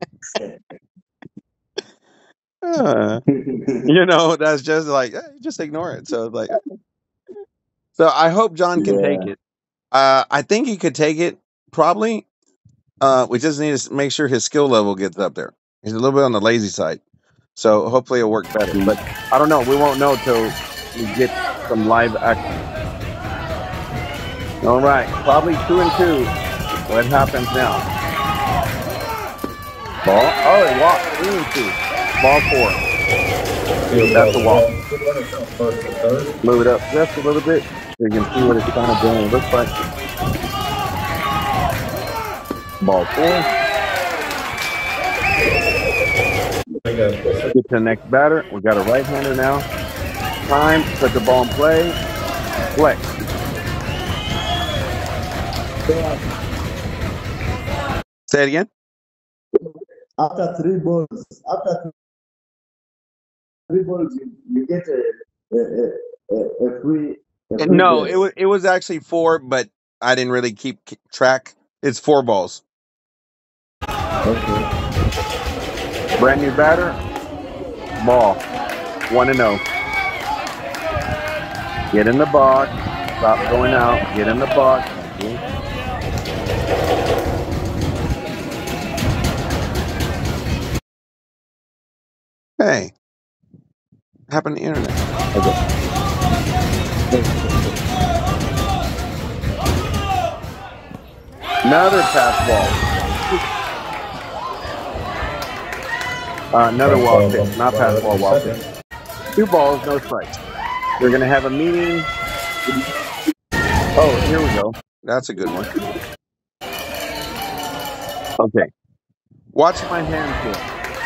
uh, you know, that's just like, eh, just ignore it. So, like, so I hope John can Yeah. take it. Uh, I think he could take it, probably. Uh, we just need to make sure his skill level gets up there. He's a little bit on the lazy side. So hopefully it'll work better. But I don't know. We won't know till we get some live action. All right. Probably two and two. What happens now? Ball. Oh, it walked. Three and two. Ball four. That's a walk. Move it up just a little bit so you can see what it's kind of doing. It looks like. Ball four. Get to the next batter. We got a right-hander now. Time. Put the ball in play. Flex. Say it again. After three balls, after three balls, you, you get a a, a, a free. A free No, base. it was it was actually four, but I didn't really keep track. It's four balls. Okay. Brand new batter. Ball. One and zero. Get in the box. Stop going out. Get in the box. Thank you. Hey, what happened to the internet? Okay. Another pass ball. Uh, another walk pitch, not pass ball, walk pitch. Two balls, no strikes. We're gonna have a meeting. Oh, here we go. That's a good one. Okay. Watch my hands here.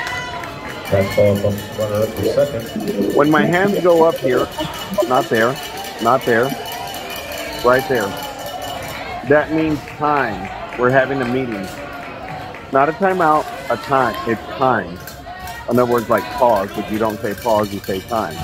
When my hands go up here, not there, not there, right there, that means time. We're having a meeting. Not a timeout, a time. It's time. In other words, like pause. If you don't say pause, you say time.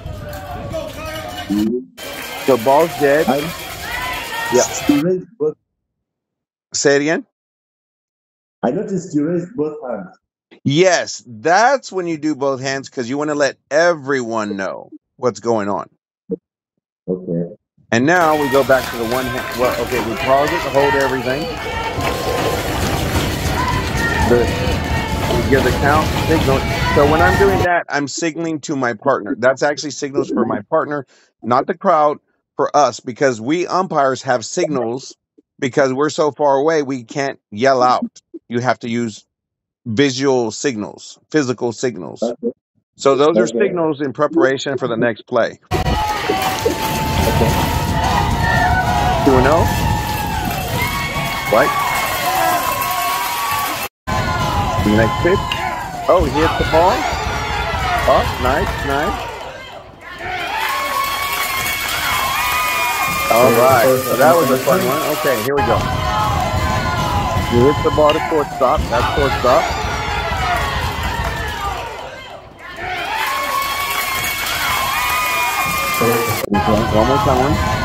So ball's dead. Yeah. You raised both. Say it again. I noticed you raised both hands. Yes, that's when you do both hands because you want to let everyone know what's going on. Okay. And now we go back to the one hand. Well, okay, we pause it to hold everything. The, we give the count signal. So when I'm doing that, I'm signaling to my partner. That's actually signals for my partner, not the crowd, for us, because we umpires have signals because we're so far away, we can't yell out. You have to use visual signals, physical signals. Okay. So those are Okay. signals in preparation for the next play. two and oh. Right. The next pitch. Oh, he hits the ball. Oh, nice, nice. All right. So that was a fun one. Okay, here we go. You hit the ball to shortstop. That's shortstop. Okay, one more time.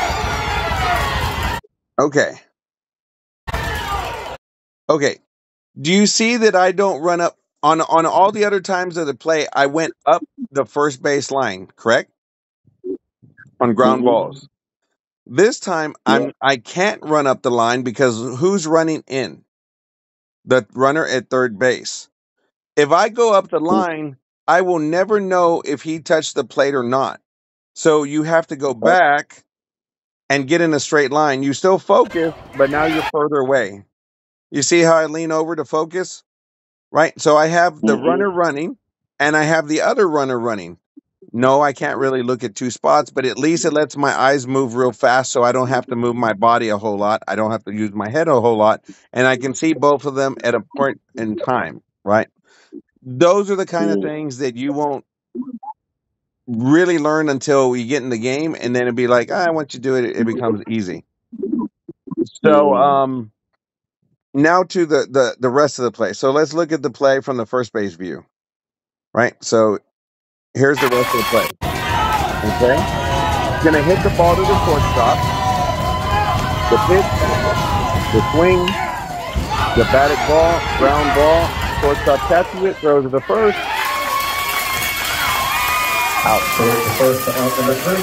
Okay. Okay. Do you see that I don't run up on on all the other times of the play? I went up the first base line, correct? On ground Mm-hmm. balls. This time Yeah. I'm I can't run up the line because who's running in? The runner at third base. If I go up the line, I will never know if he touched the plate or not. So you have to go back and get in a straight line. You still focus, but now you're further away. You see how I lean over to focus? Right? So I have the Mm-hmm. runner running and I have the other runner running. No, I can't really look at two spots, but at least it lets my eyes move real fast so I don't have to move my body a whole lot. I don't have to use my head a whole lot. And I can see both of them at a point in time, right? Those are the kind of things that you won't really learn until we get in the game. And then it'd be like, ah, once you do it, it becomes easy. So, Mm-hmm. um, now to the, the, the rest of the play. So let's look at the play from the first base view, right? So here's the rest of the play. Okay. Gonna hit the ball to the shortstop, the pitch, the swing, the batted ball, ground ball, shortstop catches it, throws to the first, out. Throw it to first to out number three.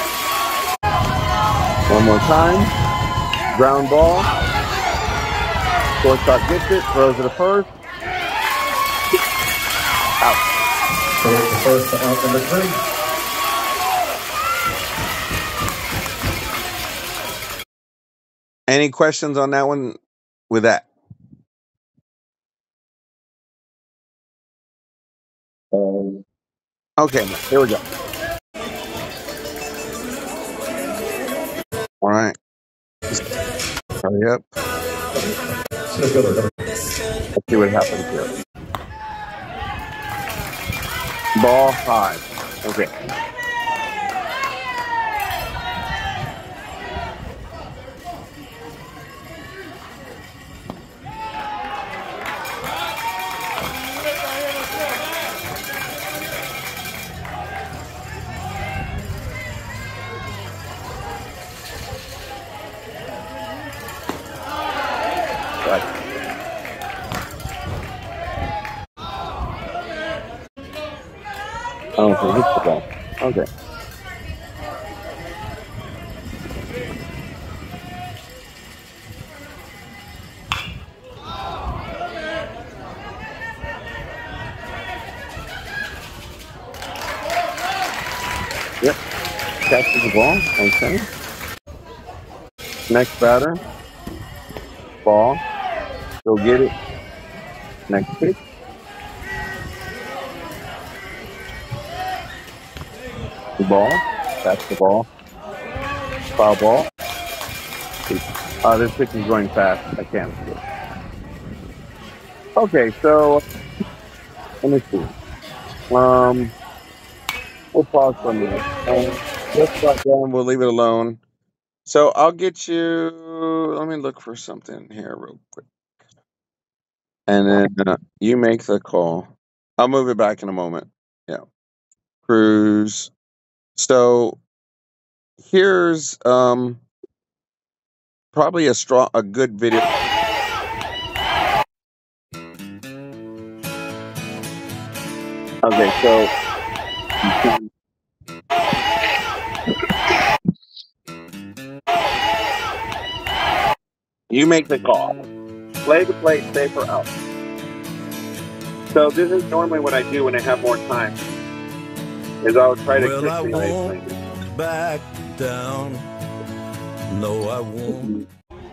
One more time, ground ball, shortstop gets it, throws to the first, out. Throw it to first to out number three. Any questions on that one with that? Um, Okay, here we go. All right. Hurry up. Center fielder number Let's see what happens here. Ball high. Okay. Right. Oh, so hits the ball. Okay. Yep. Catches the ball. Okay. Next batter. Ball. Go get it. Next pitch. The ball. That's the ball. Foul ball. Uh, this pitch is going fast. I can't see it. Okay, so let me see. Um, we'll pause for a minute. Um, let's start down. We'll leave it alone. So I'll get you. Let me look for something here real quick, and then uh, you make the call. I'll move it back in a moment. Yeah, cruise. So here's um probably a strong, a good video. Okay, so you make the call. Play the plate, safe or out. So this is normally what I do when I have more time. Is I'll try to Well, I quickly won't explain it. back down. No, I won't.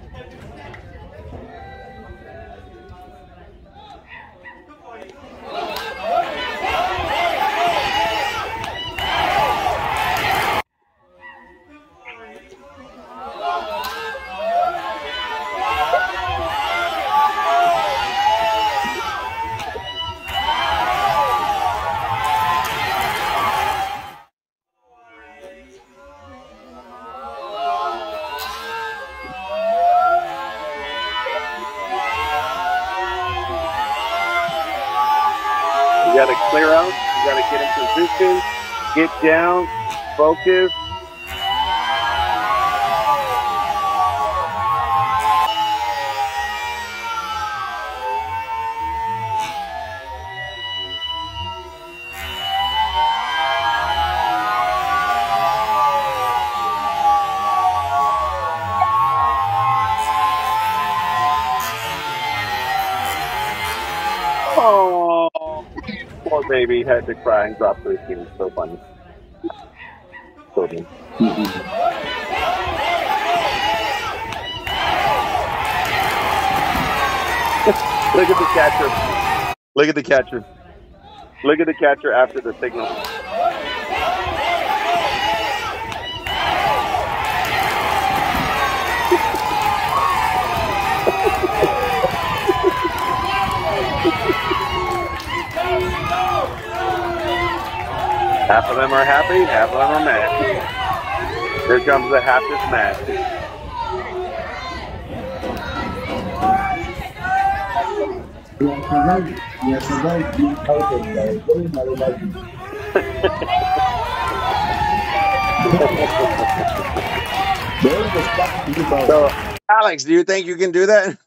You got to clear out. You got to get in position. Get down. Focus. baby had to cry and drop to his knees. So funny. Children. Look at the catcher. Look at the catcher. Look at the catcher after the signal. Half of them are happy, half of them are mad. Here comes the half that's mad. We are surviving. We are surviving being outed by a very malicious. They always start to think about. So, Alex, do you think you can do that?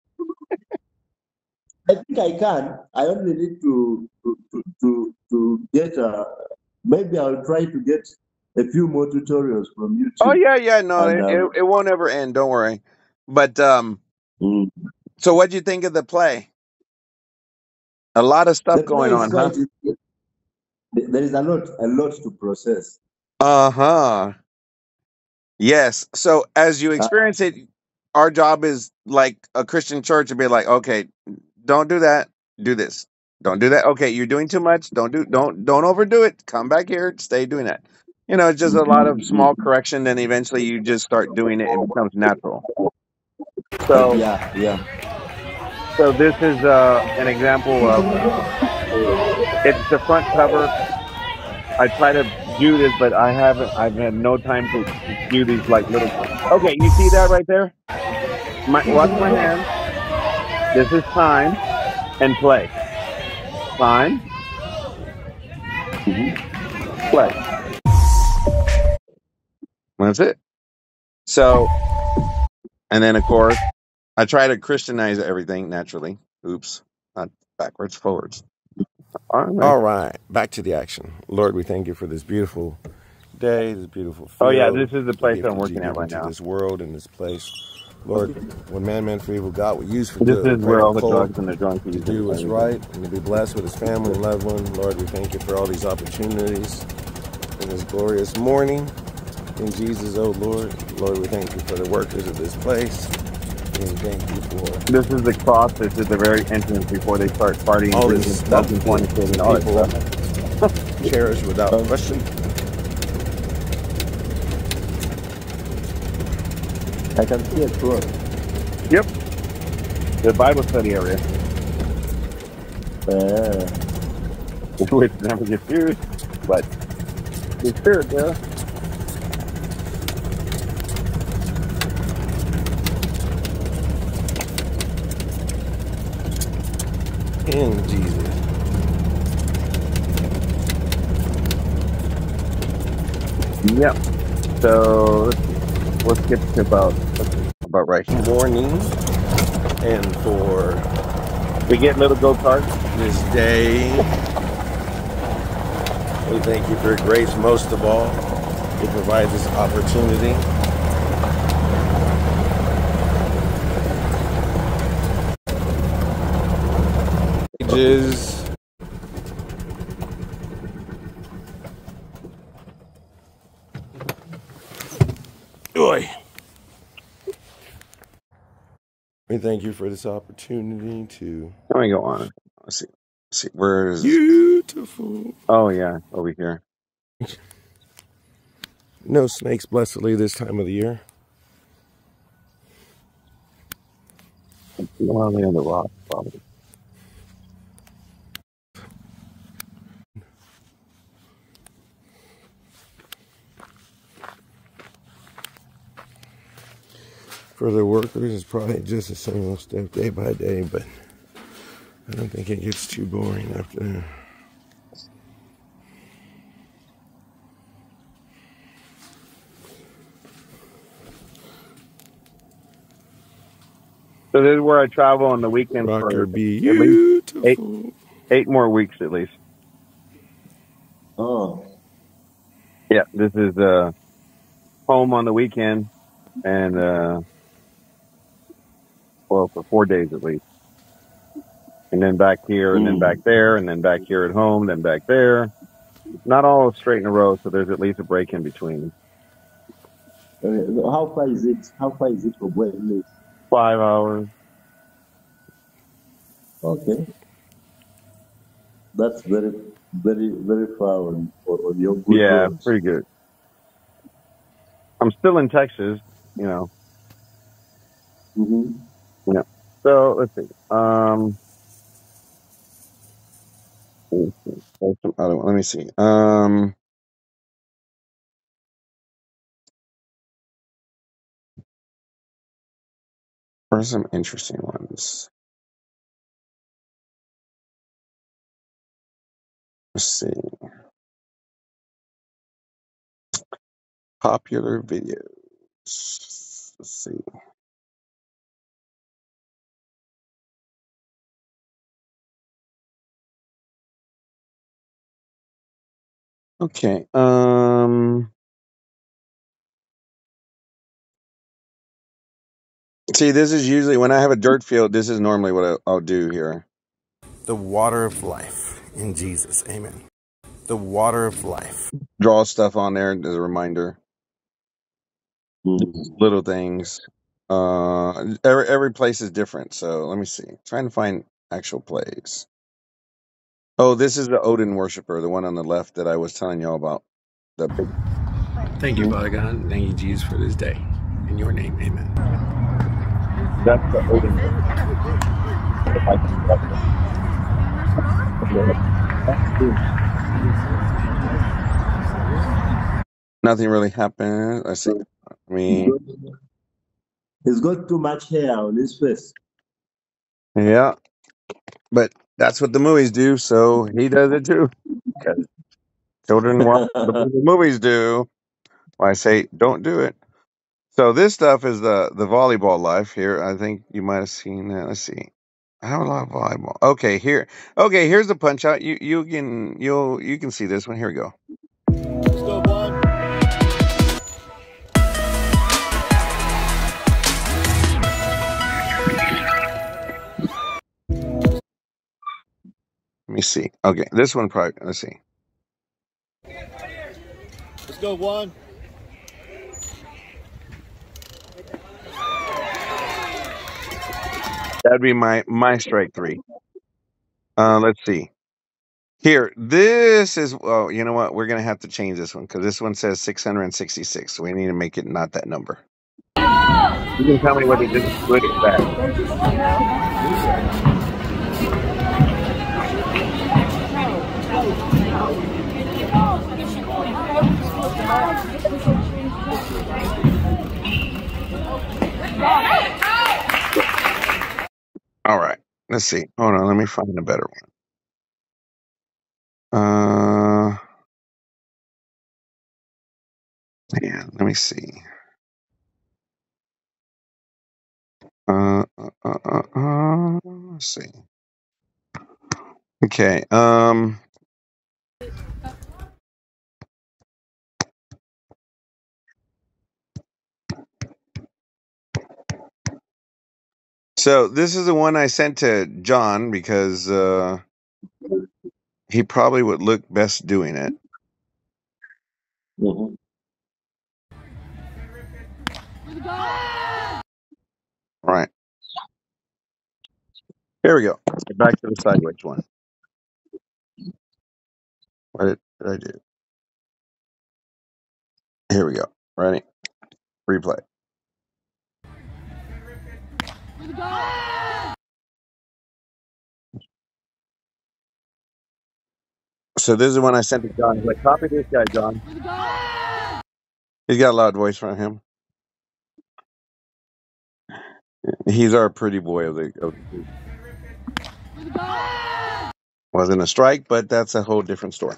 I think I can. I only need to to to to, to get a. Maybe I'll try to get a few more tutorials from YouTube. Oh yeah, yeah. No, And, it, um, it it won't ever end. Don't worry. But um, mm, so what do you think of the play? A lot of stuff the play going is on, huh? quite. There is a lot, a lot to process. Uh huh. Yes. So as you Uh, experience it, our job is like a Christian church to be like, okay, don't do that. Do this. Don't do that. Okay, you're doing too much. Don't do. Don't don't overdo it. Come back here. Stay doing that. You know, it's just a lot of small correction. Then eventually you just start doing it. It becomes natural. So yeah, yeah. so this is uh, an example of it's the front cover. I try to do this, but I haven't. I've had no time to do these like little. Okay, you see that right there? My, watch my hand. This is time and play. Time, play. That's it. So, and then of course, I try to Christianize everything naturally. Oops, not backwards, forwards. All right. All right, back to the action. Lord, we thank you for this beautiful day, this beautiful field. Oh yeah, this is the place gift I'm that working you at give right into now. this world and this place. Lord, when man meant for evil, God will use for This good. is We pray where for all the Cole drugs and the junkies to do and what's everything. right and to be blessed with his family and loved one. Lord, we thank you for all these opportunities in this glorious morning. In Jesus, oh Lord, Lord, we thank you for the workers of this place. And thank you for This is the cross. This is the very entrance before they start partying, all drinking, this stuff smoking, that fornicating, all that people stuff. cherish without question. I can see a cross. Yep. The Bible study area, Uh, which never gets used, but the spirit there. In Jesus. Yep. So let's see. We'll skip to about about right here. Morning and for We get little go karts. this day. We thank you for your grace most of all. You provide this opportunity. Ages. Oy. We thank you for this opportunity to. Let me go on. Let's see. Let's see. Where is? Beautiful. Oh yeah, over here. No snakes, blessedly, this time of the year. Only on the rock, probably. For the workers, it's probably just a single step day by day, but I don't think it gets too boring after. So this is where I travel on the weekends Rocker for be at least eight, beautiful. eight more weeks at least. oh, Yeah, this is uh, home on the weekend, and uh, well, for four days at least. and then back here, and then back Mm. there, and then back here at home, then back there. Not all straight in a row, so there's at least a break in between. Uh, how far is it? How far is it from where you live? Five hours. Okay, that's very, very, very far on, on your good Yeah, roads. pretty good. I'm still in Texas, you know. Mm-hmm. Yeah. So let's see. Um, let me see. There's some other one. Let me see. Um, what are some interesting ones? Let's see. Popular videos. Let's see. Okay. Um, see, this is usually when I have a dirt field. This is normally what I, I'll do here. The water of life in Jesus. Amen. The water of life. Draw stuff on there as a reminder. Mm. Little things. Uh, every every place is different. So let me see. Trying to find actual plays. Oh, this is the Odin worshiper, the one on the left that I was telling y'all about. The big. Thank you, Father God. Thank you, Jesus, for this day. In your name, amen. That's the Odin worshiper. Nothing really happened. Let's see. I mean, He's got too much hair on his face. yeah, but that's what the movies do, so he does it too. 'Cause children watch the way the movies do. I say, don't do it. So this stuff is the the volleyball life here. I think you might have seen that. Let's see. I have a lot of volleyball. Okay, here. Okay, here's the punch out. You you can you'll you can see this one. Here we go. Let's go, bud. Let me see. Okay, this one probably. Let's see. Let's go, one. That'd be my my strike three. Uh, let's see. Here, this is. Oh, you know what? We're gonna have to change this one because this one says six hundred sixty-six. So we need to make it not that number. You can tell me whether this is good or bad. All right. Let's see. Hold on. Let me find a better one. Uh, man, let me see. Uh, uh, uh, uh, uh, let's see. Okay. Um. So this is the one I sent to John because uh, he probably would look best doing it. Mm-hmm. All right. Here we go. Back to the sideways one. What did, did I do? Here we go. Ready? Replay. So this is the one I sent to John. He's like, copy this guy, John. He's got a loud voice from him. He's our pretty boy of the, of the group. Wasn't a strike, but that's a whole different story.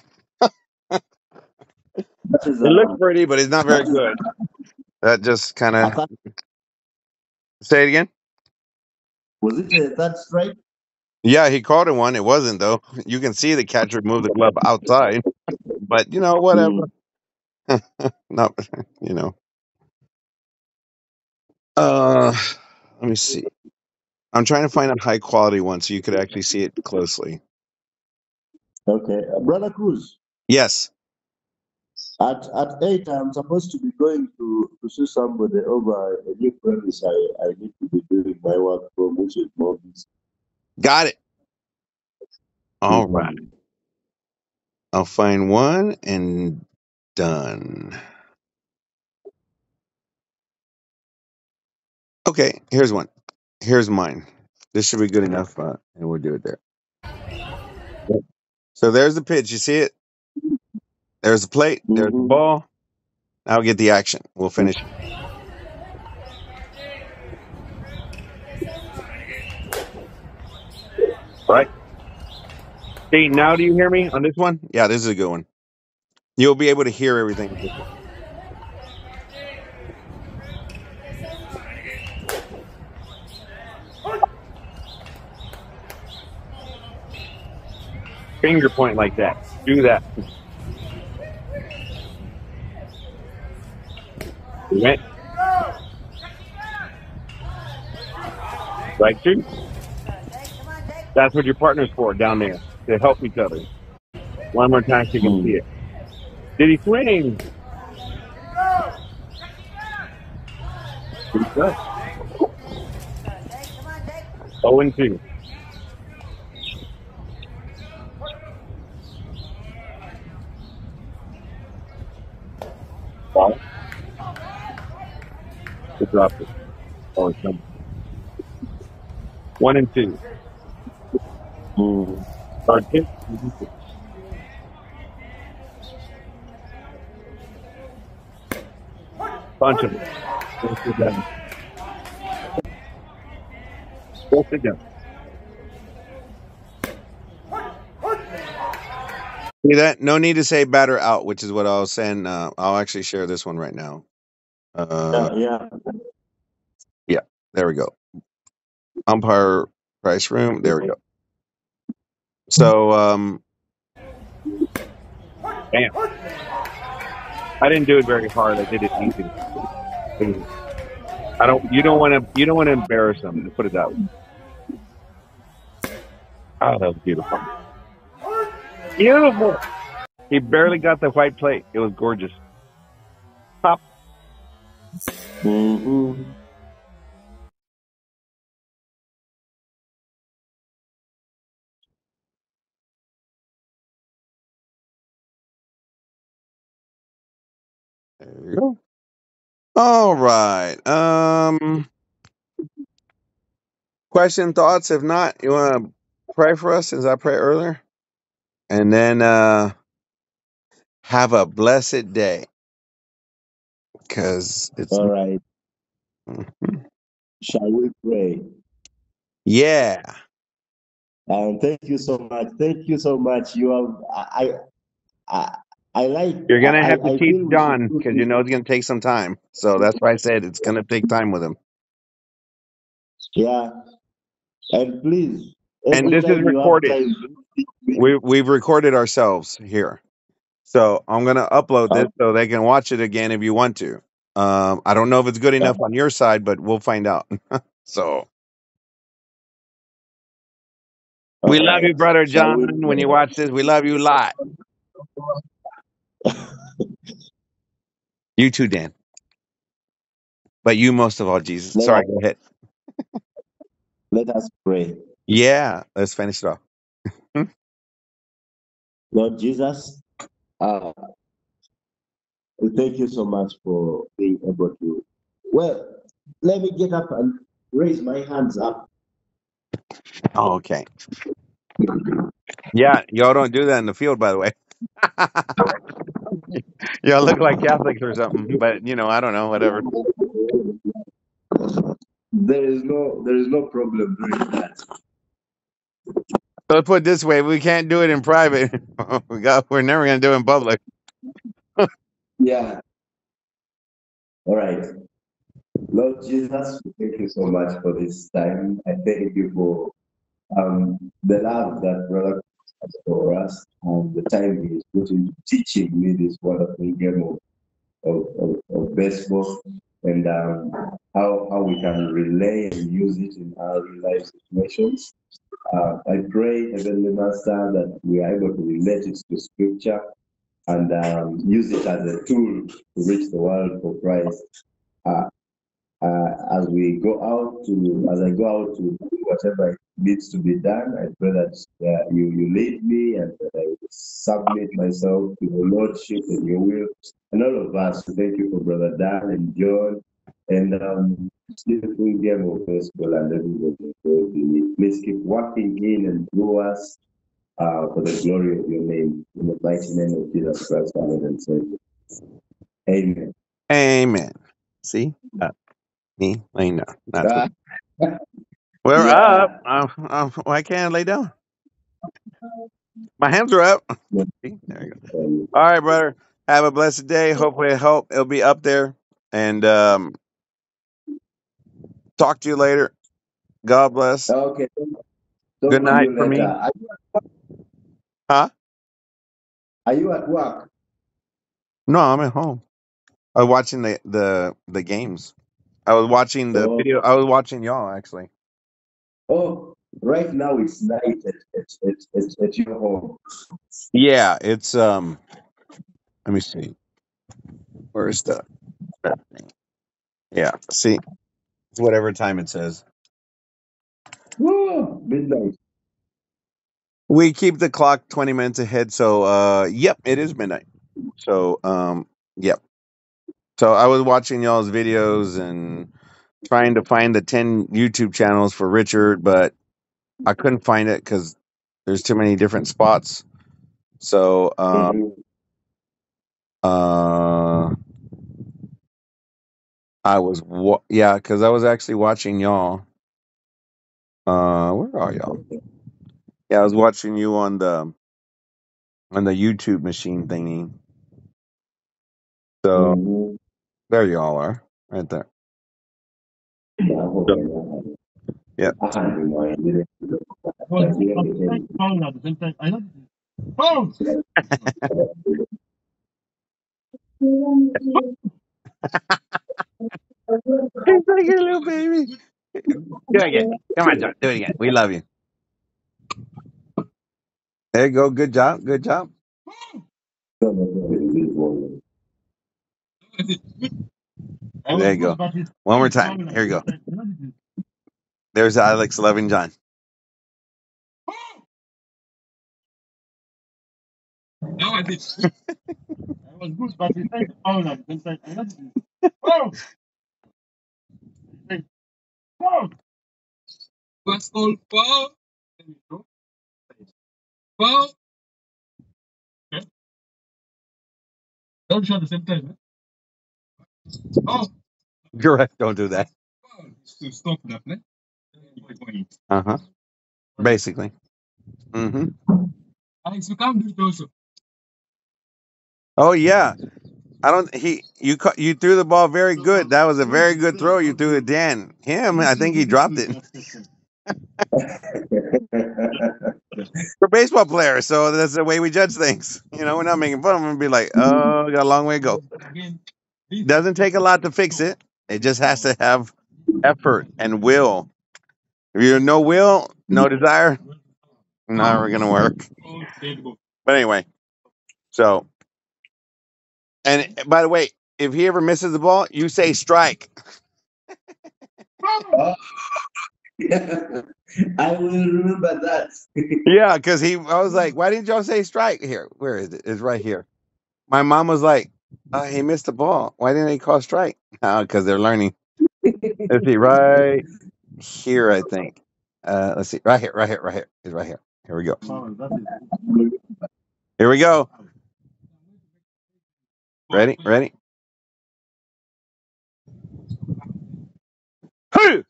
That is It looks uh, pretty, but it's not very that is, good. That just kind I of. thought, Say it again. was it a third strike? Yeah, he called it one. It wasn't though. You can see the catcher move the glove outside, but you know whatever. Mm. No, you know. Uh, let me see. I'm trying to find a high quality one so you could actually see it closely. Okay, uh, Brother Cruz. Yes. At at eight, I'm supposed to be going to, to see somebody over a new premise. I, I need to be doing my work from, which is more busy. Got it. All Mhm. right. I'll find one and done. Okay, here's one. Here's mine. This should be good enough, uh, and we'll do it there. So there's the pitch. You see it? There's the plate. There's the Mhm. ball. Now we get the action. We'll finish. Right. See, now do you hear me on this one? Yeah, this is a good one. You'll be able to hear everything. Finger point like that. Do that. Went. Right, two. That's what your partner's for down there, to help each other. One more time so you can see it. Did he swing? Good. Oh and two. Wow. Good drop it. Oh, it's done. One and two. Mm. Start kick. Punch him. Go sit down. Go sit down. See that? No need to say batter out, which is what I was saying. Uh, I'll actually share this one right now. Uh, Yeah, yeah. yeah, there we go. Umpire price room. There we go. So, um, damn. I didn't do it very hard. I did it easy. I don't. You don't want to. You don't want to embarrass them. Put it that way. Oh, that was beautiful. Beautiful. He barely got the white plate. It was gorgeous. Pop. Mm-hmm. There you go. All right. Um, question, thoughts? If not, you want to pray for us since I prayed earlier, and then uh, have a blessed day because it's All right. Mhm. Shall we pray? Yeah. Um, thank you so much. Thank you so much. You have I I I like You're gonna I, have to I teach feel we should John do because you this. know it's gonna take some time. So that's why I said it's gonna take time with him. Yeah. And please, And every this is time you have recorded. time, We we've recorded ourselves here. So I'm gonna upload this oh, so they can watch it again if you want to. Um, I don't know if it's good yeah. enough on your side, but we'll find out. So we All love you, right. brother Shall John. we When you watch this, we love you a lot. pray? You too, Dan. But you most of all, Jesus. let Sorry, us go ahead. let us pray. Yeah, let's finish it off. Hmm? Lord Jesus, uh, we thank you so much for being able to. Well, let me get up and raise my hands up. Oh, okay. Yeah, y'all don't do that in the field, by the way. Y'all look like Catholics or something, but you know, I don't know, whatever. There is no there is no problem doing that. Let's put it this way: we can't do it in private. we got, we're never gonna do it in public. Yeah. All right. Lord Jesus, we thank you so much for this time. I thank you for um, the love that Brother has for us and the time he is put into teaching me this wonderful game of, of, of, of baseball. and um, how, how we can relay and use it in our real life situations. Uh, I pray, Heavenly Master, that we are able to relate it to Scripture and um, use it as a tool to reach the world for Christ. Uh, uh, as we go out to, as I go out to do whatever needs to be done, I pray that uh, you, you lead me and that I will submit myself to your Lordship and your will. And all of us, thank you for Brother Dan and John and um, beautiful game of baseball and everybody. Please keep working in and through us uh, for the glory of your name. In the mighty name of Jesus Christ, our Lord and Savior. Amen. Amen. See? Uh, me laying down. Not Ah, We're up. yeah. Uh, uh, why can't I lay down? My hands are up. See? There you go. All right, brother. Have a blessed day. Hopefully, I hope it'll be up there. And um, talk to you later. God bless. Okay. Talk Good to night you for later. me. Are, Huh? are you at work? No, I'm at home. I was watching the the the games. I was watching the Oh, video. I was watching y'all actually. oh, right now it's night at, at, at, at, at your home. Yeah, it's um. Let me see. Where's the? Yeah, see, it's whatever time it says. Whoa, midnight. We keep the clock twenty minutes ahead, so uh, yep, it is midnight. So um, yep. So I was watching y'all's videos and trying to find the ten YouTube channels for Richard, but I couldn't find it because there's too many different spots. So uh, Mm-hmm. uh, I was wa- yeah, because I was actually watching y'all. Uh, where are y'all? Yeah, I was watching you on the on the YouTube machine thingy. So Mm-hmm. there you all are, right there. So, yeah. I had in mind. Didn't I didn't It's like a little baby. Do it again. Come on, John. Do it again. We love you. There you go. Good job. Good job. There you go. One more time. Here you go. There's Alex loving John. Correct. Don't do that. Uh huh. Basically. Mm-hmm. Oh yeah. I don't. He. You. ca- You threw the ball very good. That was a very good throw. You threw it, Dan. Him. I think he dropped it. For baseball players, so that's the way we judge things. You know, we're not making fun of them and be like, oh, we got a long way to go. Doesn't take a lot to fix it. It just has to have effort and will. If you have no will, no desire, not gonna work. But anyway, so and by the way, if he ever misses the ball, you say strike. Oh, I will remember that. Yeah, because he, I was like, why didn't y'all say strike? Here, where is it? It's right here. My mom was like, oh, he missed the ball. Why didn't they call strike? Because they're learning. Let's see, right here, I think. Uh, let's see, right here, right here, right here. It's right here. Here we go. Here we go. Ready? Ready? Like,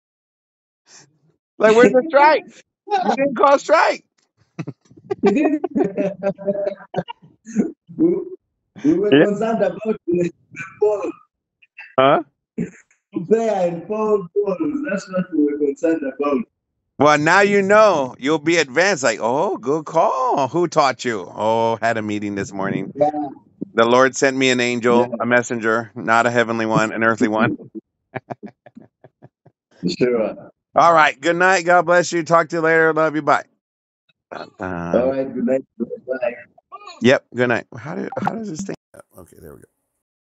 where's the strike? You didn't call strike. we, we were Yeah. concerned about the, the ball. Huh? There and foul balls. That's what we were concerned about. Well, now you know. You'll be advanced. Like, oh, good call. Who taught you? Oh, had a meeting this morning. Yeah. The Lord sent me an angel, Yeah, a messenger, not a heavenly one, an earthly one. sure. All right. Good night. God bless you. Talk to you later. Love you. Bye. All Um, right, good night. Bye. yep. Good night. How do how does this thing? Okay, there we go.